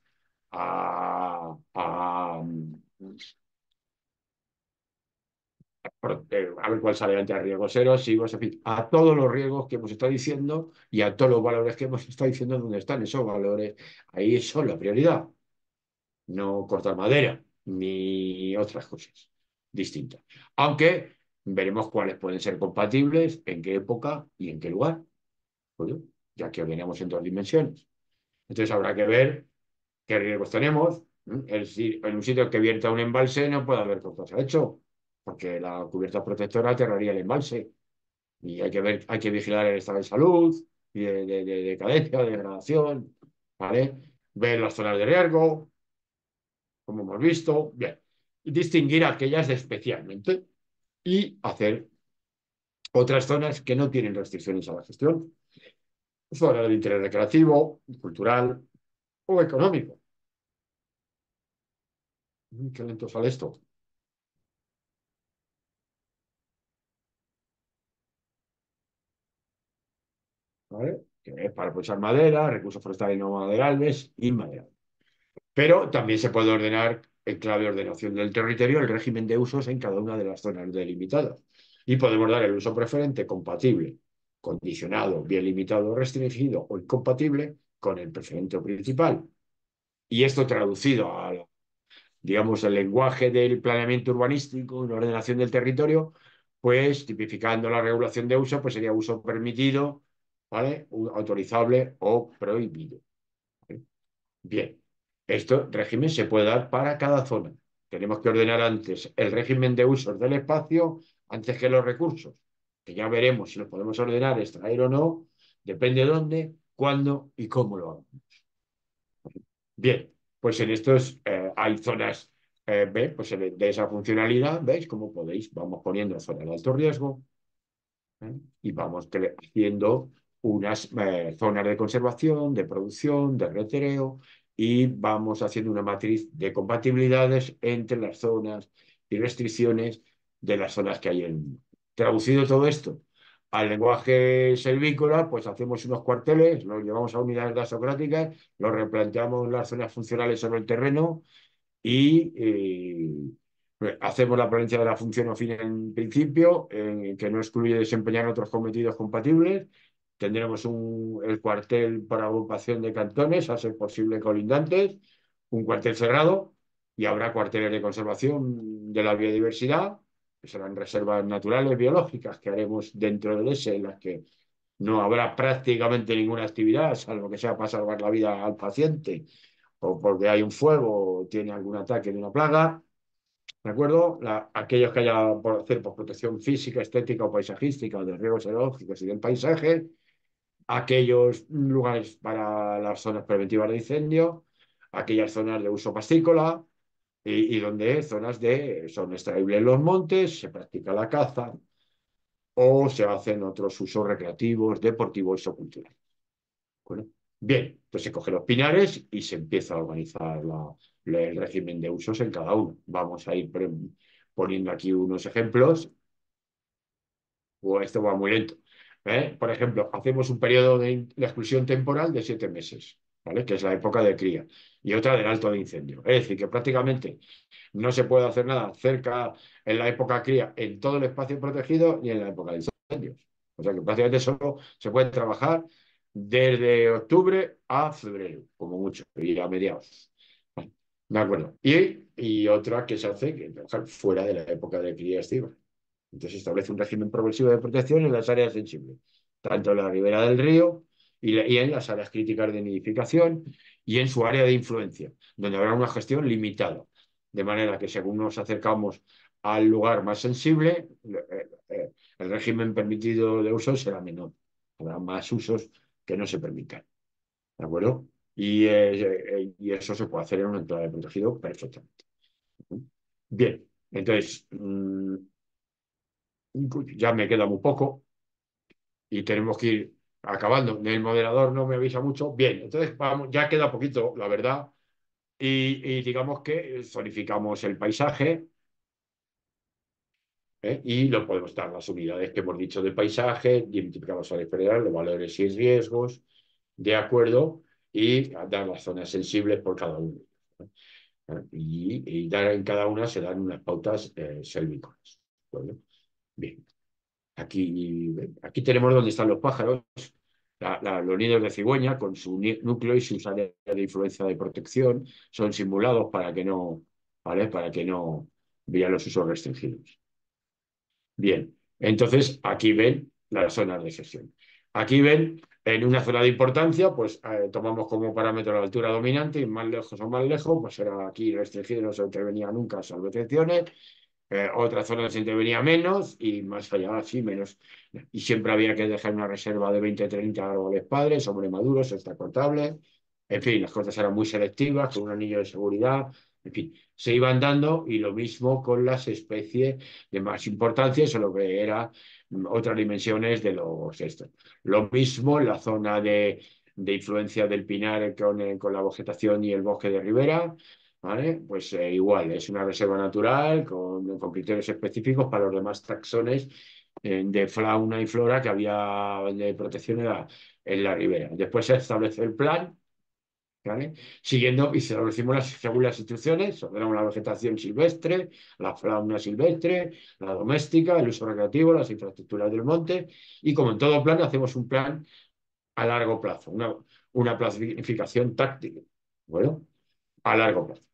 a ver cuál sale antes, riesgos erosivos, en fin, a todos los riesgos que hemos estado diciendo y a todos los valores que hemos estado diciendo dónde están esos valores. Ahí son la prioridad, no cortar madera ni otras cosas distintas. Aunque veremos cuáles pueden ser compatibles, en qué época y en qué lugar, ¿no? Ya que veníamos en dos dimensiones. Entonces habrá que ver qué riesgos tenemos. Es decir, en un sitio que vierta un embalse no puede haber cosas hecho. porque la cubierta protectora aterraría el embalse. Y hay que vigilar el estado de salud, y de decadencia, de degradación, ¿vale? Ver las zonas de riesgo, como hemos visto, bien. Y distinguir aquellas especialmente y hacer otras zonas que no tienen restricciones a la gestión. Zonas de interés recreativo, cultural o económico. Qué lento sale esto. ¿Vale? Que es para aprovechar madera, recursos forestales no maderables y madera. Pero también se puede ordenar en clave de ordenación del territorio el régimen de usos en cada una de las zonas delimitadas. Y podemos dar el uso preferente compatible, condicionado, bien limitado, restringido o incompatible con el preferente o principal. Y esto traducido a, digamos, el lenguaje del planeamiento urbanístico, la ordenación del territorio, pues tipificando la regulación de uso, pues sería uso permitido, ¿vale? Autorizable o prohibido. ¿Vale? Bien, este régimen se puede dar para cada zona. Tenemos que ordenar antes el régimen de usos del espacio antes que los recursos, que ya veremos si los podemos ordenar, extraer o no, depende de dónde, cuándo y cómo lo hagamos. Bien, pues en estos hay zonas ¿ve? Pues de esa funcionalidad, ¿veis? Como podéis, vamos poniendo zonas de alto riesgo, y vamos haciendo unas zonas de conservación, de producción, de retereo, y vamos haciendo una matriz de compatibilidades entre las zonas y restricciones de las zonas que hay en. Traducido todo esto al lenguaje selvícola, pues hacemos unos cuarteles, los llevamos a unidades dasocráticas, los replanteamos las zonas funcionales sobre el terreno y hacemos la planificación de la función o fin en principio, que no excluye desempeñar otros cometidos compatibles. Tendremos el cuartel para agrupación de cantones, a ser posible colindantes, un cuartel cerrado, y habrá cuarteles de conservación de la biodiversidad, que serán reservas naturales biológicas que haremos dentro de ese, en las que no habrá prácticamente ninguna actividad, salvo que sea para salvar la vida al paciente o porque hay un fuego o tiene algún ataque de una plaga. ¿De acuerdo? Aquellos que haya por hacer por protección física, estética o paisajística de riesgos ecológicos y del paisaje, aquellos lugares para las zonas preventivas de incendio, aquellas zonas de uso pastícola y donde zonas son extraíbles los montes, se practica la caza o se hacen otros usos recreativos, deportivos o culturales. Bueno, bien, pues se cogen los pinares y se empieza a organizar el régimen de usos en cada uno. Vamos a ir poniendo aquí unos ejemplos. Esto va muy lento. Por ejemplo, hacemos un periodo de exclusión temporal de 7 meses, ¿vale? Que es la época de cría, y otra del alto de incendio. Es decir, que prácticamente no se puede hacer nada cerca en la época cría en todo el espacio protegido ni en la época de incendios. O sea que prácticamente solo se puede trabajar desde octubre a febrero, como mucho, y a mediados. Vale, de acuerdo. Y otra que se hace que trabajar fuera de la época de cría estiva. Entonces establece un régimen progresivo de protección en las áreas sensibles, tanto en la ribera del río y en las áreas críticas de nidificación y en su área de influencia, donde habrá una gestión limitada. De manera que según nos acercamos al lugar más sensible, el régimen permitido de uso será menor. Habrá más usos que no se permitan. ¿De acuerdo? Y eso se puede hacer en un enclave protegido perfectamente. Bien, entonces, ya me queda muy poco y tenemos que ir acabando. El moderador no me avisa mucho. Bien, entonces vamos, ya queda poquito, la verdad. Y digamos que zonificamos el paisaje, y lo podemos dar las unidades que hemos dicho del paisaje, identificamos áreas federales, los valores y riesgos, de acuerdo, y dar las zonas sensibles por cada uno. Y dar en cada una se dan unas pautas selvícolas. ¿De bien. Aquí tenemos donde están los pájaros, los nidos de cigüeña con su núcleo y sus áreas de influencia de protección son simulados para que no, ¿vale? Para que no vean los usos restringidos. Bien, entonces aquí ven las zonas de gestión. Aquí ven en una zona de importancia, pues tomamos como parámetro la altura dominante y más lejos o más lejos, pues será aquí restringido, no se intervenía nunca, salvo excepciones. Otras zonas se intervenía menos y más allá sí, menos. Y siempre había que dejar una reserva de 20-30 árboles padres, sobre maduros, extracortables. En fin, las cosas eran muy selectivas, con un anillo de seguridad. En fin, se iban dando y lo mismo con las especies de más importancia, solo que era otras dimensiones de los estos. Lo mismo en la zona de influencia del pinar con la vegetación y el bosque de ribera. ¿Vale? Pues igual, es una reserva natural con criterios específicos para los demás taxones de fauna y flora que había de protección en la ribera. Después se establece el plan, ¿vale? Siguiendo y establecimos según las instrucciones, ordenamos la vegetación silvestre, la fauna silvestre, la doméstica, el uso recreativo, las infraestructuras del monte y como en todo plan hacemos un plan a largo plazo, una planificación táctica, bueno, a largo plazo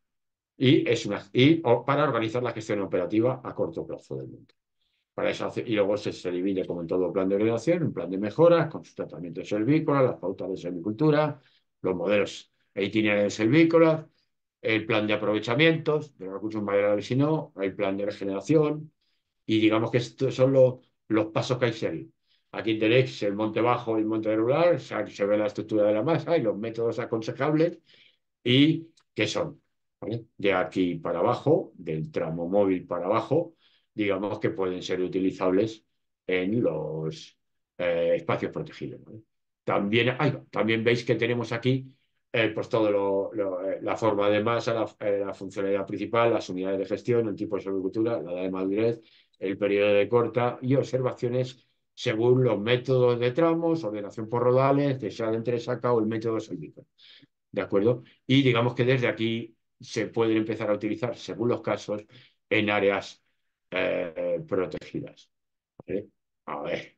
para organizar la gestión operativa a corto plazo del monte. Para eso y luego se divide, como en todo plan de ordenación, un plan de mejoras con sus tratamientos silvícolas, las pautas de silvicultura, los modelos e itinerarios silvícolas, el plan de aprovechamientos de los recursos maderables y no, el plan de regeneración, y digamos que estos son los pasos que hay que seguir. Aquí tenéis el monte bajo y el monte regular, o sea, que se ve la estructura de la masa y los métodos aconsejables y qué son, ¿vale? De aquí para abajo, del tramo móvil para abajo, digamos que pueden ser utilizables en los espacios protegidos, ¿vale? También veis que tenemos aquí pues todo la forma de masa, la funcionalidad principal, las unidades de gestión, el tipo de silvicultura, la edad de madurez, el periodo de corta y observaciones según los métodos de tramos, ordenación por rodales, de entresaca o el método silvícola. ¿De acuerdo? Y digamos que desde aquí se pueden empezar a utilizar, según los casos, en áreas protegidas. ¿Vale? A ver.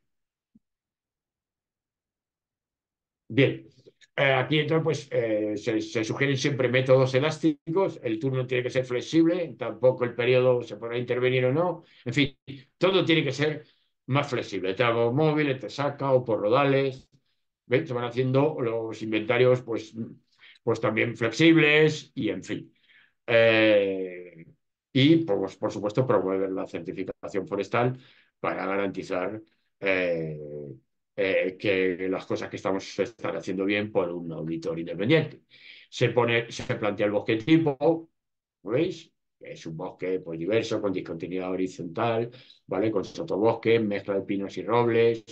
Bien. Aquí entonces pues, se sugieren siempre métodos elásticos, el turno tiene que ser flexible, tampoco el periodo se podrá intervenir o no, en fin, todo tiene que ser más flexible, tramo móvil, te saca o por rodales, ¿ven? Se van haciendo los inventarios pues también flexibles y en fin. Eh, y, pues, por supuesto, promover la certificación forestal para garantizar eh, que las cosas que se están haciendo bien por un auditor independiente. Se plantea el bosque tipo, ¿veis? Es un bosque pues, diverso, con discontinuidad horizontal, ¿vale? Con sotobosque, mezcla de pinos y robles,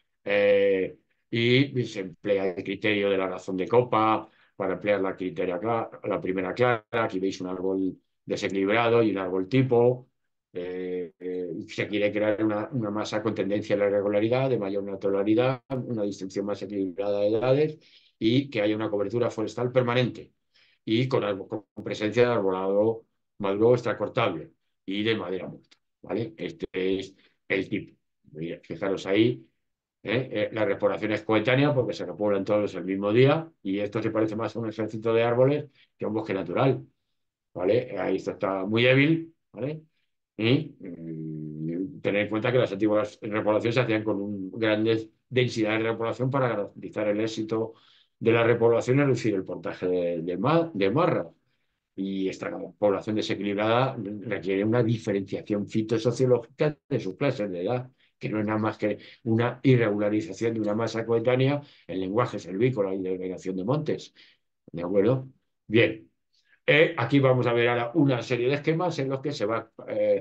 y se emplea el criterio de la razón de copa para emplear la primera clara. Aquí veis un árbol desequilibrado y un árbol tipo. Se quiere crear una masa con tendencia a la irregularidad, de mayor naturalidad, una distribución más equilibrada de edades y que haya una cobertura forestal permanente y con presencia de arbolado maduro extracortable y de madera muerta. ¿Vale? Este es el tipo. Fijaros ahí, la repoblación es coetánea porque se repoblan todos el mismo día y esto se parece más a un ejército de árboles que a un bosque natural. ¿Vale? Ahí esto está muy débil, ¿vale? Y tener en cuenta que las antiguas repoblaciones se hacían con grandes densidades de repoblación para garantizar el éxito de la repoblación y reducir el portaje de marra. Y esta población desequilibrada requiere una diferenciación fitosociológica de sus clases de edad, que no es nada más que una irregularización de una masa coetánea en lenguaje silvícola y de agregación de montes. ¿De acuerdo? Bien. Aquí vamos a ver ahora una serie de esquemas en los que se va,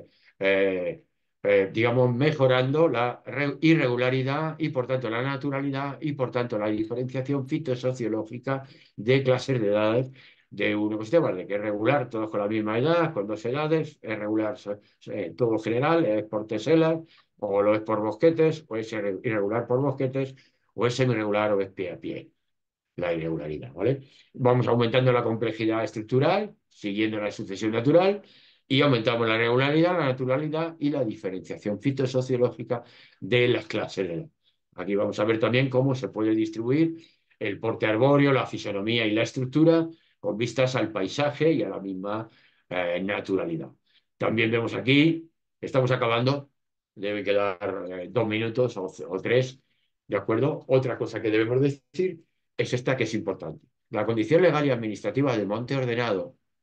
digamos, mejorando la irregularidad y, por tanto, la naturalidad y, por tanto, la diferenciación fitosociológica de clases de edades de un ecosistema, de que es regular, todos con la misma edad, con dos edades, es regular todo general, es por teselas, o lo es por bosquetes, o es irregular por bosquetes, o es semi-regular o es pie a pie la irregularidad, ¿vale? Vamos aumentando la complejidad estructural, siguiendo la sucesión natural, y aumentamos la regularidad, la naturalidad y la diferenciación fitosociológica de las clases de edad. Aquí vamos a ver también cómo se puede distribuir el porte arbóreo, la fisonomía y la estructura con vistas al paisaje y a la misma naturalidad. También vemos aquí, estamos acabando, debe quedar 2 minutos o 3, ¿de acuerdo? Otra cosa que debemos decir es esta que es importante. La condición legal y administrativa del monte ordenado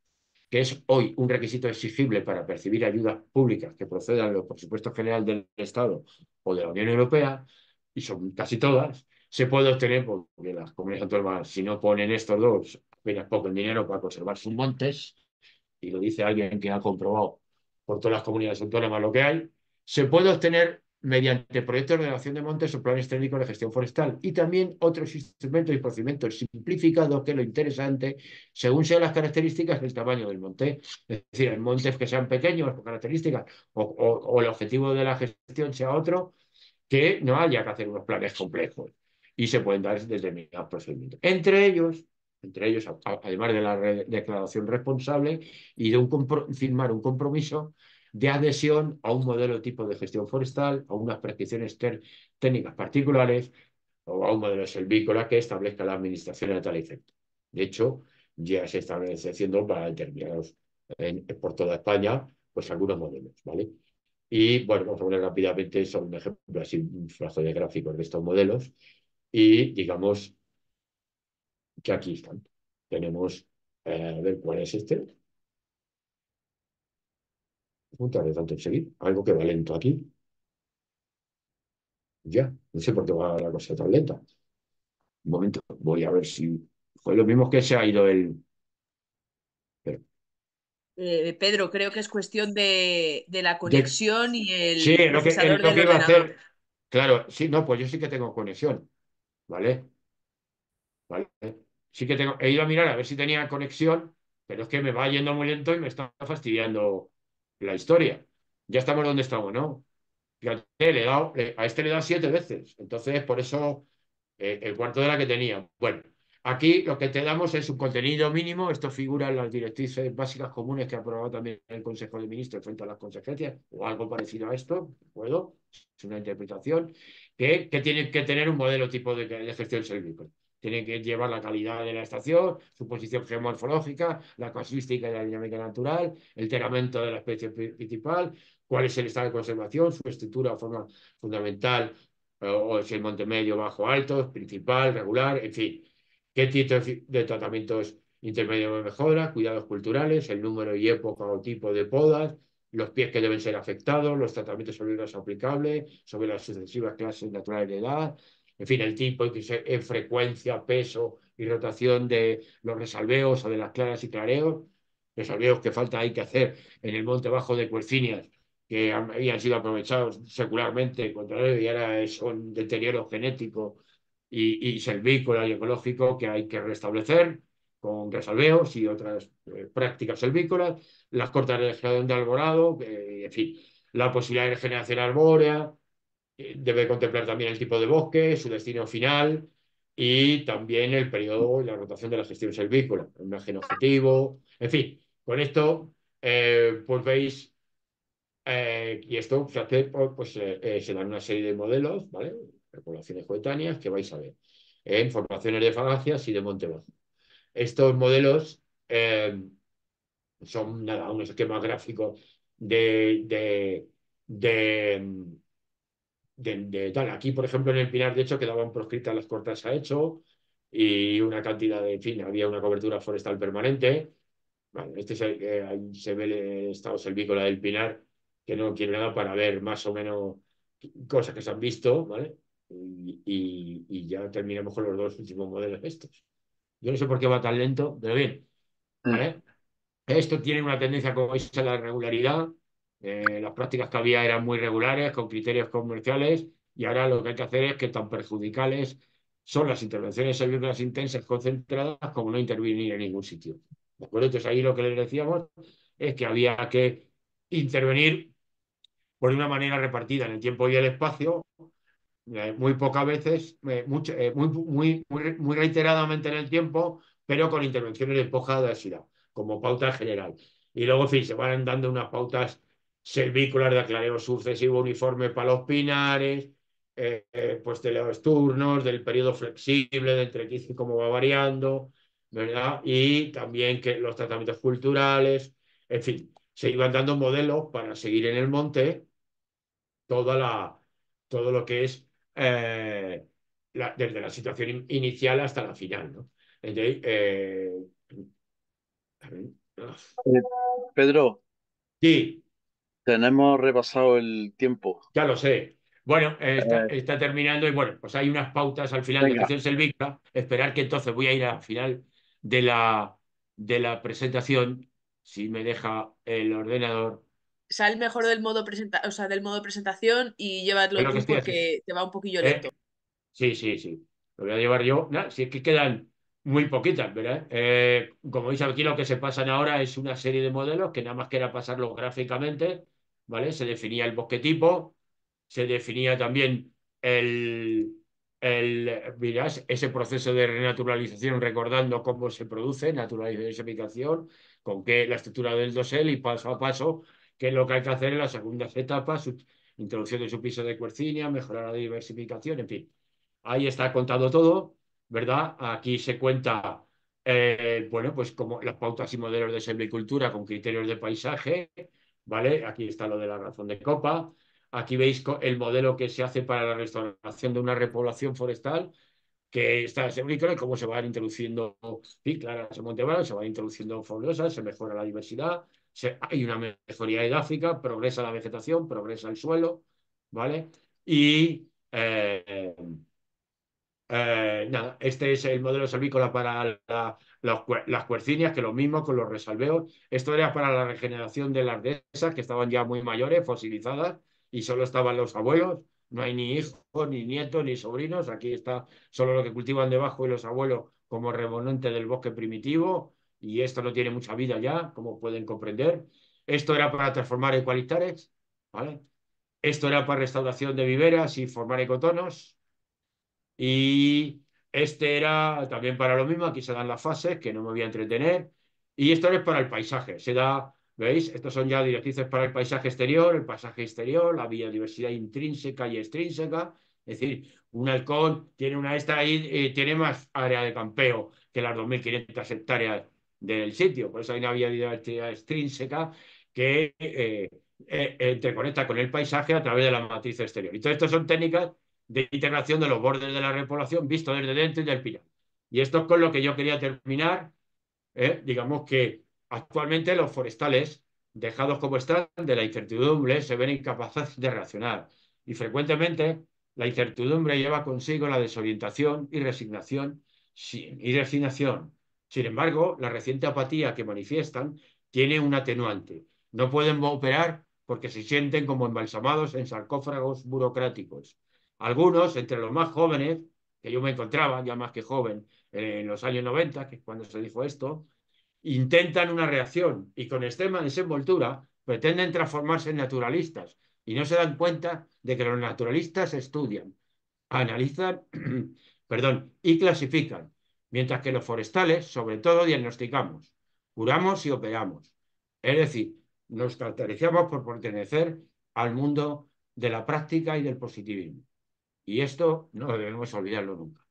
que es hoy un requisito exigible para percibir ayudas públicas que procedan del presupuesto general del Estado o de la Unión Europea, y son casi todas, se puede obtener porque las comunidades autónomas, si no ponen estos dos, apenas poco dinero para conservar sus montes, y lo dice alguien que ha comprobado por todas las comunidades autónomas lo que hay, se puede obtener mediante proyectos de ordenación de montes o planes técnicos de gestión forestal y también otros instrumentos y procedimientos simplificados, que es lo interesante, según sean las características del tamaño del monte. Es decir, hay montes que sean pequeños por características o el objetivo de la gestión sea otro, que no haya que hacer unos planes complejos y se pueden dar determinados procedimientos. Entre ellos, además de la declaración responsable y de firmar un compromiso de adhesión a un modelo tipo de gestión forestal, a unas prescripciones técnicas particulares o a un modelo selvícola que establezca la administración a tal efecto. De hecho, ya se está haciendo para determinados, por toda España, pues algunos modelos, ¿vale? Y bueno, vamos a poner rápidamente sobre un ejemplo, así un flash de gráficos de estos modelos. Y digamos que aquí están. Tenemos, a ver cuál es este. Un tarde tanto en seguir. Algo que va lento aquí. Ya, no sé por qué va la cosa tan lenta. Un momento, voy a ver si fue lo mismo que se ha ido el. Pero, Pedro, creo que es cuestión de la de- conexión y sí, el es procesador lo del que iba a ordenador. hacer. Claro, sí, no, pues yo sí que tengo conexión, ¿vale? ¿Vale? Sí que he ido a mirar a ver si tenía conexión, pero es que me va yendo muy lento y me está fastidiando la historia. Ya estamos donde estamos, ¿no? Fíjate, a este le he dado 7 veces. Entonces, por eso, el cuarto de la que tenía. Bueno, aquí lo que te damos es un contenido mínimo. Esto figura en las directrices básicas comunes que ha aprobado también el Consejo de Ministros frente a las consejencias, o algo parecido a esto. Puedo, es una interpretación, que tiene que tener un modelo tipo de gestión silvícola. Tiene que llevar la calidad de la estación, su posición geomorfológica, la casuística y la dinámica natural, el teramento de la especie principal, cuál es el estado de conservación, su estructura o forma fundamental, o si el monte medio, bajo, alto, principal, regular, en fin. ¿Qué tipo de tratamientos intermedios mejora? Cuidados culturales, el número y época o tipo de podas, los pies que deben ser afectados, los tratamientos sobre los aplicables, sobre las sucesivas clases naturales de edad, en fin, el tipo en frecuencia, peso y rotación de los resalveos o de las claras y clareos, resalveos que falta hay que hacer en el monte bajo de Cuercinias, que habían sido aprovechados secularmente contra él y ahora son deterioro genético y selvícola y ecológico que hay que restablecer con resalveos y otras prácticas selvícolas, las cortas de región de alborado, en fin, la posibilidad de regeneración arbórea, debe contemplar también el tipo de bosque, su destino final y también el periodo y la rotación de la gestión selvícola, el margen objetivo, en fin, con esto pues veis, y esto se hace, pues se dan una serie de modelos, ¿vale? De poblaciones coetáneas que vais a ver en formaciones de falacias y de monte bajo. Estos modelos son nada, unos esquemas gráficos de, tal. Aquí, por ejemplo, en el Pinar, de hecho, quedaban proscritas las cortas a hecho y una cantidad de, en fin, había una cobertura forestal permanente. Vale, ahí se ve el estado selvícola del Pinar, que no quiere nada para ver más o menos cosas que se han visto, ¿vale? Y ya terminamos con los dos últimos modelos estos. Yo no sé por qué va tan lento, pero bien, ¿vale? Esto tiene una tendencia, como veis, a la regularidad. Las prácticas que había eran muy regulares, con criterios comerciales, y ahora lo que hay que hacer es que tan perjudicales son las intervenciones agrícolas intensas concentradas como no intervenir en ningún sitio. ¿De acuerdo? Entonces ahí lo que les decíamos es que había que intervenir por una manera repartida en el tiempo y el espacio, muy pocas veces, muy reiteradamente en el tiempo, pero con intervenciones de poca densidad, como pauta general. Y luego, en fin, se van dando unas pautas selvícolas de aclareo sucesivo uniforme para los pinares, pues de los turnos, del periodo flexible, de entre 15 y cómo va variando, ¿verdad? Y también que los tratamientos culturales, en fin, se iban dando modelos para seguir en el monte toda todo lo que es desde la situación inicial hasta la final, ¿no? Entonces, Eh, Pedro, Sí, tenemos rebasado el tiempo. ya lo sé. Bueno, Eh, está terminando y bueno, pues hay unas pautas al final de venga, gestión selvícola. Esperar que entonces voy a ir al final de la presentación, si me deja el ordenador, Sal mejor del modo presentación y es llévatlo lo que tú estoy haciendo. porque te va un poquillo lento. ¿Eh? Sí, sí, sí. Lo voy a llevar yo. Nada, si es que quedan muy poquitas, ¿verdad? Como veis aquí, lo que se pasan ahora es una serie de modelos que nada más que era pasarlos gráficamente, ¿vale? Se definía el bosque tipo, se definía también mirás, ese proceso de renaturalización, recordando cómo se produce naturalización, con qué la estructura del dosel y paso a paso, qué es lo que hay que hacer en las segundas etapas, introducción de su piso de cuercinia, mejorar la diversificación, en fin. Ahí está contado todo, ¿verdad? Aquí se cuenta, bueno, pues como las pautas y modelos de silvicultura con criterios de paisaje, ¿vale? Aquí está lo de la razón de copa. Aquí veis el modelo que se hace para la restauración de una repoblación forestal, que está silvícola y cómo se van introduciendo, sí, claro, se Montevano, se van introduciendo fabulosas, se mejora la diversidad, hay una mejoría edáfica, progresa la vegetación, progresa el suelo, ¿vale? Y nada, este es el modelo salvícola para las cuercinias, que lo mismo con los resalveos. Esto era para la regeneración de las dehesas, que estaban ya muy mayores, fosilizadas, y solo estaban los abuelos. No hay ni hijos, ni nietos, ni sobrinos. Aquí está solo lo que cultivan debajo y los abuelos como remanente del bosque primitivo. Y esto no tiene mucha vida ya, como pueden comprender. Esto era para transformar ecualistares, ¿vale? Esto era para restauración de viveras y formar ecotonos. Y este era también para lo mismo, aquí se dan las fases, que no me voy a entretener. Y esto es para el paisaje, se da, ¿veis? Estos son ya directrices para el paisaje exterior, la biodiversidad intrínseca y extrínseca. Es decir, un halcón tiene una esta ahí, tiene más área de campeo que las 2.500 hectáreas del sitio. Por eso hay una biodiversidad extrínseca que interconecta con el paisaje a través de la matriz exterior. Y todo esto son técnicas de integración de los bordes de la repoblación visto desde dentro y del pilar. Y esto es con lo que yo quería terminar. Digamos que actualmente los forestales, dejados como están de la incertidumbre, se ven incapaces de reaccionar. Y frecuentemente la incertidumbre lleva consigo la desorientación y resignación. Y resignación. Sin embargo, la reciente apatía que manifiestan tiene un atenuante. No pueden operar porque se sienten como embalsamados en sarcófagos burocráticos. Algunos, entre los más jóvenes, que yo me encontraba, ya más que joven, en los años 90, que es cuando se dijo esto, intentan una reacción y con extrema desenvoltura pretenden transformarse en naturalistas y no se dan cuenta de que los naturalistas estudian, analizan, perdón, y clasifican, mientras que los forestales, sobre todo, diagnosticamos, curamos y operamos. Es decir, nos caracterizamos por pertenecer al mundo de la práctica y del positivismo. Y esto no debemos olvidarlo nunca.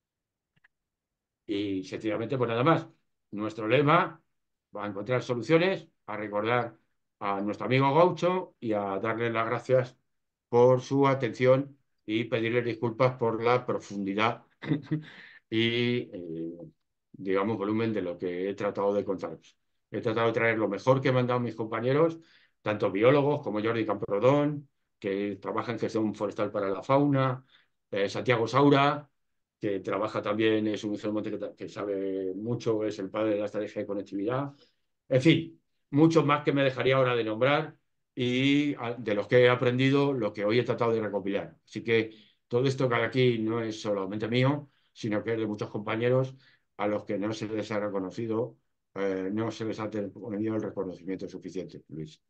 Y sencillamente, pues nada más. Nuestro lema va a encontrar soluciones, a recordar a nuestro amigo Gaucho y a darle las gracias por su atención y pedirle disculpas por la profundidad y, digamos, volumen de lo que he tratado de contaros. He tratado de traer lo mejor que me han dado mis compañeros, tanto biólogos como Jordi Camprodón, que trabaja en gestión forestal para la fauna, Santiago Saura, que trabaja también, es un geomonte que sabe mucho, es el padre de la estrategia de conectividad. En fin, muchos más que me dejaría ahora de nombrar y de los que he aprendido lo que hoy he tratado de recopilar. Así que todo esto que hay aquí no es solamente mío, sino que es de muchos compañeros a los que no se les ha reconocido, no se les ha tenido el reconocimiento suficiente, Luis.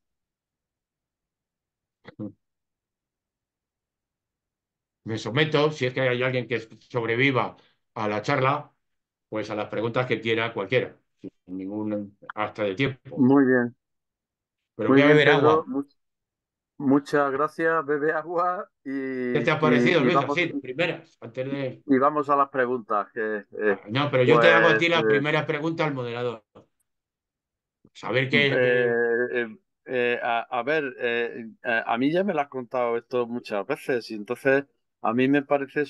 Me someto, si es que hay alguien que sobreviva a la charla, pues a las preguntas que quiera cualquiera, sin ningún hasta de tiempo. muy bien, Pero muy voy a bien, beber Pedro. agua. Muchas gracias. Bebe agua ¿Qué te ha parecido, y Luis? vamos, Así, de primeras, antes de... y vamos a las preguntas. No, pero yo te hago a Pues ti la primera pregunta al moderador. Saber qué... a ver, a mí ya me lo has contado esto muchas veces y entonces a mí me parece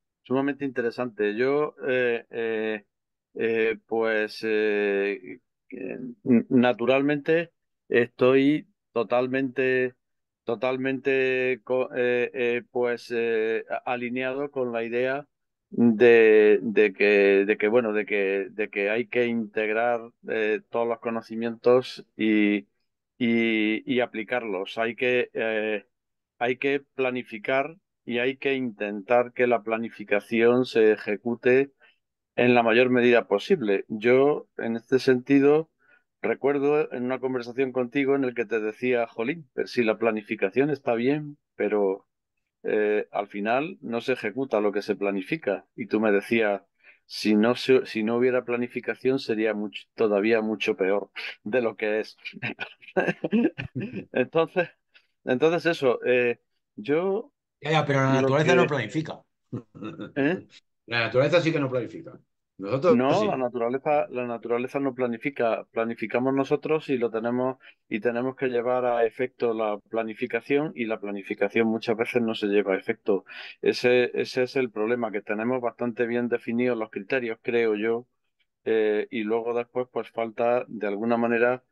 sumamente interesante. Yo, pues, naturalmente estoy totalmente alineado con la idea de que hay que integrar todos los conocimientos y aplicarlos. Hay que planificar y hay que intentar que la planificación se ejecute en la mayor medida posible. Yo, en este sentido, recuerdo en una conversación contigo en el que te decía, Jolín, si la planificación está bien, pero al final no se ejecuta lo que se planifica. Y tú me decías, si no hubiera planificación sería todavía mucho peor de lo que es. Entonces, entonces eso, yo Ya, pero la lo naturaleza no que... planifica. ¿eh? La naturaleza sí que no planifica. Nosotros No, sí. la naturaleza no planifica, planificamos nosotros y lo tenemos y tenemos que llevar a efecto la planificación y la planificación muchas veces no se lleva a efecto. Ese es el problema, que tenemos bastante bien definidos los criterios, creo yo, y luego después pues falta de alguna manera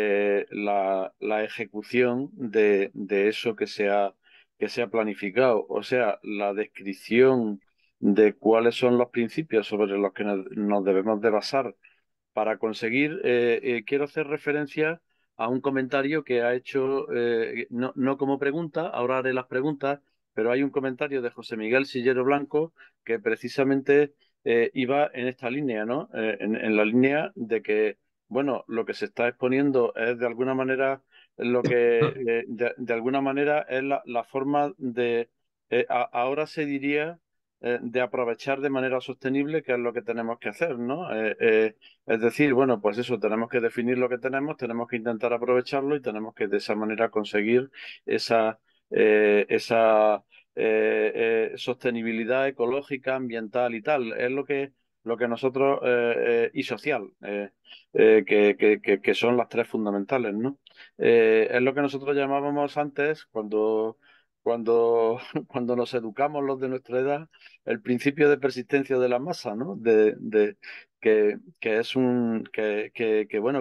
la ejecución de eso que se ha planificado, o sea, la descripción de cuáles son los principios sobre los que nos debemos de basar para conseguir, quiero hacer referencia a un comentario que ha hecho, no como pregunta, ahora haré las preguntas, pero hay un comentario de José Miguel Sillero Blanco que precisamente iba en esta línea, ¿no? En la línea de que, bueno, lo que se está exponiendo es de alguna manera lo que, de alguna manera es la forma de, ahora se diría, de aprovechar de manera sostenible, que es lo que tenemos que hacer, ¿no? Es decir, bueno, pues eso, tenemos que definir lo que tenemos que intentar aprovecharlo y tenemos que de esa manera conseguir esa, esa sostenibilidad ecológica, ambiental y tal. Es lo que nosotros, y social, que son las tres fundamentales, ¿no? Es lo que nosotros llamábamos antes, cuando nos educamos los de nuestra edad, el principio de persistencia de la masa, ¿no? Que es bueno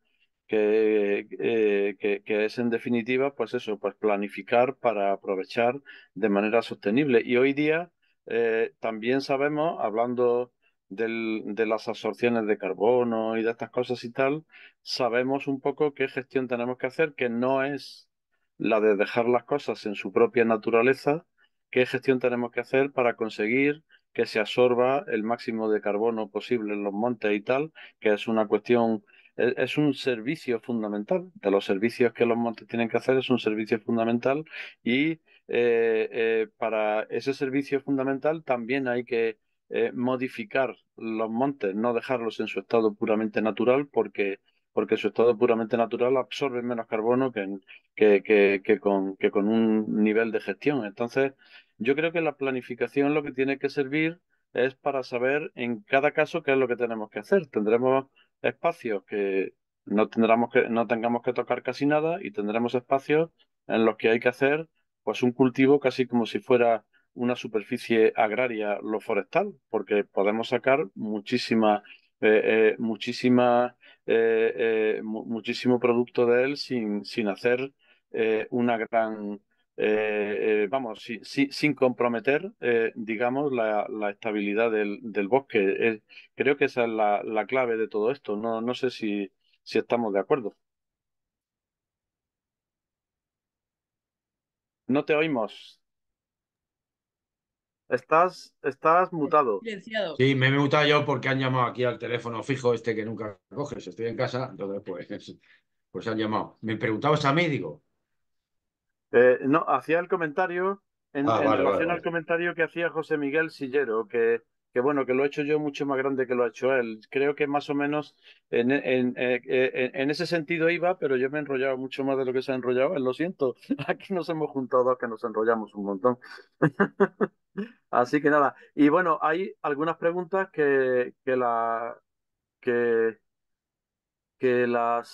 que es en definitiva pues eso, pues planificar para aprovechar de manera sostenible. Y hoy día también sabemos, hablando de las absorciones de carbono y de estas cosas y tal, sabemos un poco qué gestión tenemos que hacer, que no es la de dejar las cosas en su propia naturaleza, qué gestión tenemos que hacer para conseguir que se absorba el máximo de carbono posible en los montes y tal, que es una cuestión, es un servicio fundamental. De los servicios que los montes tienen que hacer, es un servicio fundamental y para ese servicio fundamental también hay que modificar los montes, no dejarlos en su estado puramente natural, porque su estado puramente natural absorbe menos carbono que con un nivel de gestión. Entonces, yo creo que la planificación lo que tiene que servir es para saber en cada caso qué es lo que tenemos que hacer. Tendremos espacios que no tengamos que tocar casi nada y tendremos espacios en los que hay que hacer pues un cultivo casi como si fuera una superficie agraria, lo forestal, porque podemos sacar muchísimo producto de él sin hacer una gran vamos, sin comprometer, digamos, la estabilidad del bosque. Creo que esa es la clave de todo esto. No sé si estamos de acuerdo. No te oímos. Estás mutado. Silenciado. Sí, me he mutado yo porque han llamado aquí al teléfono fijo este que nunca coges. Estoy en casa, entonces pues han llamado. Me preguntabas a mí, digo. No, hacía el comentario Ah, en vale, vale, relación al vale. comentario que hacía José Miguel Sillero, que bueno, que lo he hecho yo mucho más grande que lo ha hecho él. Creo que más o menos en ese sentido iba, pero yo me he enrollado mucho más de lo que se ha enrollado él, lo siento. Aquí nos hemos juntado dos que nos enrollamos un montón. Así que nada. Y bueno, hay algunas preguntas que, que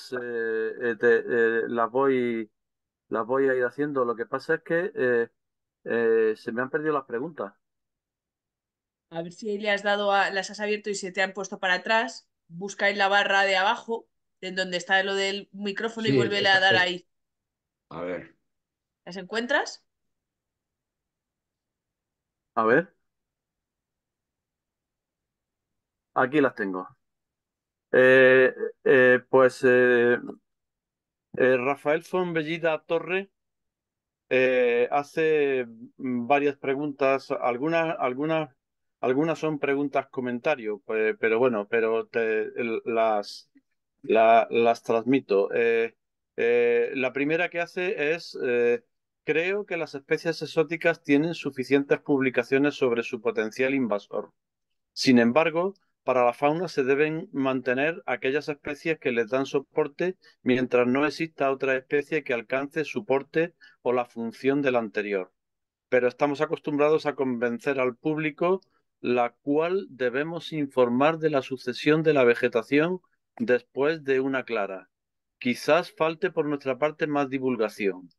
las voy a ir haciendo. Lo que pasa es que se me han perdido las preguntas. A ver si le has dado las has abierto y se te han puesto para atrás. Busca en la barra de abajo en donde está lo del micrófono y Sí, vuélvele a dar ahí. a ver. ¿Las encuentras? A ver, aquí las tengo. Eh, pues Rafael Fontbellida Torre hace varias preguntas, algunas son preguntas comentarios, pero bueno, las transmito. La primera que hace es, creo que las especies exóticas tienen suficientes publicaciones sobre su potencial invasor. Sin embargo, para la fauna se deben mantener aquellas especies que les dan soporte mientras no exista otra especie que alcance su porte o la función del anterior. Pero estamos acostumbrados a convencer al público, la cual debemos informar de la sucesión de la vegetación después de una clara. Quizás falte por nuestra parte más divulgación.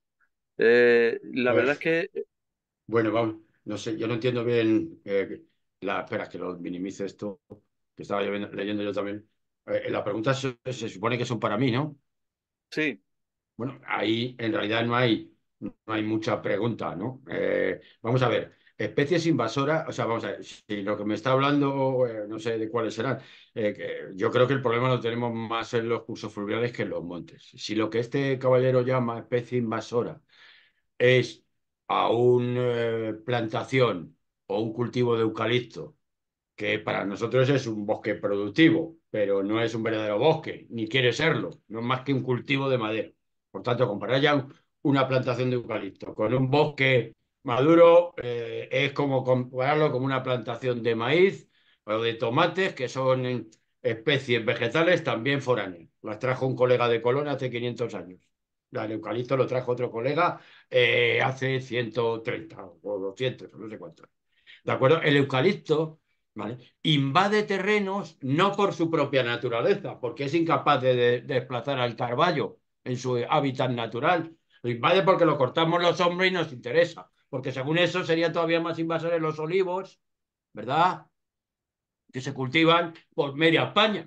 La verdad es Pues, que bueno, vamos, no sé, yo no entiendo bien espera, que lo minimice esto, que estaba leyendo yo también. La pregunta se supone que son para mí, ¿no? sí, Bueno, ahí en realidad no hay mucha pregunta, ¿no? Vamos a ver, especies invasoras, o sea, vamos a ver, si lo que me está hablando, no sé de cuáles serán, yo creo que el problema lo tenemos más en los cursos fluviales que en los montes. Si lo que este caballero llama especie invasora es a una plantación o un cultivo de eucalipto, que para nosotros es un bosque productivo, pero no es un verdadero bosque, ni quiere serlo, no es más que un cultivo de madera. Por tanto, comparar ya una plantación de eucalipto con un bosque maduro es como compararlo con una plantación de maíz o de tomates, que son especies vegetales también foráneas. Las trajo un colega de Colón hace 500 años. El eucalipto lo trajo otro colega hace 130 o 200, no sé cuánto. ¿De acuerdo? El eucalipto, ¿vale? Invade terrenos no por su propia naturaleza, porque es incapaz de desplazar al carballo en su hábitat natural. Lo invade porque lo cortamos los hombres y nos interesa, porque según eso serían todavía más invasores los olivos, ¿verdad? Que se cultivan por media España.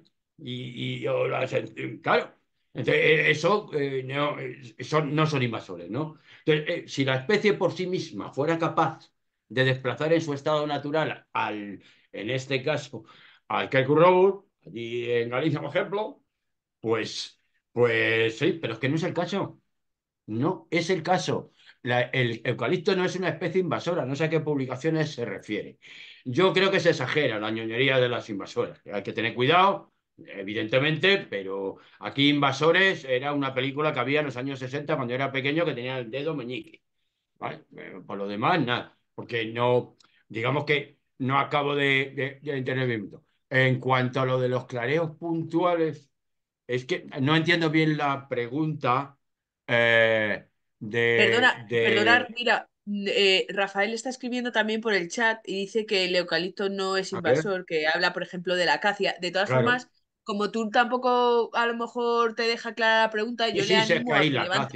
Claro. Entonces, eso no son invasores, ¿no? Entonces, si la especie por sí misma fuera capaz de desplazar en su estado natural en este caso, al Robur, allí en Galicia, por ejemplo, pues, pues sí, pero es que no es el caso. No es el caso. El eucalipto no es una especie invasora, no sé a qué publicaciones se refiere. Yo creo que se exagera la ñoñería de las invasoras. Hay que tener cuidado, evidentemente, pero aquí Invasores era una película que había en los años 60 cuando era pequeño que tenía el dedo meñique. ¿Vale? Por lo demás, nada, porque no, digamos que no acabo de entender bien. En cuanto a lo de los clareos puntuales, es que no entiendo bien la pregunta eh, Perdona, mira, Rafael está escribiendo también por el chat y dice que el eucalipto no es A ver, invasor, que habla, por ejemplo, de la acacia. De todas claro. formas, como tú tampoco a lo mejor te deja clara la pregunta, Sí, yo le sí, sé que animo a ahí que la levante. acacia.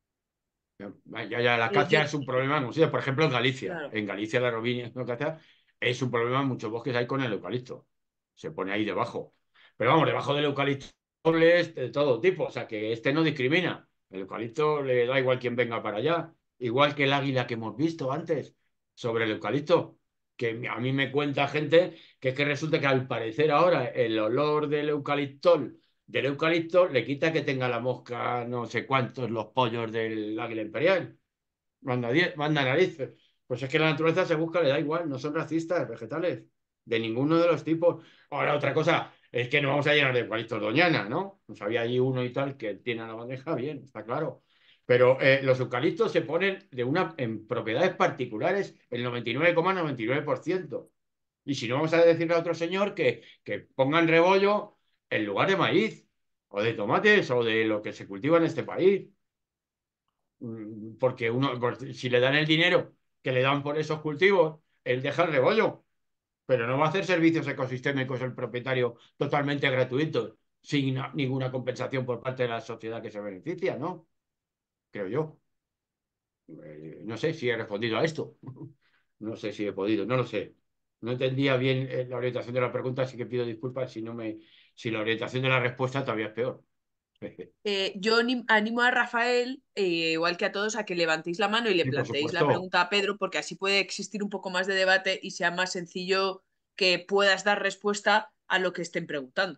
La acacia Yo, es un problema, no sé, por ejemplo, en Galicia. claro. En Galicia la robinia no acacia es un problema en muchos bosques hay con el eucalipto. Se pone ahí debajo. Pero vamos, debajo del eucalipto es de todo tipo. O sea, que este no discrimina. El eucalipto le da igual quien venga para allá. Igual que el águila que hemos visto antes sobre el eucalipto. Que a mí me cuenta gente que es que resulta que al parecer ahora el olor del eucalipto le quita que tenga la mosca no sé cuántos los pollos del águila imperial. Manda narices. Pues es que la naturaleza se busca, le da igual, no son racistas vegetales, de ninguno de los tipos. Ahora, otra cosa, es que no vamos a llenar de eucaliptos doñana, ¿no? Pues había allí uno y tal que tiene a la bandeja, bien, está claro. Pero los eucaliptos se ponen en propiedades particulares el 99,99%. Y si no, vamos a decirle a otro señor que pongan rebollo en lugar de maíz, o de tomates, o de lo que se cultiva en este país. Porque si le dan el dinero que le dan por esos cultivos, él deja el rebollo, pero no va a hacer servicios ecosistémicos el propietario totalmente gratuitos, sin ninguna compensación por parte de la sociedad que se beneficia, ¿no? Creo yo. No sé si he respondido a esto. No sé si he podido, no lo sé. No entendía bien la orientación de la pregunta, así que pido disculpas si la orientación de la respuesta todavía es peor. Yo animo a Rafael, igual que a todos, a que levantéis la mano y le Sí, por planteéis la supuesto. pregunta a Pedro, porque así puede existir un poco más de debate y sea más sencillo que puedas dar respuesta a lo que estén preguntando.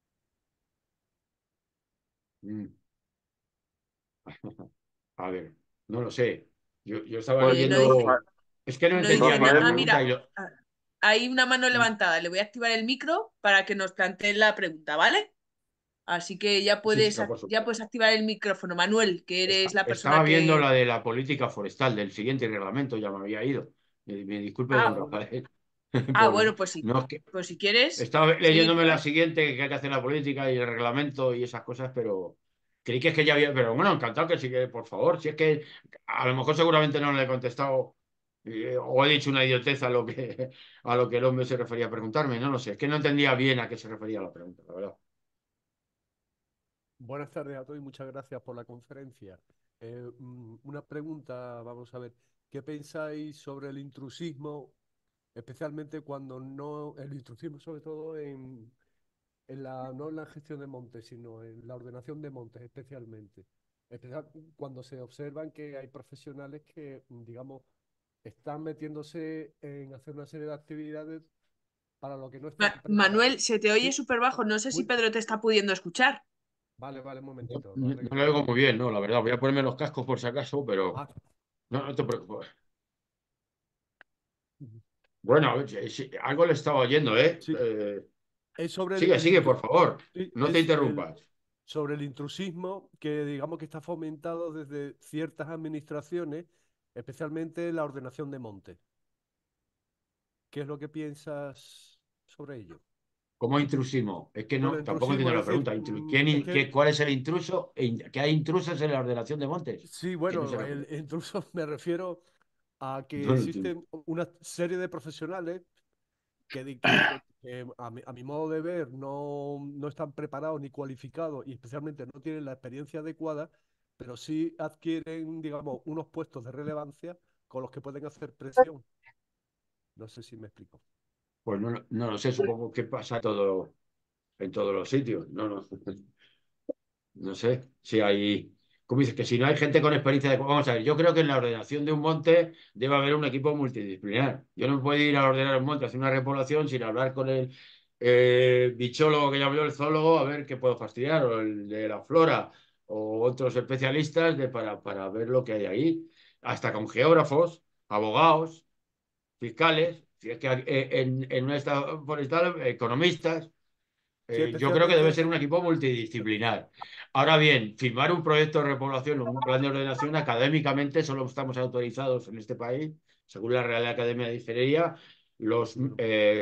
Mm. A ver, no lo sé. Yo estaba Pues No dice, leyendo. Es que no no entendía dice bien nada. la Ah, Rafael, pregunta mira, y lo. hay una mano levantada. Le voy a activar el micro para que nos plantee la pregunta, ¿vale? Así que Sí, sí, no, por ya supuesto. puedes activar el micrófono, Manuel, que eres la Estaba persona viendo que... la de la política forestal del siguiente reglamento, ya me había ido. Me disculpe, Ah, don bueno. Rafael. Ah, Por, bueno, pues sí. no, es que Pues si quieres, estaba seguir leyéndome con la él. siguiente, que hay que hacer la política y el reglamento y esas cosas, pero creí que es que ya había. Pero bueno, encantado que sí que, por favor, si es que a lo mejor seguramente no le he contestado o he dicho una idiotez a lo que el hombre se refería a preguntarme, no lo sé. Es que no entendía bien a qué se refería la pregunta, la verdad. Buenas tardes a todos y muchas gracias por la conferencia. Una pregunta, vamos a ver, ¿qué pensáis sobre el intrusismo, especialmente cuando no, el intrusismo sobre todo no en la gestión de montes, sino en la ordenación de montes especialmente? Cuando se observan que hay profesionales que, digamos, están metiéndose en hacer una serie de actividades para lo que no están preparados. Manuel, se te oye ¿Sí? súper bajo. No sé si Uy, Pedro te está pudiendo escuchar. vale, vale, un No, momentito, lo no arreglo. lo oigo muy bien, ¿no? La verdad, voy a ponerme los cascos por si acaso, pero Ah, no, no te preocupes. Bueno, a ver, algo le estaba oyendo, ¿eh? sí, es sobre Sigue, sigue, por favor. sí, No te es interrumpas. sobre el intrusismo que digamos que está fomentado desde ciertas administraciones, especialmente la ordenación de montes. ¿Qué es lo que piensas sobre ello? ¿Cómo intrusismo? Es que Bueno, no, tampoco intrusismo, entiendo la es decir, pregunta. es que ¿Cuál es el intruso? ¿Que hay intrusos en la ordenación de montes? sí, ¿Quién no se bueno, refiere? el intruso me refiero a que No lo entiendo. existen una serie de profesionales que a mi modo de ver no están preparados ni cualificados y especialmente no tienen la experiencia adecuada, pero sí adquieren, digamos, unos puestos de relevancia con los que pueden hacer presión. No sé si me explico. Pues no, no lo sé, supongo que pasa todo en todos los sitios. No, no, no sé si hay. Como dices, que si no hay gente con experiencia de. Vamos a ver, yo creo que en la ordenación de un monte debe haber un equipo multidisciplinar. Yo no puedo ir a ordenar un monte, hacer una repoblación sin hablar con el bichólogo que llamo yo, el zoólogo, a ver qué puedo fastidiar, o el de la flora, o otros especialistas para ver lo que hay ahí. Hasta con geógrafos, abogados, fiscales, si es que en un estado forestal, economistas. Sí, Yo creo que debe especialmente, ser un equipo multidisciplinar. Ahora bien, firmar un proyecto de repoblación o un plan de ordenación académicamente solo estamos autorizados en este país, según la Real Academia de Ingeniería, los bueno,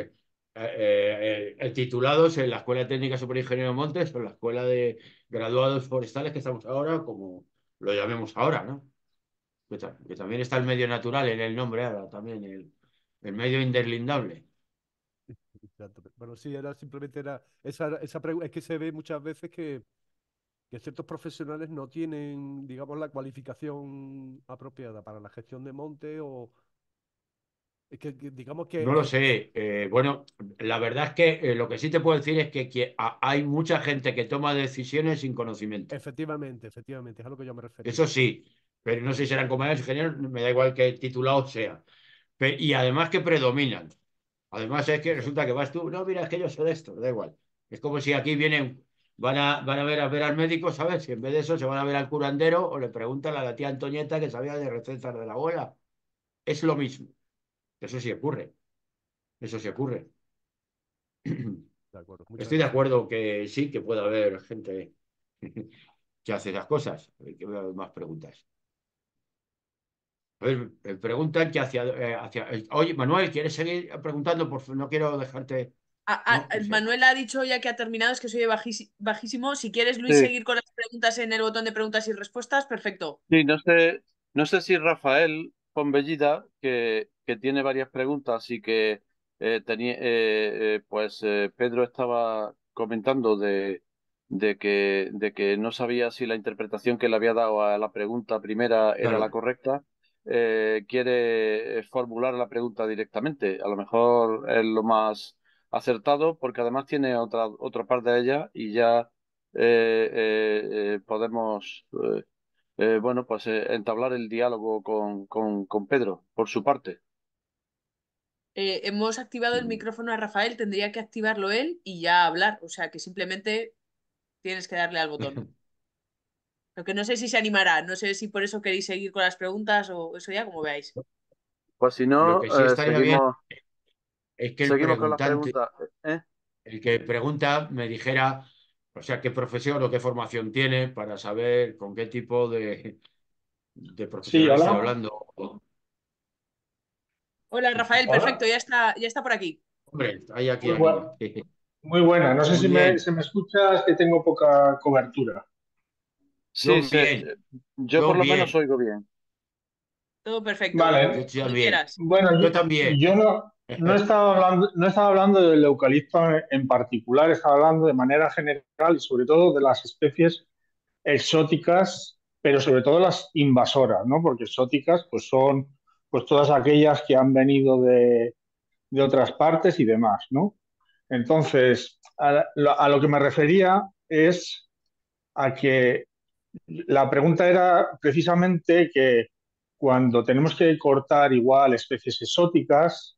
titulados en la Escuela Técnica Superior de Ingeniería de Montes o en la Escuela de Graduados Forestales que estamos ahora, como lo llamemos ahora, ¿no? Que también está el medio natural en el nombre ahora, también el medio interlindable. exacto. Bueno, sí, era esa pregunta. Es que se ve muchas veces que ciertos profesionales no tienen, digamos, la cualificación apropiada para la gestión de monte o es que digamos No lo sé. Bueno, la verdad es que lo que sí te puedo decir es que hay mucha gente que toma decisiones sin conocimiento. efectivamente, es a lo que yo me refería. Eso sí, pero no sé si serán compañeros ingenieros, me da igual que titulado sea. Y además que predominan. Además es que Exacto. resulta que vas tú, no, mira, es que yo sé de esto, da igual. Es como si aquí vienen, van a ver al médico, ¿sabes? Y en vez de eso se van a ver al curandero o le preguntan a la tía Antonieta que sabía de recetas de la abuela. Es lo mismo. Eso sí ocurre. Eso sí ocurre. De acuerdo, muchas Estoy de gracias. acuerdo que sí, que puede haber gente que hace esas cosas. Que veo más preguntas. A ver, preguntan que Oye, Manuel, ¿quieres seguir preguntando? Por favor, no quiero dejarte. No, no sé. Manuel ha dicho ya que ha terminado, es que soy bajísimo. Si quieres, Luis, sí, seguir con las preguntas en el botón de preguntas y respuestas, perfecto. sí, no sé si Rafael Ponbellida, que tiene varias preguntas y que Pedro estaba comentando de que no sabía si la interpretación que le había dado a la pregunta primera era la Claro. correcta. Quiere formular la pregunta directamente. A lo mejor es lo más acertado porque además tiene otra parte de ella y ya podemos bueno, pues entablar el diálogo con Pedro, por su parte. Hemos activado el micrófono a Rafael, tendría que activarlo él y ya hablar. O sea que simplemente tienes que darle al botón. Lo que no sé si se animará, no sé si por eso queréis seguir con las preguntas o eso ya como veáis. Pues si Lo no, que sí estaría bien es que seguimos con las preguntante, preguntas. ¿Eh? el que pregunta me dijera, o sea, qué profesión o qué formación tiene para saber con qué tipo de Sí, profesional estoy hola. hablando. Hola Rafael, perfecto, Hola. ya está por aquí. Hombre, hay aquí Muy, alguien. muy buena. No sé Muy si bien, se me escucha, es que tengo poca cobertura. Sí, yo bien, yo por yo lo menos bien, oigo bien. Todo perfecto, yo Vale. cuando también, quieras. Bueno, yo también. yo no estaba hablando del eucalipto en particular, estaba hablando de manera general y sobre todo de las especies exóticas, pero sobre todo las invasoras, ¿no? Porque exóticas pues son pues todas aquellas que han venido de otras partes y demás, ¿no? Entonces, a lo que me refería es a que la pregunta era precisamente que cuando tenemos que cortar igual especies exóticas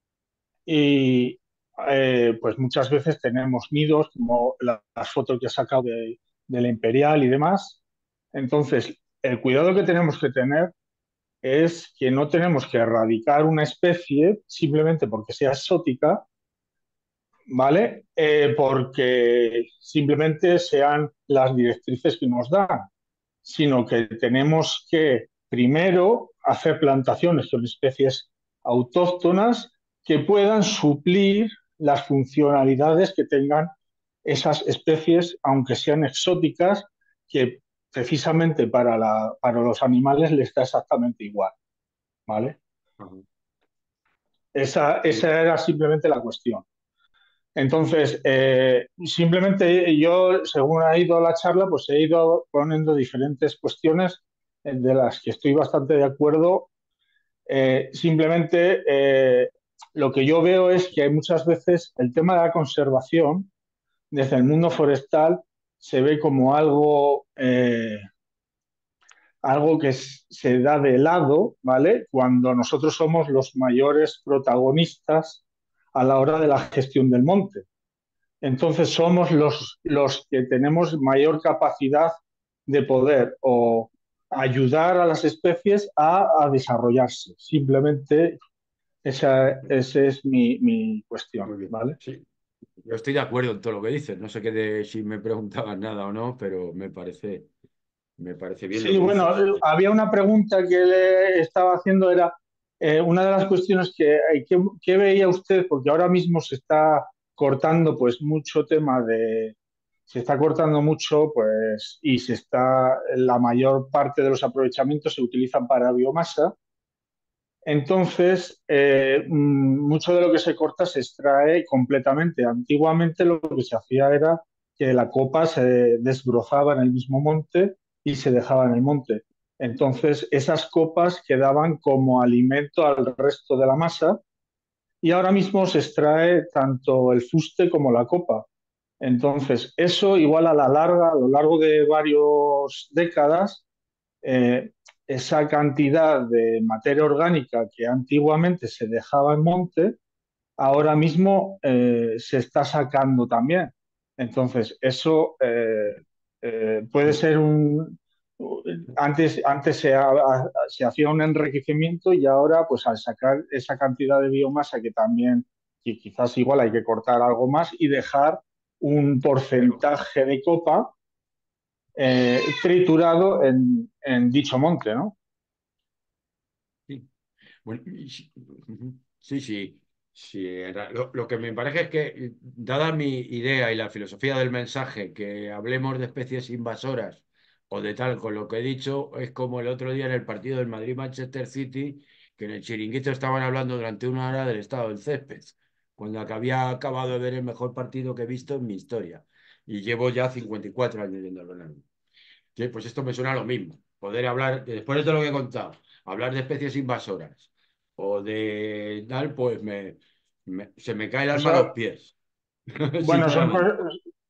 y pues muchas veces tenemos nidos, como las fotos que he sacado de la Imperial y demás. Entonces, el cuidado que tenemos que tener es que no tenemos que erradicar una especie simplemente porque sea exótica, ¿vale? Porque simplemente sean las directrices que nos dan, sino que tenemos que primero hacer plantaciones con especies autóctonas que puedan suplir las funcionalidades que tengan esas especies, aunque sean exóticas, que precisamente para los animales les da exactamente igual, ¿vale? Esa era simplemente la cuestión. Entonces, simplemente yo, según ha ido la charla, pues he ido poniendo diferentes cuestiones de las que estoy bastante de acuerdo. Simplemente lo que yo veo es que hay muchas veces el tema de la conservación desde el mundo forestal se ve como algo que se da de lado, ¿vale? Cuando nosotros somos los mayores protagonistas a la hora de la gestión del monte. Entonces somos los que tenemos mayor capacidad de poder o ayudar a las especies a desarrollarse. Simplemente esa es mi cuestión, Muy bien, ¿vale? sí. Yo estoy de acuerdo en todo lo que dices. No sé si me preguntaban nada o no, pero me parece bien lo Sí, que bueno, dices. había una pregunta que le estaba haciendo, era una de las cuestiones ¿qué veía usted? Porque ahora mismo se está cortando pues mucho se está cortando mucho pues y la mayor parte de los aprovechamientos se utilizan para biomasa. Entonces, mucho de lo que se corta se extrae completamente. Antiguamente lo que se hacía era que la copa se desbrozaba en el mismo monte y se dejaba en el monte. Entonces, esas copas quedaban como alimento al resto de la masa y ahora mismo se extrae tanto el fuste como la copa. Entonces, eso igual a la larga, a lo largo de varias décadas, eh, esa cantidad de materia orgánica que antiguamente se dejaba en monte, ahora mismo se está sacando también. Entonces, eso puede ser Antes se hacía un enriquecimiento y ahora, pues al sacar esa cantidad de biomasa que quizás igual hay que cortar algo más y dejar un Pero, porcentaje de copa triturado en dicho monte, ¿no? sí. Bueno, sí, sí, sí. Lo que me parece es que, dada mi idea y la filosofía del mensaje, que hablemos de especies invasoras o de tal, con lo que he dicho, es como el otro día en el partido del Madrid-Manchester City, que en el chiringuito estaban hablando durante una hora del estado del césped, cuando había acabado de ver el mejor partido que he visto en mi historia. Y llevo ya 54 años yendo al Bernabéu. Sí, pues esto me suena a lo mismo. Poder hablar, después de todo lo que he contado, hablar de especies invasoras o de tal, pues se me cae el alma a los Eso, pies, bueno, sinceramente.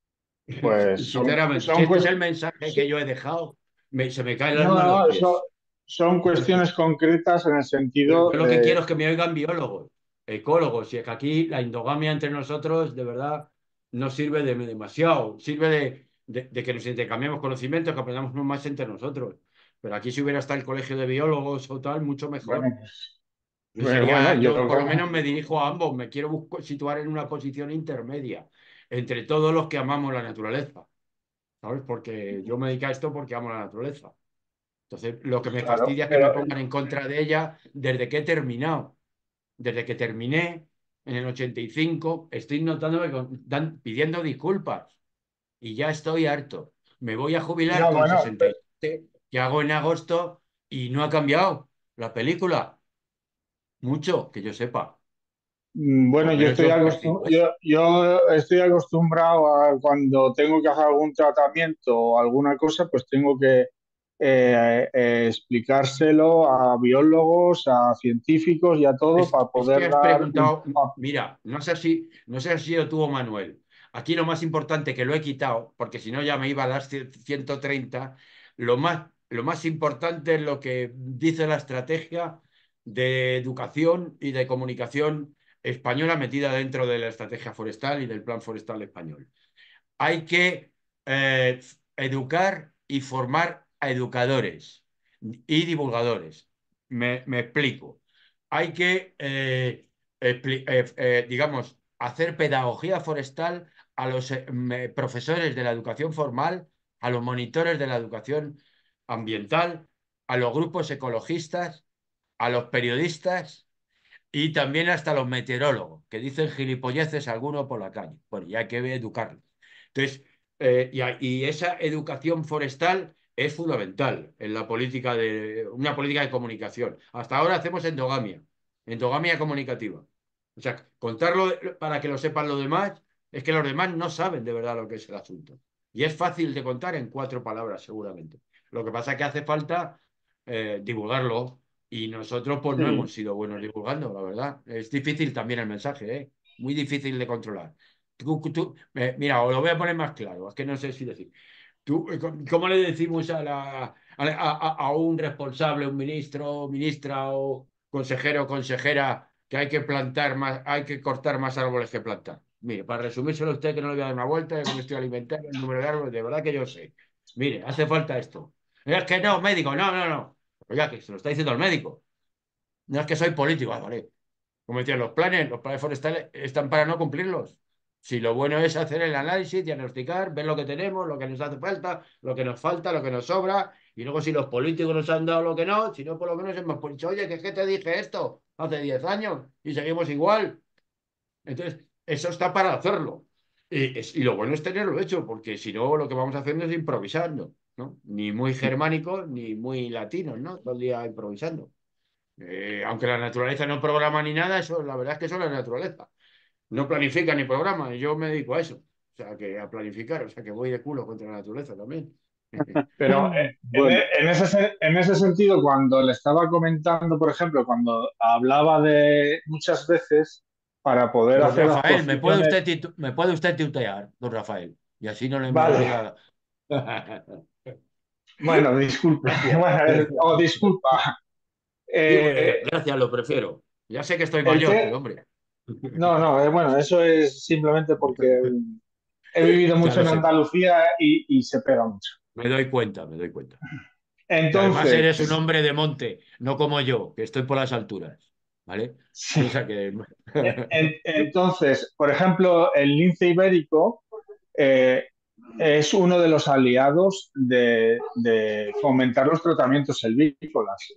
Pues Sinceramente, si son este es el cuestiones. mensaje que yo he dejado, se me cae el No, alma a los no, pies. son cuestiones concretas en el Pero sentido yo lo que de. quiero es que me oigan biólogos, ecólogos, y es que aquí la endogamia entre nosotros, de verdad, no sirve de demasiado. Sirve de que nos intercambiemos conocimientos, que aprendamos más entre nosotros. Pero aquí si hubiera estado el colegio de biólogos o tal, mucho mejor. Bueno, Y bueno, sería, yo yo por lo menos me dirijo a ambos, me quiero situar en una posición intermedia entre todos los que amamos la naturaleza, ¿sabes? Porque yo me dedico a esto porque amo la naturaleza. Entonces, lo que me claro, fastidia es que me pero pongan en contra de ella desde que he terminado. Desde que terminé en el 85, estoy notándome pidiendo disculpas y ya estoy harto. Me voy a jubilar no, con bueno, 67, que hago en agosto y no ha cambiado la película. Mucho, que yo sepa. Por bueno, lo yo menos estoy yo percibo eso. yo estoy acostumbrado a cuando tengo que hacer algún tratamiento o alguna cosa, pues tengo que explicárselo a biólogos, a científicos y a todo para Es que poder has dar un. preguntado, mira, no sé si has sido tú o Manuel. Aquí lo más importante que lo he quitado, porque si no ya me iba a dar 130, lo más importante es lo que dice la estrategia de educación y de comunicación española metida dentro de la estrategia forestal y del plan forestal español. Hay que educar y formar a educadores y divulgadores. Me explico. Hay que, digamos, hacer pedagogía forestal a los profesores de la educación formal, a los monitores de la educación ambiental, a los grupos ecologistas, a los periodistas y también hasta los meteorólogos, que dicen gilipolleces alguno por la calle. Bueno, ya hay que educarlos. Entonces, y esa educación forestal es fundamental en la política una política de comunicación. Hasta ahora hacemos endogamia comunicativa. O sea, contarlo para que lo sepan los demás, es que los demás no saben de verdad lo que es el asunto. Y es fácil de contar en 4 palabras, seguramente. Lo que pasa es que hace falta divulgarlo y nosotros pues no hemos Sí, sido buenos divulgando, la verdad. Es difícil también el mensaje, ¿eh? Muy difícil de controlar. Mira, os lo voy a poner más claro, es que no sé si decir. ¿Cómo le decimos a un responsable, un ministro, ministra o consejero o consejera que hay que plantar más, hay que cortar más árboles que plantar? Mire, para resumírselo a usted que no le voy a dar una vuelta, que me estoy alimentando el número de árboles, de verdad que yo sé. Mire, hace falta esto. Es que no, médico, no, no, no. Oiga, que se lo está diciendo el médico. No es que soy político, vale. Como decía, los planes forestales están para no cumplirlos. Si lo bueno es hacer el análisis, diagnosticar, ver lo que tenemos, lo que nos hace falta, lo que nos falta, lo que nos sobra, y luego si los políticos nos han dado lo que no, si no, por lo menos hemos dicho, oye, que es que te dije esto hace 10 años y seguimos igual. Entonces, eso está para hacerlo. Y lo bueno es tenerlo hecho, porque si no, lo que vamos haciendo es improvisando, ¿no? Ni muy germánicos, ni muy latinos, ¿no? Todo el día improvisando. Aunque la naturaleza no programa ni nada, eso, la verdad es que eso es la naturaleza. No planifica ni programa, y yo me dedico a eso. O sea, que a planificar, o sea, que voy de culo contra la naturaleza también. pero Bueno, en ese sentido, cuando le estaba comentando, por ejemplo, cuando hablaba de muchas veces para poder don hacer las Rafael, posiciones. me puede usted tutear, don Rafael? Y así no le me Vale, voy a... bueno, disculpe, Gracias. bueno, o disculpa. Sí, Eh, gracias, lo prefiero. Ya sé que estoy el mayor, pero te- hombre. no, no, bueno, eso es simplemente porque he vivido Ya mucho lo en sé, Andalucía y se pega mucho. me doy cuenta, me doy cuenta. Y además Entonces, eres un hombre de monte, no como yo, que estoy por las alturas. ¿Vale? sí, O sea que... entonces, por ejemplo, el lince ibérico eh, es uno de los aliados de fomentar los tratamientos silvícolas.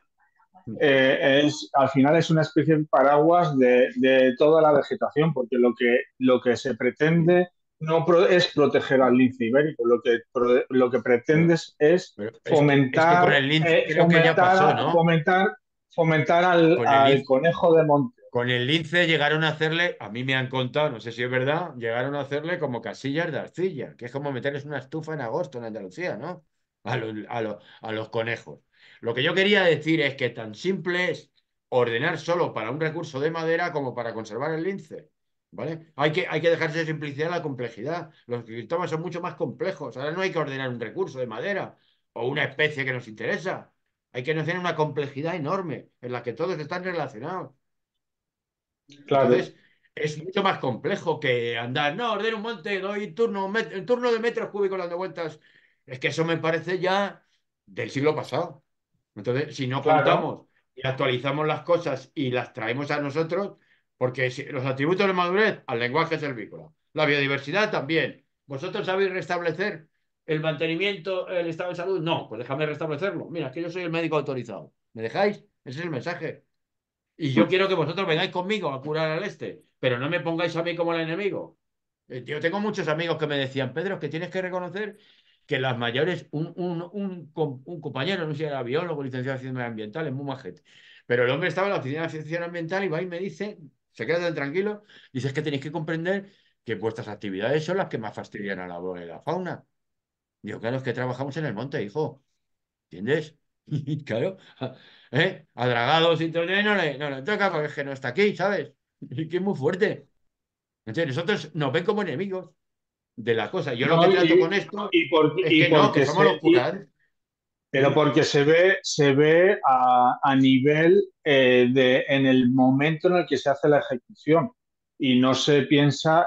Al final es una especie de paraguas de toda la vegetación, porque lo que se pretende no es proteger al lince ibérico, lo que Pero, pretendes es pero es que con el lince creo que ya pasó, ¿no? fomentar Con el al lince, conejo de monte. con el lince llegaron a hacerle, a mí me han contado, no sé si es verdad, llegaron a hacerle como casillas de arcilla, que es como meterles una estufa en agosto en Andalucía, ¿no? A los conejos. Lo que yo quería decir es que tan simple es ordenar solo para un recurso de madera como para conservar el lince. ¿vale? Hay que dejarse de simplicidad a la complejidad. Los ecosistemas son mucho más complejos. Ahora no hay que ordenar un recurso de madera o una especie que nos interesa. Hay que tener una complejidad enorme en la que todos están relacionados. Claro, Entonces, es mucho más complejo que andar, no, ordeno un monte, doy turno, turno de metros cúbicos dando vueltas. Es que eso me parece ya del siglo pasado. Entonces, si no claro. contamos y actualizamos las cosas y las traemos a nosotros, porque los atributos de madurez al lenguaje servícola, la biodiversidad también. ¿Vosotros sabéis restablecer el mantenimiento, el estado de salud? No, pues déjame restablecerlo. Mira, que yo soy el médico autorizado. ¿Me dejáis? Ese es el mensaje. Y yo quiero que vosotros vengáis conmigo a curar al este, pero no me pongáis a mí como el enemigo. Yo tengo muchos amigos que me decían, Pedro, es que tienes que reconocer que las mayores, un compañero, no sé si era biólogo, licenciado en ciencias ambientales, muy majete, pero el hombre estaba en la oficina de ciencia ambiental y va y me dice, se queda tan tranquilo, dice, es que tenéis que comprender que vuestras actividades son las que más fastidian a la fauna. Digo, claro, es que trabajamos en el monte, hijo. ¿Entiendes? Y claro, a dragados y todo, no le toca porque es que no está aquí, ¿sabes? Y que es muy fuerte. Entonces, nosotros nos ven como enemigos de la cosa. Yo lo que No, trato con esto es y que no, que porque somos los curas. pero porque se ve a nivel en el momento en el que se hace la ejecución y no se piensa,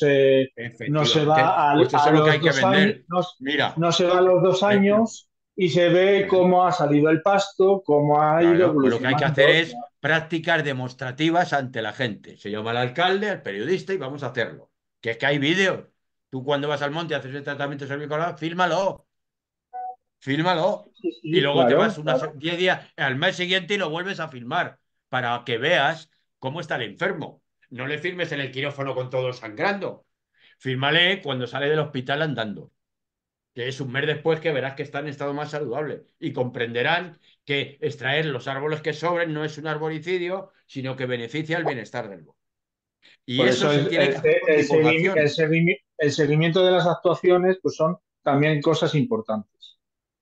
no se Efectivamente. va Pues eso a es lo que hay los que 2 años, vender. Mira, no se va a los dos eh, años y se ve cómo ha salido el pasto, cómo ha ido claro, pues lo que hay que hacer evolucionando. es prácticas demostrativas ante la gente. Se llama al alcalde, al periodista y vamos a hacerlo. Que es que hay vídeos. Tú cuando vas al monte y haces el tratamiento cervical, fírmalo. Fírmalo. Sí, Y sí, luego te claro, vas claro. 10 días al mes siguiente y lo vuelves a firmar para que veas cómo está el enfermo. No le firmes en el quirófano con todo sangrando. Fírmale cuando sale del hospital andando, que es un mes después que verás que está en estado más saludable. Y comprenderán que extraer los árboles que sobren no es un arboricidio, sino que beneficia el bienestar del bosque. Y Por eso eso se tiene que hacer con divulgación. el seguimiento de las actuaciones pues son también cosas importantes.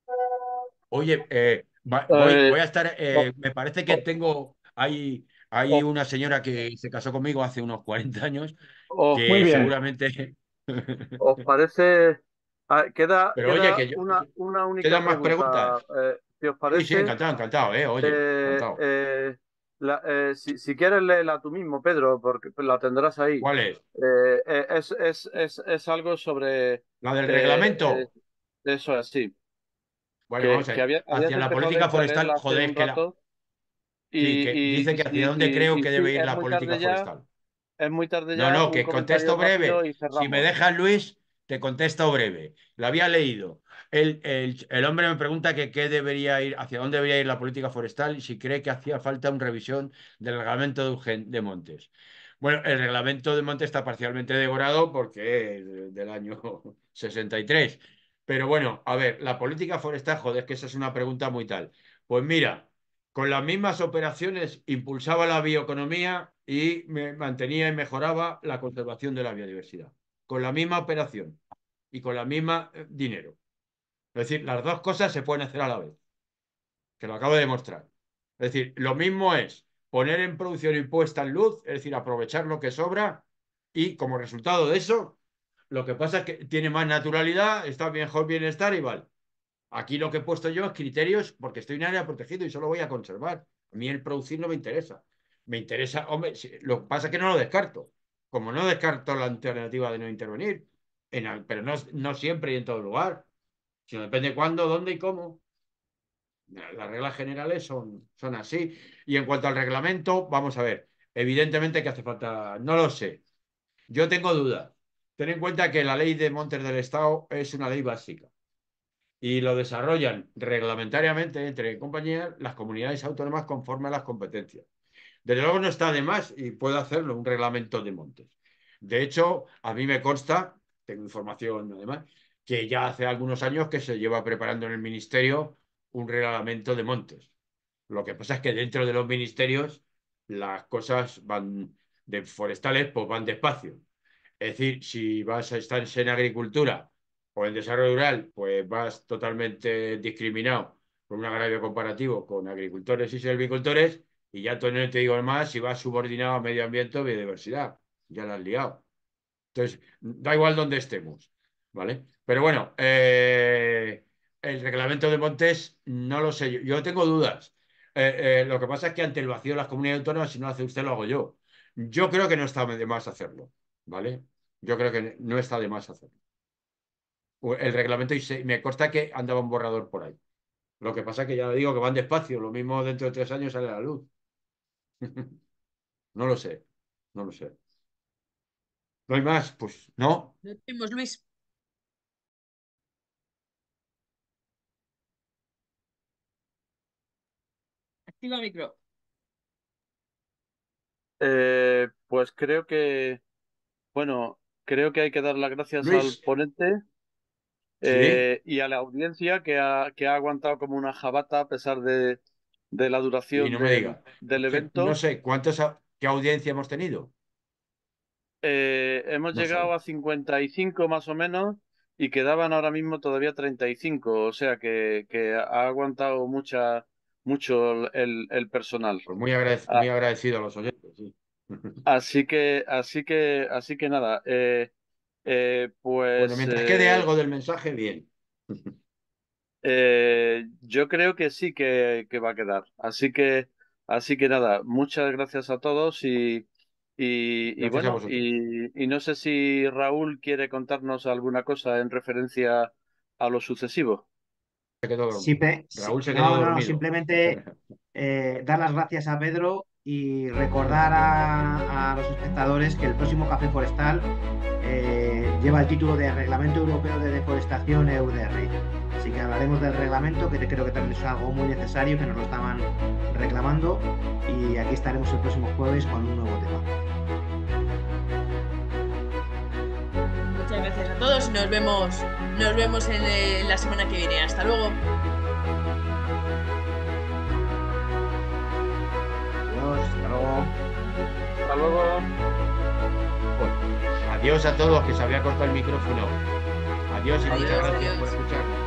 Oye, Eh, voy a estar, ¿os, me parece que os- tengo, hay os- una señora que se casó conmigo hace unos 40 años, os- Muy que bien. seguramente, os parece? pero oye, Queda una única quedan más pregunta. preguntas. Si os Sí, sí, parece, encantado, encantado, oye, eh, encantado. eh, si quieres léela tú mismo, Pedro, porque la tendrás ahí. ¿Cuál es? Es algo sobre ¿La del eh, reglamento? eso así, Bueno, vamos a que ver, habías hacia la empezado de política hecho a forestal, leerla hace joder, un rato sí, que dice que hacia dónde creo y que sí, debe ir la política forestal. es muy tarde No, ya, no, un que comentario contesto rápido breve. y Si me cerramos. dejas, Luis, te contesto breve. Lo había leído. El hombre me pregunta que qué debería ir, hacia dónde debería ir la política forestal y si cree que hacía falta una revisión del reglamento de montes. Bueno, el reglamento de montes está parcialmente devorado porque es del año 63. Pero bueno, a ver, la política forestal, joder, que esa es una pregunta muy tal. Pues mira. Con las mismas operaciones impulsaba la bioeconomía y mantenía y mejoraba la conservación de la biodiversidad. Con la misma operación y con la misma dinero. Es decir, las dos cosas se pueden hacer a la vez, que lo acabo de demostrar. Es decir, lo mismo es poner en producción y puesta en luz, es decir, aprovechar lo que sobra y como resultado de eso, lo que pasa es que tiene más naturalidad, está mejor bienestar y vale. Aquí lo que he puesto yo es criterios porque estoy en área protegido y solo voy a conservar. A mí el producir no me interesa. Me interesa, hombre, lo que pasa es que no lo descarto. Como no descarto la alternativa de no intervenir, pero no siempre y en todo lugar, sino depende cuándo, dónde y cómo. Las reglas generales son así. Y en cuanto al reglamento, vamos a ver, evidentemente que hace falta, no lo sé. Yo tengo dudas. Ten en cuenta que la ley de montes del Estado es una ley básica y lo desarrollan reglamentariamente entre compañías las comunidades autónomas conforme a las competencias. Desde luego no está de más y puede hacerlo un reglamento de montes. De hecho, a mí me consta, tengo información además, que ya hace algunos años que se lleva preparando en el ministerio un reglamento de montes. Lo que pasa es que dentro de los ministerios las cosas van de forestales, pues van despacio. Es decir, si vas a estar en agricultura o en desarrollo rural, pues vas totalmente discriminado por un agravio comparativo con agricultores y silvicultores, y ya no te digo más si vas subordinado a medio ambiente o biodiversidad. ya la has liado. Entonces, da igual donde estemos, ¿vale? Pero bueno, el reglamento de montes no lo sé yo. Yo tengo dudas. Lo que pasa es que ante el vacío de las comunidades autónomas, si no lo hace usted, lo hago yo. Yo creo que no está de más hacerlo, ¿vale? Yo creo que no está de más hacerlo. El reglamento, y me consta que andaba un borrador por ahí. Lo que pasa es que ya digo que van despacio. Lo mismo dentro de 3 años sale a la luz. No lo sé, no lo sé. ¿No hay más? Pues no. Nos vemos, Luis. Activa micro. Pues creo que, bueno, creo que hay que dar las gracias al Luis, ponente sí, y a la audiencia que ha aguantado como una jabata a pesar de la y duración no me diga. del No evento. sé, ¿qué audiencia hemos tenido? Hemos No llegado sabe. a 55 más o menos y quedaban ahora mismo todavía 35, o sea que ha aguantado mucho el personal. Pues Ah, muy agradecido a los oyentes, sí. así que nada, Bueno, pues mientras quede algo del mensaje, bien. yo creo que sí que va a quedar. Así que nada, muchas gracias a todos y Gracias a bueno, vosotros. y no sé si Raúl quiere contarnos alguna cosa en referencia a lo sucesivo. Se quedó dormido. Raúl se quedó No, no, no, dormido. simplemente dar las gracias a Pedro y recordar a los espectadores que el próximo Café Forestal lleva el título de Reglamento Europeo de Deforestación EUDR. Así que hablaremos del reglamento, que creo que también es algo muy necesario, que nos lo estaban reclamando. Y aquí estaremos el próximo jueves con un nuevo tema. Muchas gracias a todos y nos vemos en la semana que viene. Hasta luego. Adiós, hasta luego. Hasta luego. Bueno, adiós a todos, que se había cortado el micrófono. Adiós y muchas Adiós, gracias por adiós. escuchar.